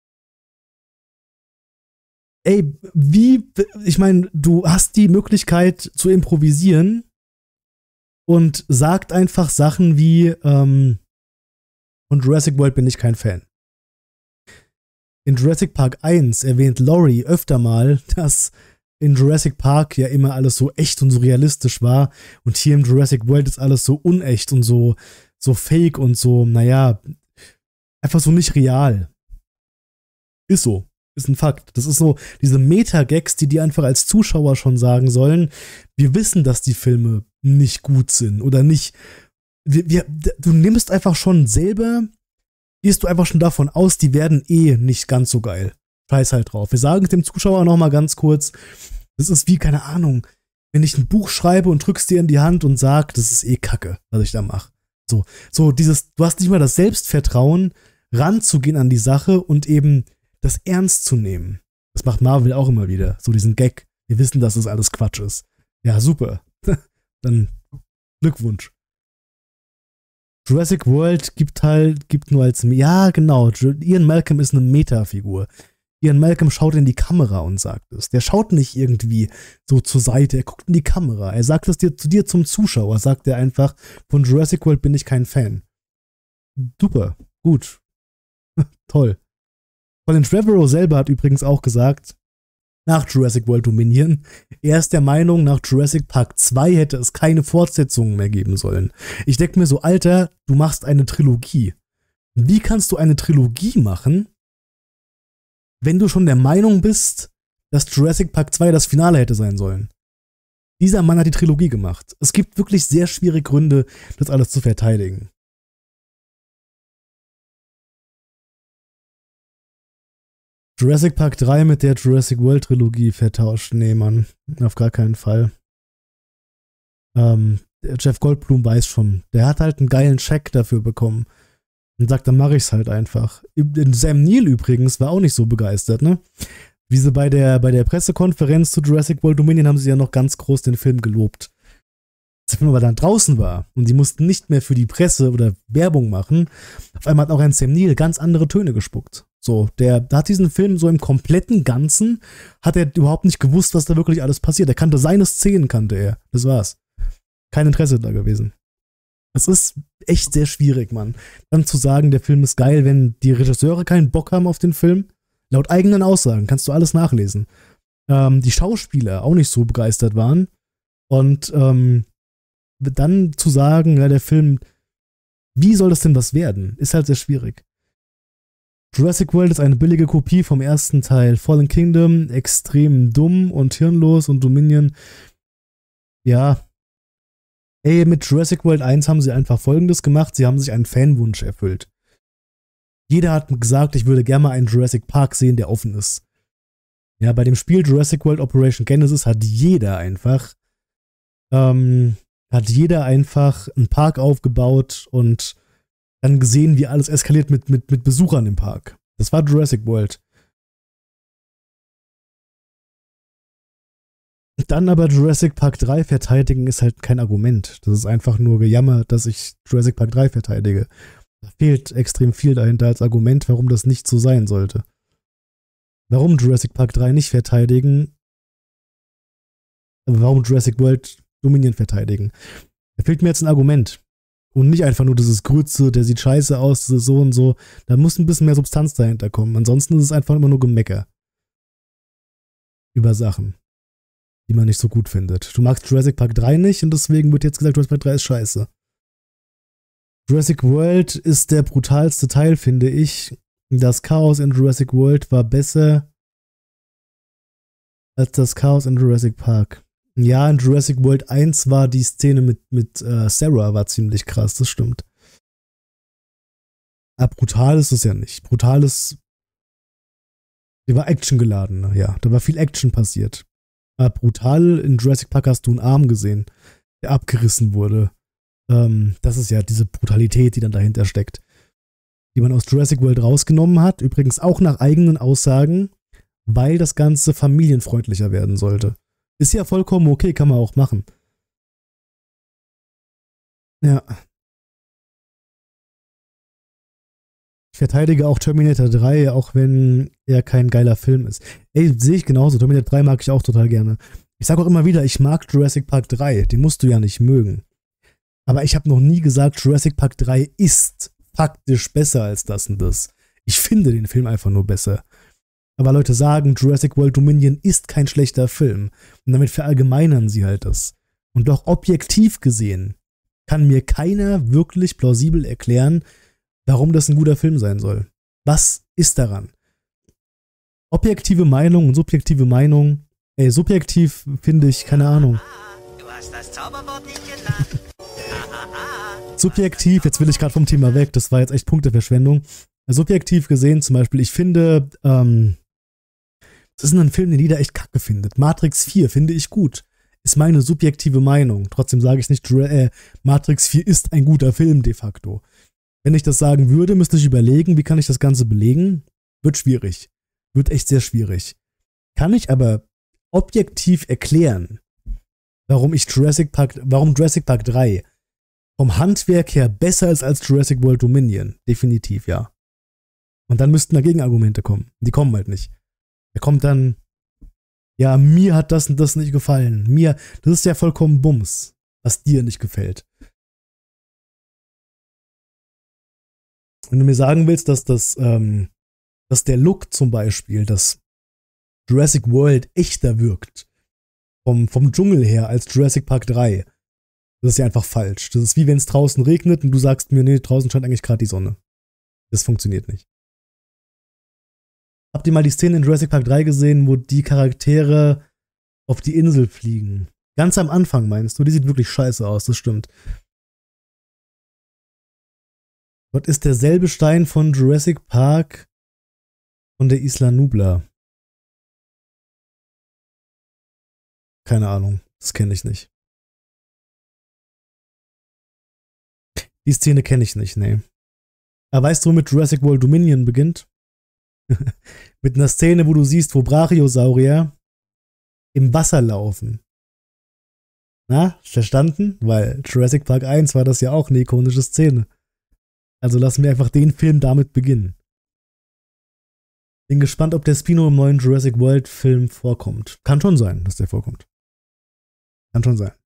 Speaker 1: Ey, wie, ich meine, du hast die Möglichkeit zu improvisieren und sagt einfach Sachen wie, ähm, von Jurassic World bin ich kein Fan. In Jurassic Park eins erwähnt Laurie öfter mal, dass in Jurassic Park ja immer alles so echt und so realistisch war und hier im Jurassic World ist alles so unecht und so, so fake und so, naja, einfach so nicht real. Ist so. Ist ein Fakt. Das ist so diese Meta-Gags, die dir einfach als Zuschauer schon sagen sollen, wir wissen, dass die Filme nicht gut sind oder nicht. Wir, wir, du nimmst einfach schon selber, gehst du einfach schon davon aus, die werden eh nicht ganz so geil. Scheiß halt drauf. Wir sagen es dem Zuschauer noch mal ganz kurz, das ist wie, keine Ahnung, wenn ich ein Buch schreibe und drück's dir in die Hand und sag, das ist eh Kacke, was ich da mache. So, so dieses, du hast nicht mal das Selbstvertrauen, ranzugehen an die Sache und eben das ernst zu nehmen. Das macht Marvel auch immer wieder. So diesen Gag. Wir wissen, dass das alles Quatsch ist. Ja, super. Dann Glückwunsch. Jurassic World gibt halt, gibt nur als, ja, genau, Ian Malcolm ist eine Meta-Figur. Ian Malcolm schaut in die Kamera und sagt es. Der schaut nicht irgendwie so zur Seite, er guckt in die Kamera. Er sagt es dir, zu dir zum Zuschauer, sagt er einfach, von Jurassic World bin ich kein Fan. Super, gut. Toll. Colin Trevorrow selber hat übrigens auch gesagt, nach Jurassic World Dominion, er ist der Meinung, nach Jurassic Park zwei hätte es keine Fortsetzungen mehr geben sollen. Ich denke mir so, Alter, du machst eine Trilogie. Wie kannst du eine Trilogie machen, wenn du schon der Meinung bist, dass Jurassic Park zwei das Finale hätte sein sollen? Dieser Mann hat die Trilogie gemacht. Es gibt wirklich sehr schwierige Gründe, das alles zu verteidigen. Jurassic Park drei mit der Jurassic World Trilogie vertauscht. Nee, Mann. Auf gar keinen Fall. Ähm, Jeff Goldblum weiß schon. Der hat halt einen geilen Scheck dafür bekommen. Und sagt, dann mache ich's halt einfach. Sam Neill übrigens war auch nicht so begeistert, ne? Wie sie bei der, bei der Pressekonferenz zu Jurassic World Dominion haben sie ja noch ganz groß den Film gelobt. Als der Film aber dann draußen war und die mussten nicht mehr für die Presse oder Werbung machen, auf einmal hat auch ein Sam Neill ganz andere Töne gespuckt. So, der, der hat diesen Film so im kompletten Ganzen, hat er überhaupt nicht gewusst, was da wirklich alles passiert. Er kannte seine Szenen, kannte er. Das war's. Kein Interesse da gewesen. Es ist echt sehr schwierig, Mann. Dann zu sagen, der Film ist geil, wenn die Regisseure keinen Bock haben auf den Film. Laut eigenen Aussagen kannst du alles nachlesen. Ähm, die Schauspieler auch nicht so begeistert waren. Und ähm, dann zu sagen, ja, der Film, wie soll das denn was werden? Ist halt sehr schwierig. Jurassic World ist eine billige Kopie vom ersten Teil. Fallen Kingdom, extrem dumm und hirnlos und Dominion, ja. Ey, mit Jurassic World eins haben sie einfach Folgendes gemacht, sie haben sich einen Fanwunsch erfüllt. Jeder hat gesagt, ich würde gerne mal einen Jurassic Park sehen, der offen ist. Ja, bei dem Spiel Jurassic World Operation Genesis hat jeder einfach, ähm, hat jeder einfach einen Park aufgebaut und dann gesehen, wie alles eskaliert mit, mit, mit Besuchern im Park. Das war Jurassic World. Dann aber Jurassic Park drei verteidigen ist halt kein Argument. Das ist einfach nur Gejammer, dass ich Jurassic Park drei verteidige. Da fehlt extrem viel dahinter als Argument, warum das nicht so sein sollte. Warum Jurassic Park drei nicht verteidigen, aber warum Jurassic World Dominion verteidigen? Da fehlt mir jetzt ein Argument. Und nicht einfach nur, das ist Grütze, der sieht scheiße aus, das ist so und so. Da muss ein bisschen mehr Substanz dahinter kommen. Ansonsten ist es einfach immer nur Gemecker. Über Sachen, die man nicht so gut findet. Du magst Jurassic Park drei nicht und deswegen wird jetzt gesagt, Jurassic Park drei ist scheiße. Jurassic World ist der brutalste Teil, finde ich. Das Chaos in Jurassic World war besser als das Chaos in Jurassic Park. Ja, in Jurassic World eins war die Szene mit, mit äh, Sarah war ziemlich krass, das stimmt. Aber brutal ist es ja nicht. Brutal ist, die war actiongeladen, ja. Da war viel Action passiert. Aber brutal, in Jurassic Park hast du einen Arm gesehen, der abgerissen wurde. Ähm, das ist ja diese Brutalität, die dann dahinter steckt. Die man aus Jurassic World rausgenommen hat, übrigens auch nach eigenen Aussagen, weil das Ganze familienfreundlicher werden sollte. Ist ja vollkommen okay, kann man auch machen. Ja. Ich verteidige auch Terminator drei, auch wenn er kein geiler Film ist. Ey, sehe ich genauso. Terminator drei mag ich auch total gerne. Ich sage auch immer wieder, ich mag Jurassic Park drei. Den musst du ja nicht mögen. Aber ich habe noch nie gesagt, Jurassic Park drei ist faktisch besser als das und das. Ich finde den Film einfach nur besser. Aber Leute sagen, Jurassic World Dominion ist kein schlechter Film. Und damit verallgemeinern sie halt das. Und doch objektiv gesehen kann mir keiner wirklich plausibel erklären, warum das ein guter Film sein soll. Was ist daran? Objektive Meinung und subjektive Meinung. Ey, subjektiv finde ich, keine Ahnung.
Speaker 5: Du hast das Zauberwort nicht gelernt.
Speaker 1: Subjektiv, jetzt will ich gerade vom Thema weg, das war jetzt echt Punkteverschwendung. Subjektiv gesehen zum Beispiel, ich finde, ähm, das ist ein Film, den jeder echt kacke findet. Matrix vier finde ich gut. Ist meine subjektive Meinung. Trotzdem sage ich nicht, äh, Matrix vier ist ein guter Film de facto. Wenn ich das sagen würde, müsste ich überlegen, wie kann ich das Ganze belegen? Wird schwierig. Wird echt sehr schwierig. Kann ich aber objektiv erklären, warum ich Jurassic Park, warum Jurassic Park drei vom Handwerk her besser ist als Jurassic World Dominion? Definitiv, ja. Und dann müssten da Gegenargumente kommen. Die kommen halt nicht. Da kommt dann, ja, mir hat das und das nicht gefallen. Mir, das ist ja vollkommen Bums, was dir nicht gefällt. Wenn du mir sagen willst, dass das, ähm, dass der Look zum Beispiel, dass Jurassic World echter wirkt, vom, vom Dschungel her als Jurassic Park drei, das ist ja einfach falsch. Das ist wie wenn es draußen regnet und du sagst mir, nee, draußen scheint eigentlich gerade die Sonne. Das funktioniert nicht. Habt ihr mal die Szene in Jurassic Park drei gesehen, wo die Charaktere auf die Insel fliegen? Ganz am Anfang meinst du? Die sieht wirklich scheiße aus, das stimmt. Dort ist derselbe Stein von Jurassic Park von der Isla Nublar. Keine Ahnung, das kenne ich nicht. Die Szene kenne ich nicht, nee. Aber weißt du, womit Jurassic World Dominion beginnt? Mit einer Szene, wo du siehst, wo Brachiosaurier im Wasser laufen. Na, verstanden? Weil Jurassic Park eins war das ja auch eine ikonische Szene. Also lassen wir einfach den Film damit beginnen. Bin gespannt, ob der Spino im neuen Jurassic World Film vorkommt. Kann schon sein, dass der vorkommt. Kann schon sein.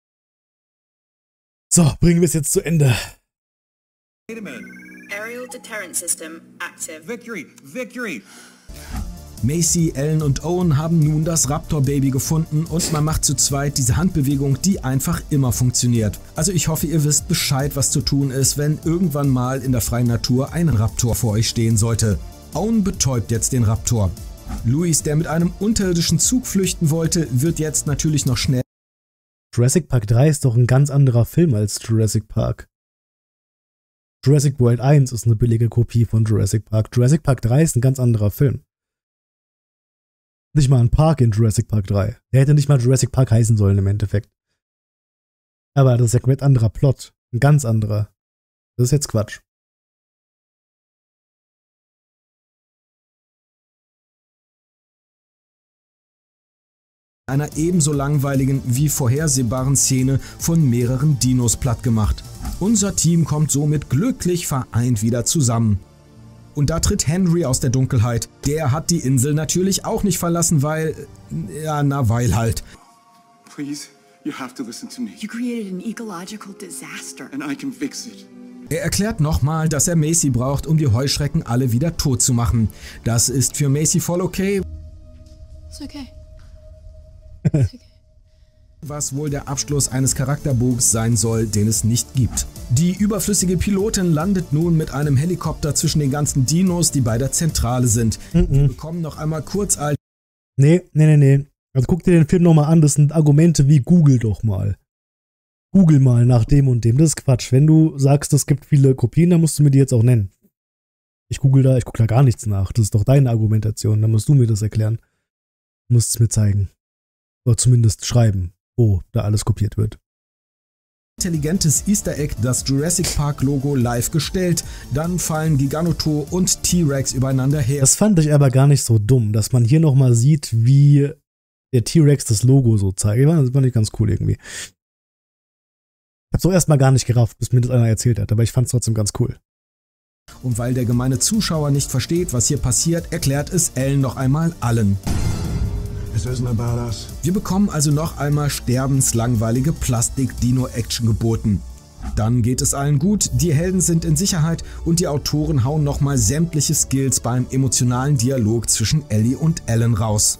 Speaker 1: So, bringen wir es jetzt zu Ende.
Speaker 13: Wait a minute.
Speaker 14: Aerial deterrent system active.
Speaker 13: Victory! Victory!
Speaker 12: Macy, Ellen und Owen haben nun das Raptor-Baby gefunden und man macht zu zweit diese Handbewegung, die einfach immer funktioniert. Also ich hoffe, ihr wisst Bescheid, was zu tun ist, wenn irgendwann mal in der freien Natur ein Raptor vor euch stehen sollte. Owen betäubt jetzt den Raptor. Louis, der mit einem unterirdischen Zug flüchten wollte, wird jetzt natürlich noch schnell...
Speaker 1: Jurassic Park drei ist doch ein ganz anderer Film als Jurassic Park. Jurassic World eins ist eine billige Kopie von Jurassic Park. Jurassic Park drei ist ein ganz anderer Film. Nicht mal ein Park in Jurassic Park drei. Der hätte nicht mal Jurassic Park heißen sollen im Endeffekt. Aber das ist ja ein komplett anderer Plot. Ein ganz anderer. Das ist jetzt Quatsch.
Speaker 12: Einer ebenso langweiligen wie vorhersehbaren Szene von mehreren Dinos plattgemacht. Unser Team kommt somit glücklich vereint wieder zusammen. Und da tritt Henry aus der Dunkelheit. Der hat die Insel natürlich auch nicht verlassen, weil... ja, na, weil halt.
Speaker 9: Please, you have to listen to me.
Speaker 6: You created an ecological disaster.
Speaker 9: And I can fix it.
Speaker 12: Er erklärt nochmal, dass er Macy braucht, um die Heuschrecken alle wieder tot zu machen. Das ist für Macy voll okay.
Speaker 14: It's okay.
Speaker 12: Was wohl der Abschluss eines Charakterbogens sein soll, den es nicht gibt. Die überflüssige Pilotin landet nun mit einem Helikopter zwischen den ganzen Dinos, die bei der Zentrale sind. Mm -mm. Wir bekommen noch einmal kurz all...
Speaker 1: Nee, nee, nee, nee. Also guck dir den Film nochmal an, das sind Argumente wie Google doch mal. Google mal nach dem und dem. Das ist Quatsch. Wenn du sagst, es gibt viele Kopien, dann musst du mir die jetzt auch nennen. Ich google da, ich gucke da gar nichts nach. Das ist doch deine Argumentation. Dann musst du mir das erklären. Du musst es mir zeigen. Oder zumindest schreiben, wo da alles kopiert wird.
Speaker 12: Intelligentes Easter Egg, das Jurassic Park Logo live gestellt. Dann fallen Giganotour und T-Rex übereinander her.
Speaker 1: Das fand ich aber gar nicht so dumm, dass man hier nochmal sieht, wie der T-Rex das Logo so zeigt. Das fand ich ganz cool irgendwie. Ich hab's auch erstmal gar nicht gerafft, bis mir das einer erzählt hat, aber ich fand's trotzdem ganz cool.
Speaker 12: Und weil der gemeine Zuschauer nicht versteht, was hier passiert, erklärt es Ellen noch einmal allen. Wir bekommen also noch einmal sterbenslangweilige Plastik-Dino-Action geboten. Dann geht es allen gut, die Helden sind in Sicherheit und die Autoren hauen nochmal sämtliche Skills beim emotionalen Dialog zwischen Ellie und Ellen raus.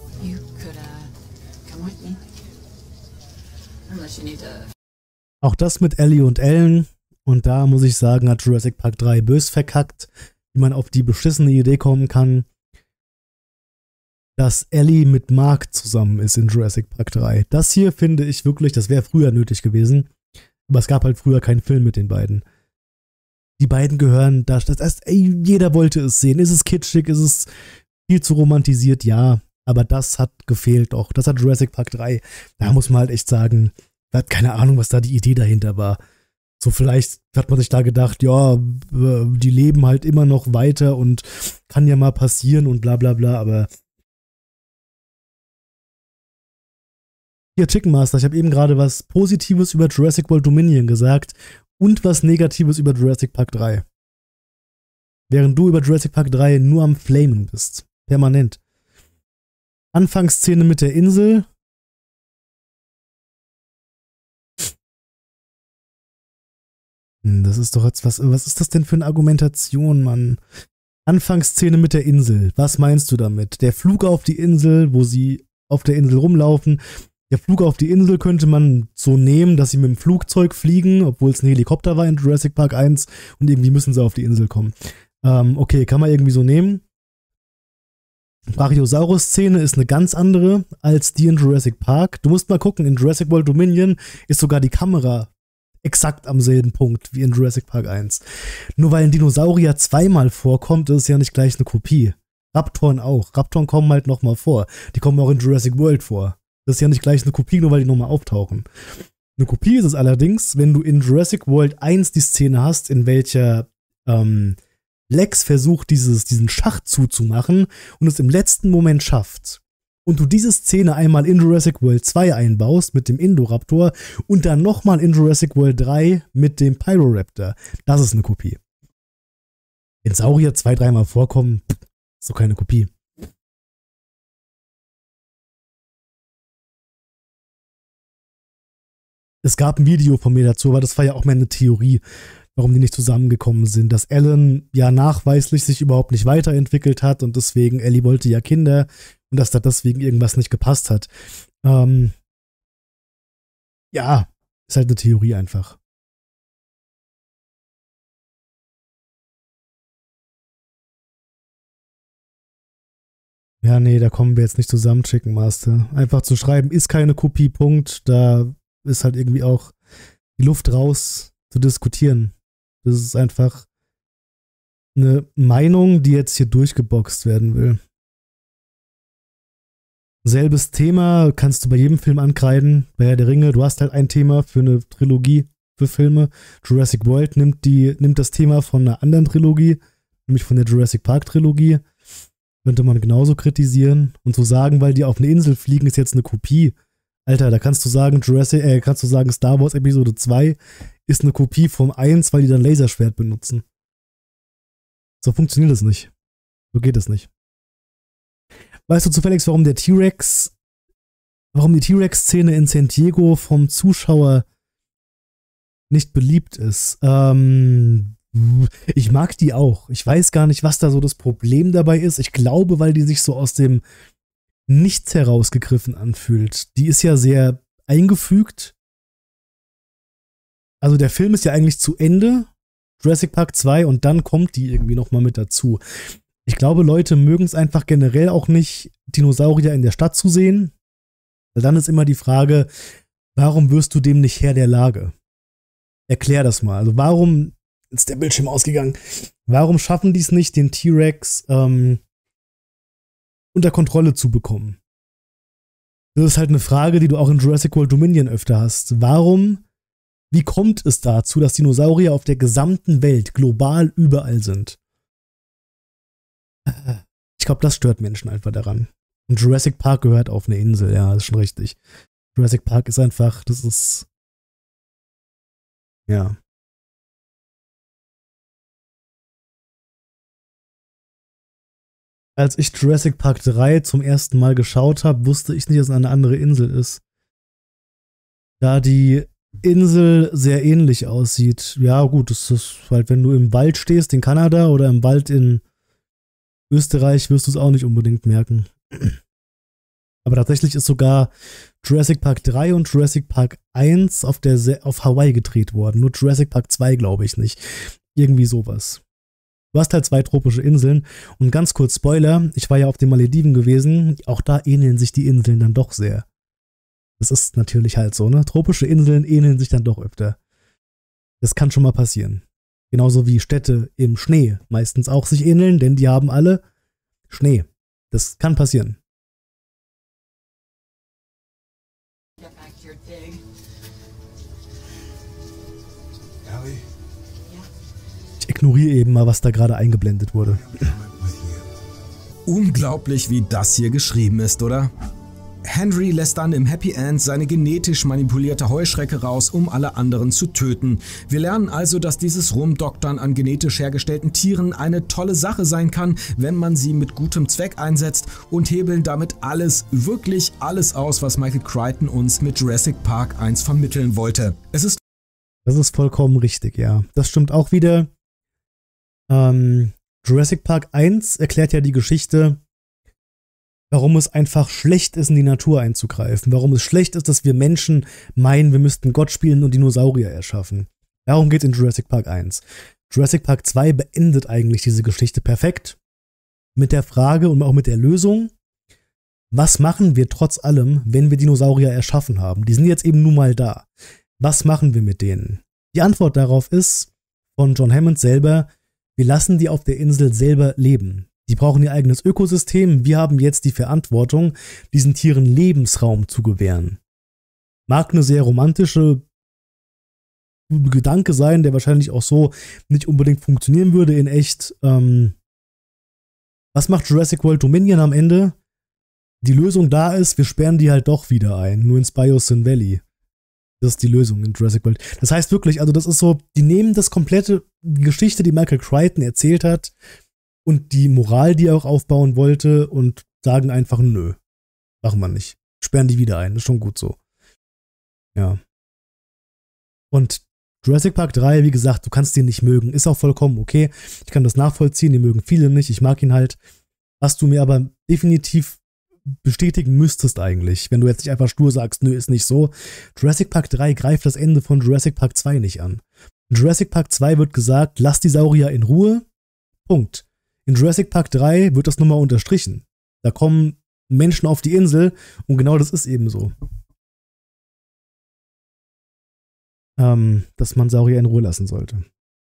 Speaker 1: Auch das mit Ellie und Ellen, und da muss ich sagen, hat Jurassic Park drei bös verkackt, wie man auf die beschissene Idee kommen kann, dass Ellie mit Mark zusammen ist in Jurassic Park drei. Das hier finde ich wirklich, das wäre früher nötig gewesen, aber es gab halt früher keinen Film mit den beiden. Die beiden gehören, da, das heißt, ey, jeder wollte es sehen. Ist es kitschig, ist es viel zu romantisiert? Ja, aber das hat gefehlt auch. Das hat Jurassic Park drei. Da muss man halt echt sagen, hat keine Ahnung, was da die Idee dahinter war. So vielleicht hat man sich da gedacht, ja, die leben halt immer noch weiter und kann ja mal passieren und bla bla bla, aber hier, Chicken Master, ich habe eben gerade was Positives über Jurassic World Dominion gesagt und was Negatives über Jurassic Park drei. Während du über Jurassic Park drei nur am Flamen bist. Permanent. Anfangsszene mit der Insel. Das ist doch jetzt was, was ist das denn für eine Argumentation, Mann? Anfangsszene mit der Insel. Was meinst du damit? Der Flug auf die Insel, wo sie auf der Insel rumlaufen. Der Flug auf die Insel könnte man so nehmen, dass sie mit dem Flugzeug fliegen, obwohl es ein Helikopter war in Jurassic Park eins und irgendwie müssen sie auf die Insel kommen. Ähm, okay, kann man irgendwie so nehmen. Brachiosaurus-Szene ist eine ganz andere als die in Jurassic Park. Du musst mal gucken, in Jurassic World Dominion ist sogar die Kamera exakt am selben Punkt wie in Jurassic Park eins. Nur weil ein Dinosaurier zweimal vorkommt, ist es ja nicht gleich eine Kopie. Raptoren auch. Raptoren kommen halt nochmal vor. Die kommen auch in Jurassic World vor. Das ist ja nicht gleich eine Kopie, nur weil die nochmal auftauchen. Eine Kopie ist es allerdings, wenn du in Jurassic World eins die Szene hast, in welcher ähm, Lex versucht, dieses, diesen Schacht zuzumachen und es im letzten Moment schafft. Und du diese Szene einmal in Jurassic World zwei einbaust mit dem Indoraptor und dann nochmal in Jurassic World drei mit dem Pyroraptor. Das ist eine Kopie. Wenn Saurier zwei, dreimal vorkommen, ist doch keine Kopie. Es gab ein Video von mir dazu, aber das war ja auch mehr eine Theorie, warum die nicht zusammengekommen sind. Dass Ellen ja nachweislich sich überhaupt nicht weiterentwickelt hat und deswegen, Ellie wollte ja Kinder und dass da deswegen irgendwas nicht gepasst hat. Ähm, ja, ist halt eine Theorie einfach. Ja, nee, da kommen wir jetzt nicht zusammen, Chicken Master. Einfach zu schreiben, ist keine Kopie, Punkt. Da ist halt irgendwie auch die Luft raus zu diskutieren. Das ist einfach eine Meinung, die jetzt hier durchgeboxt werden will. Selbes Thema kannst du bei jedem Film ankreiden. Bei Herr der Ringe, du hast halt ein Thema für eine Trilogie für Filme. Jurassic World nimmt, die, nimmt das Thema von einer anderen Trilogie, nämlich von der Jurassic Park Trilogie. Könnte man genauso kritisieren. Und so sagen, weil die auf eine Insel fliegen, ist jetzt eine Kopie. Alter, da kannst du sagen, Jurassic, äh, kannst du sagen, Star Wars Episode zwei ist eine Kopie vom eins, weil die dann Laserschwert benutzen. So funktioniert das nicht. So geht es nicht. Weißt du zufällig, warum der T-Rex, warum die T-Rex-Szene in San Diego vom Zuschauer nicht beliebt ist? Ähm, ich mag die auch. Ich weiß gar nicht, was da so das Problem dabei ist. Ich glaube, weil die sich so aus dem Nichts herausgegriffen anfühlt. Die ist ja sehr eingefügt. Also der Film ist ja eigentlich zu Ende, Jurassic Park zwei, und dann kommt die irgendwie nochmal mit dazu. Ich glaube, Leute mögen es einfach generell auch nicht, Dinosaurier in der Stadt zu sehen. Weil dann ist immer die Frage, warum wirst du dem nicht Herr der Lage? Erklär das mal. Also warum ist der Bildschirm ausgegangen? Warum schaffen die es nicht, den T-Rex ähm, unter Kontrolle zu bekommen? Das ist halt eine Frage, die du auch in Jurassic World Dominion öfter hast. Warum, wie kommt es dazu, dass Dinosaurier auf der gesamten Welt global überall sind? Ich glaube, das stört Menschen einfach daran. Und Jurassic Park gehört auf eine Insel, ja, das ist schon richtig. Jurassic Park ist einfach, das ist, ja. Als ich Jurassic Park drei zum ersten Mal geschaut habe, wusste ich nicht, dass es eine andere Insel ist. Da die Insel sehr ähnlich aussieht. Ja, gut, das ist halt, wenn du im Wald stehst in Kanada oder im Wald in Österreich, wirst du es auch nicht unbedingt merken. Aber tatsächlich ist sogar Jurassic Park drei und Jurassic Park eins auf, der Se- auf Hawaii gedreht worden. Nur Jurassic Park zwei glaube ich nicht. Irgendwie sowas. Du hast halt zwei tropische Inseln. Und ganz kurz Spoiler, ich war ja auf den Malediven gewesen. Auch da ähneln sich die Inseln dann doch sehr. Das ist natürlich halt so, ne? Tropische Inseln ähneln sich dann doch öfter. Das kann schon mal passieren. Genauso wie Städte im Schnee meistens auch sich ähneln, denn die haben alle Schnee. Das kann passieren. Ich ignoriere eben mal, was da gerade eingeblendet wurde.
Speaker 12: Unglaublich, wie das hier geschrieben ist, oder? Henry lässt dann im Happy End seine genetisch manipulierte Heuschrecke raus, um alle anderen zu töten. Wir lernen also, dass dieses Rumdoktern an genetisch hergestellten Tieren eine tolle Sache sein kann, wenn man sie mit gutem Zweck einsetzt, und hebeln damit alles, wirklich alles aus, was Michael Crichton uns mit Jurassic Park eins vermitteln wollte. Es ist
Speaker 1: Das ist vollkommen richtig, ja. Das stimmt auch wieder. Ähm, Jurassic Park eins erklärt ja die Geschichte, warum es einfach schlecht ist, in die Natur einzugreifen. Warum es schlecht ist, dass wir Menschen meinen, wir müssten Gott spielen und Dinosaurier erschaffen. Darum geht es in Jurassic Park eins. Jurassic Park zwei beendet eigentlich diese Geschichte perfekt. Mit der Frage und auch mit der Lösung, was machen wir trotz allem, wenn wir Dinosaurier erschaffen haben? Die sind jetzt eben nun mal da. Was machen wir mit denen? Die Antwort darauf ist von John Hammond selber, wir lassen die auf der Insel selber leben. Die brauchen ihr eigenes Ökosystem. Wir haben jetzt die Verantwortung, diesen Tieren Lebensraum zu gewähren. Mag eine sehr romantische Gedanke sein, der wahrscheinlich auch so nicht unbedingt funktionieren würde in echt. Ähm, was macht Jurassic World Dominion am Ende? Die Lösung da ist, wir sperren die halt doch wieder ein, nur ins Biosyn Valley. Das ist die Lösung in Jurassic World. Das heißt wirklich, also das ist so, die nehmen das komplette, die Geschichte, die Michael Crichton erzählt hat, und die Moral, die er auch aufbauen wollte, und sagen einfach, nö, machen wir nicht. Sperren die wieder ein, das ist schon gut so. Ja. Und Jurassic Park drei, wie gesagt, du kannst den nicht mögen, ist auch vollkommen okay. Ich kann das nachvollziehen, die mögen viele nicht, ich mag ihn halt. Was du mir aber definitiv bestätigen müsstest eigentlich, wenn du jetzt nicht einfach stur sagst, nö, ist nicht so. Jurassic Park drei greift das Ende von Jurassic Park zwei nicht an. In Jurassic Park zwei wird gesagt, lass die Saurier in Ruhe, Punkt. In Jurassic Park drei wird das nochmal unterstrichen. Da kommen Menschen auf die Insel und genau das ist eben so. Ähm, dass man Saurier in Ruhe lassen sollte.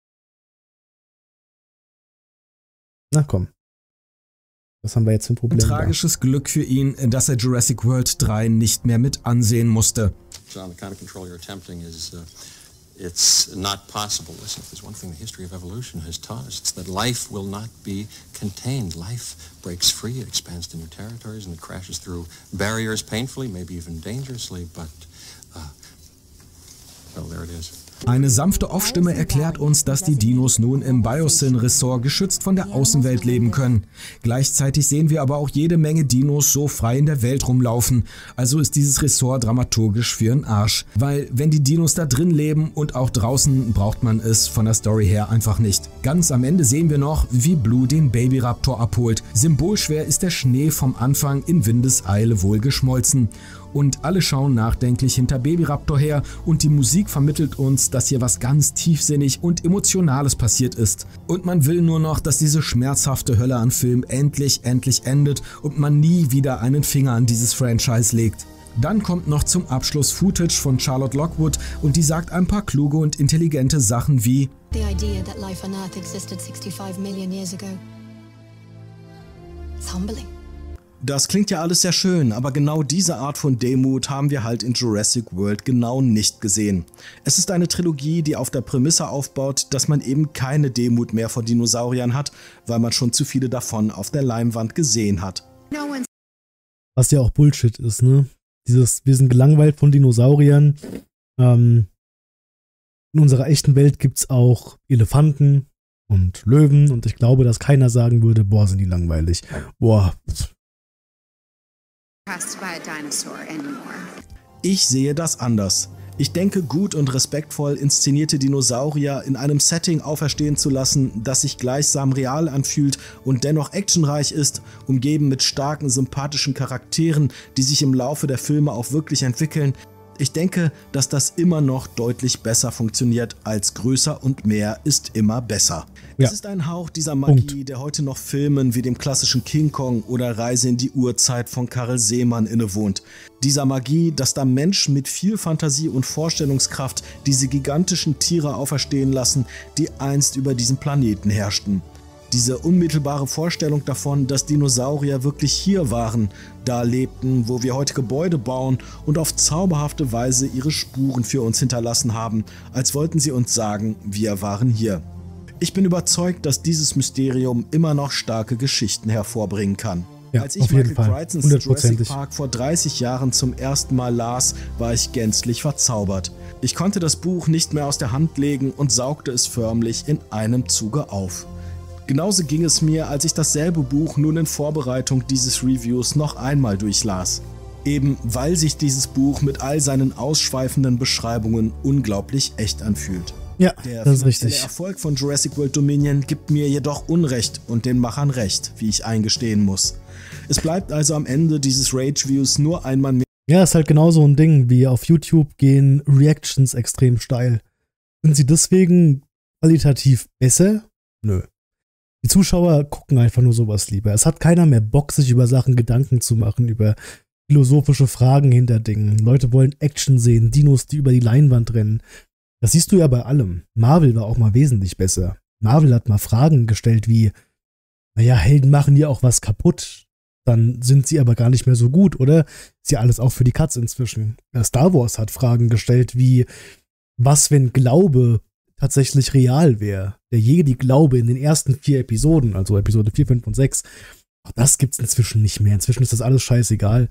Speaker 1: Na komm. Was haben wir jetzt für ein Problem?
Speaker 12: Ein tragisches Glück für ihn, dass er Jurassic World drei nicht mehr mit ansehen musste.
Speaker 15: John, the kind of control you're attempting is uh, it's not possible. Listen, if there's one thing the history of evolution has taught us, it's that life will not be contained. Life breaks free, it expands to new territories, and it crashes through barriers painfully, maybe even dangerously, but uh, well, there it is.
Speaker 12: Eine sanfte Off-Stimme erklärt uns, dass die Dinos nun im Biosyn-Ressort geschützt von der Außenwelt leben können. Gleichzeitig sehen wir aber auch jede Menge Dinos so frei in der Welt rumlaufen. Also ist dieses Ressort dramaturgisch für den Arsch. Weil wenn die Dinos da drin leben und auch draußen, braucht man es von der Story her einfach nicht. Ganz am Ende sehen wir noch, wie Blue den Babyraptor abholt. Symbolschwer ist der Schnee vom Anfang in Windeseile wohl geschmolzen. Und alle schauen nachdenklich hinter Babyraptor her und die Musik vermittelt uns, dass hier was ganz tiefsinnig und Emotionales passiert ist. Und man will nur noch, dass diese schmerzhafte Hölle an Film endlich, endlich endet und man nie wieder einen Finger an dieses Franchise legt. Dann kommt noch zum Abschluss Footage von Charlotte Lockwood und die sagt ein paar kluge und intelligente Sachen wie:
Speaker 16: The idea that life on Earth existed sixty-five million years ago. It's humbling.
Speaker 2: Das klingt ja alles sehr schön, aber genau diese Art von Demut haben wir halt in Jurassic World genau nicht gesehen. Es ist eine Trilogie, die auf der Prämisse aufbaut, dass man eben keine Demut mehr vor Dinosauriern hat, weil man schon zu viele davon auf der Leinwand gesehen hat.
Speaker 1: Was ja auch Bullshit ist, ne? Dieses, wir sind gelangweilt von Dinosauriern. Ähm, in unserer echten Welt gibt's auch Elefanten und Löwen und ich glaube, dass keiner sagen würde, boah, sind die langweilig. Boah.
Speaker 2: Ich sehe das anders. Ich denke, gut und respektvoll inszenierte Dinosaurier in einem Setting auferstehen zu lassen, das sich gleichsam real anfühlt und dennoch actionreich ist, umgeben mit starken, sympathischen Charakteren, die sich im Laufe der Filme auch wirklich entwickeln. Ich denke, dass das immer noch deutlich besser funktioniert als größer und mehr ist immer besser. Ja. Es ist ein Hauch dieser Magie, Punkt. Der heute noch Filmen wie dem klassischen King Kong oder Reise in die Urzeit von Karel Seemann innewohnt. Dieser Magie, dass da Menschen mit viel Fantasie und Vorstellungskraft diese gigantischen Tiere auferstehen lassen, die einst über diesen Planeten herrschten. Diese unmittelbare Vorstellung davon, dass Dinosaurier wirklich hier waren, da lebten, wo wir heute Gebäude bauen und auf zauberhafte Weise ihre Spuren für uns hinterlassen haben, als wollten sie uns sagen, wir waren hier. Ich bin überzeugt, dass dieses Mysterium immer noch starke Geschichten hervorbringen kann.
Speaker 1: Ja,
Speaker 2: Als ich
Speaker 1: auf jeden
Speaker 2: Michael
Speaker 1: Fall.
Speaker 2: Crichtons Jurassic Park vor dreißig Jahren zum ersten Mal las, war ich gänzlich verzaubert. Ich konnte das Buch nicht mehr aus der Hand legen und saugte es förmlich in einem Zuge auf. Genauso ging es mir, als ich dasselbe Buch nun in Vorbereitung dieses Reviews noch einmal durchlas. Eben weil sich dieses Buch mit all seinen ausschweifenden Beschreibungen unglaublich echt anfühlt.
Speaker 1: Ja,
Speaker 2: der
Speaker 1: das ist richtig.
Speaker 2: Der Erfolg von Jurassic World Dominion gibt mir jedoch Unrecht und den Machern Recht, wie ich eingestehen muss. Es bleibt also am Ende dieses Rage-Views nur einmal mehr.
Speaker 1: Ja, ist halt genau so ein Ding, wie auf YouTube gehen Reactions extrem steil. Sind sie deswegen qualitativ besser? Nö. Die Zuschauer gucken einfach nur sowas lieber. Es hat keiner mehr Bock, sich über Sachen Gedanken zu machen, über philosophische Fragen hinter Dingen. Leute wollen Action sehen, Dinos, die über die Leinwand rennen. Das siehst du ja bei allem. Marvel war auch mal wesentlich besser. Marvel hat mal Fragen gestellt wie, naja, Helden machen ja auch was kaputt. Dann sind sie aber gar nicht mehr so gut, oder? Ist ja alles auch für die Katz inzwischen. Star Wars hat Fragen gestellt wie, was, wenn Glaube tatsächlich real wäre? Der Jedi-Glaube in den ersten vier Episoden, also Episode vier, fünf und sechs, auch das gibt's inzwischen nicht mehr. Inzwischen ist das alles scheißegal.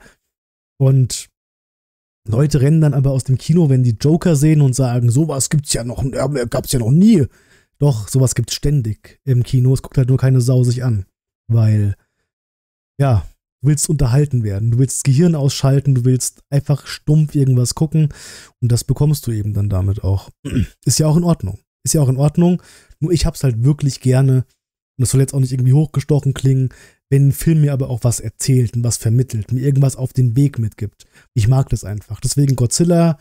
Speaker 1: Und Leute rennen dann aber aus dem Kino, wenn die Joker sehen und sagen, sowas gibt's ja noch, äh, gab's ja noch nie. Doch, sowas gibt's ständig im Kino. Es guckt halt nur keine Sau sich an. Weil, ja, du willst unterhalten werden. Du willst das Gehirn ausschalten. Du willst einfach stumpf irgendwas gucken. Und das bekommst du eben dann damit auch. Ist ja auch in Ordnung. Ist ja auch in Ordnung. Nur ich hab's halt wirklich gerne. Und das soll jetzt auch nicht irgendwie hochgestochen klingen, wenn ein Film mir aber auch was erzählt und was vermittelt, mir irgendwas auf den Weg mitgibt. Ich mag das einfach. Deswegen Godzilla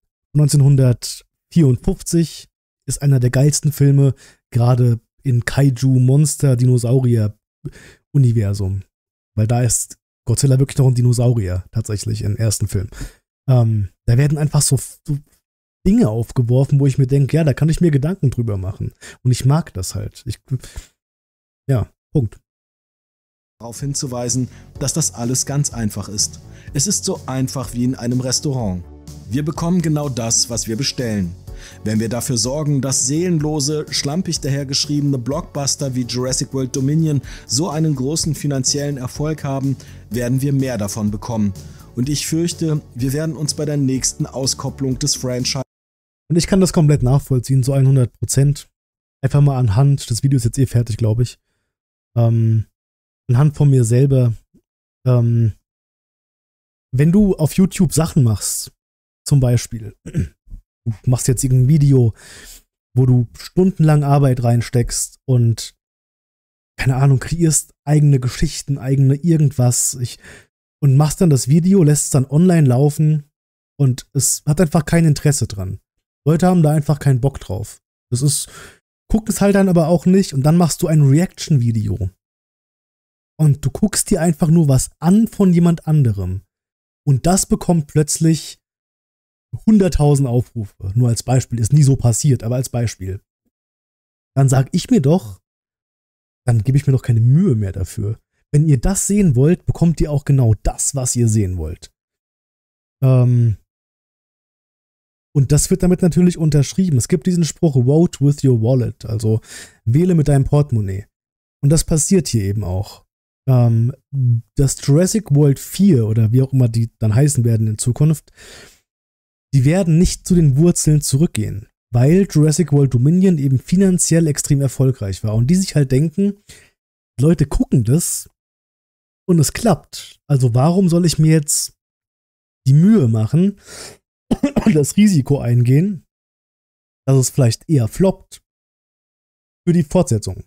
Speaker 1: neunzehnhundertvierundfünfzig ist einer der geilsten Filme, gerade in Kaiju, Monster, Dinosaurier-Universum. Weil da ist Godzilla wirklich noch ein Dinosaurier, tatsächlich, im ersten Film. Ähm, da werden einfach so, so Dinge aufgeworfen, wo ich mir denke, ja, da kann ich mir Gedanken drüber machen. Und ich mag das halt. Ich, ja, Punkt.
Speaker 2: Darauf hinzuweisen, dass das alles ganz einfach ist. Es ist so einfach wie in einem Restaurant. Wir bekommen genau das, was wir bestellen. Wenn wir dafür sorgen, dass seelenlose, schlampig dahergeschriebene Blockbuster wie Jurassic World Dominion so einen großen finanziellen Erfolg haben, werden wir mehr davon bekommen. Und ich fürchte, wir werden uns bei der nächsten Auskopplung des Franchise...
Speaker 1: Und ich kann das komplett nachvollziehen, so hundert Prozent. Einfach mal anhand, das Video ist jetzt eh fertig, glaube ich. Ähm, anhand von mir selber. Ähm, wenn du auf YouTube Sachen machst, zum Beispiel, du machst jetzt irgendein Video, wo du stundenlang Arbeit reinsteckst und, keine Ahnung, kreierst eigene Geschichten, eigene irgendwas ich, und machst dann das Video, lässt es dann online laufen und es hat einfach kein Interesse dran. Leute haben da einfach keinen Bock drauf. Das ist, guck es halt dann aber auch nicht und dann machst du ein Reaction-Video. Und du guckst dir einfach nur was an von jemand anderem. Und das bekommt plötzlich hunderttausend Aufrufe. Nur als Beispiel, ist nie so passiert, aber als Beispiel. Dann sag ich mir doch, dann gebe ich mir doch keine Mühe mehr dafür. Wenn ihr das sehen wollt, bekommt ihr auch genau das, was ihr sehen wollt. Ähm Und das wird damit natürlich unterschrieben. Es gibt diesen Spruch, vote with your wallet, also wähle mit deinem Portemonnaie. Und das passiert hier eben auch. Ähm, das Jurassic World vier oder wie auch immer die dann heißen werden in Zukunft, die werden nicht zu den Wurzeln zurückgehen, weil Jurassic World Dominion eben finanziell extrem erfolgreich war und die sich halt denken, Leute gucken das und es klappt. Also warum soll ich mir jetzt die Mühe machen und das Risiko eingehen, dass es vielleicht eher floppt für die Fortsetzung?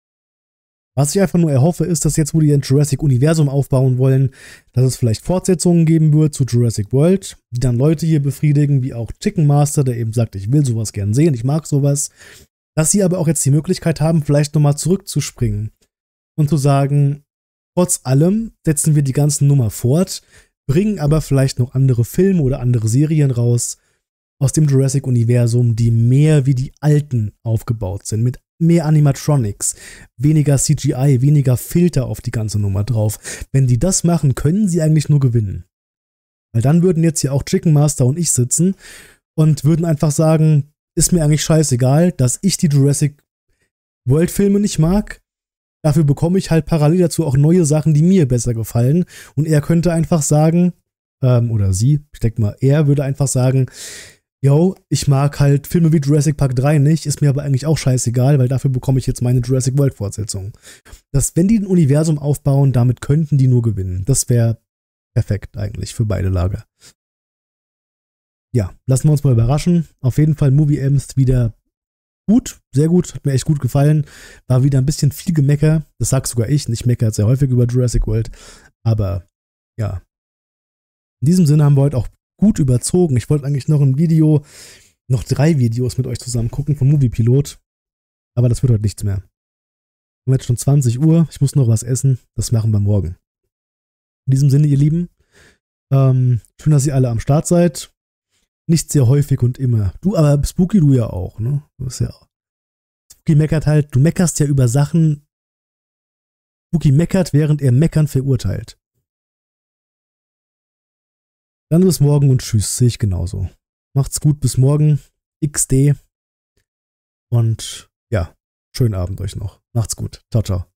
Speaker 1: Was ich einfach nur erhoffe, ist, dass jetzt, wo die ein Jurassic-Universum aufbauen wollen, dass es vielleicht Fortsetzungen geben wird zu Jurassic World, die dann Leute hier befriedigen, wie auch Chicken Master, der eben sagt, ich will sowas gern sehen, ich mag sowas. Dass sie aber auch jetzt die Möglichkeit haben, vielleicht nochmal zurückzuspringen und zu sagen, trotz allem setzen wir die ganze Nummer fort, bringen aber vielleicht noch andere Filme oder andere Serien raus aus dem Jurassic-Universum, die mehr wie die alten aufgebaut sind, mit mehr Animatronics, weniger C G I, weniger Filter auf die ganze Nummer drauf. Wenn die das machen, können sie eigentlich nur gewinnen. Weil dann würden jetzt hier auch Chicken Master und ich sitzen und würden einfach sagen, ist mir eigentlich scheißegal, dass ich die Jurassic World Filme nicht mag. Dafür bekomme ich halt parallel dazu auch neue Sachen, die mir besser gefallen. Und er könnte einfach sagen, ähm, oder sie, ich denke mal, er würde einfach sagen, yo, ich mag halt Filme wie Jurassic Park drei nicht, ist mir aber eigentlich auch scheißegal, weil dafür bekomme ich jetzt meine Jurassic World Fortsetzung. Das, wenn die ein Universum aufbauen, damit könnten die nur gewinnen. Das wäre perfekt eigentlich für beide Lager. Ja, lassen wir uns mal überraschen. Auf jeden Fall Movie Ems wieder gut, sehr gut, hat mir echt gut gefallen. War wieder ein bisschen viel Gemecker, das sag sogar ich, ich meckere sehr häufig über Jurassic World, aber ja. In diesem Sinne haben wir heute auch gut überzogen. Ich wollte eigentlich noch ein Video, noch drei Videos mit euch zusammen gucken von Movie Pilot, aber das wird heute nichts mehr. Wir haben jetzt schon zwanzig Uhr, ich muss noch was essen, das machen wir morgen. In diesem Sinne, ihr Lieben, ähm, schön, dass ihr alle am Start seid. Nicht sehr häufig und immer. Du, aber Spooky, du ja auch, ne? Du bist ja Spooky meckert halt, du meckerst ja über Sachen. Spooky meckert, während er meckern verurteilt. Dann bis morgen und tschüss, sehe ich genauso. Macht's gut, bis morgen. X D. Und ja, schönen Abend euch noch. Macht's gut. Ciao, ciao.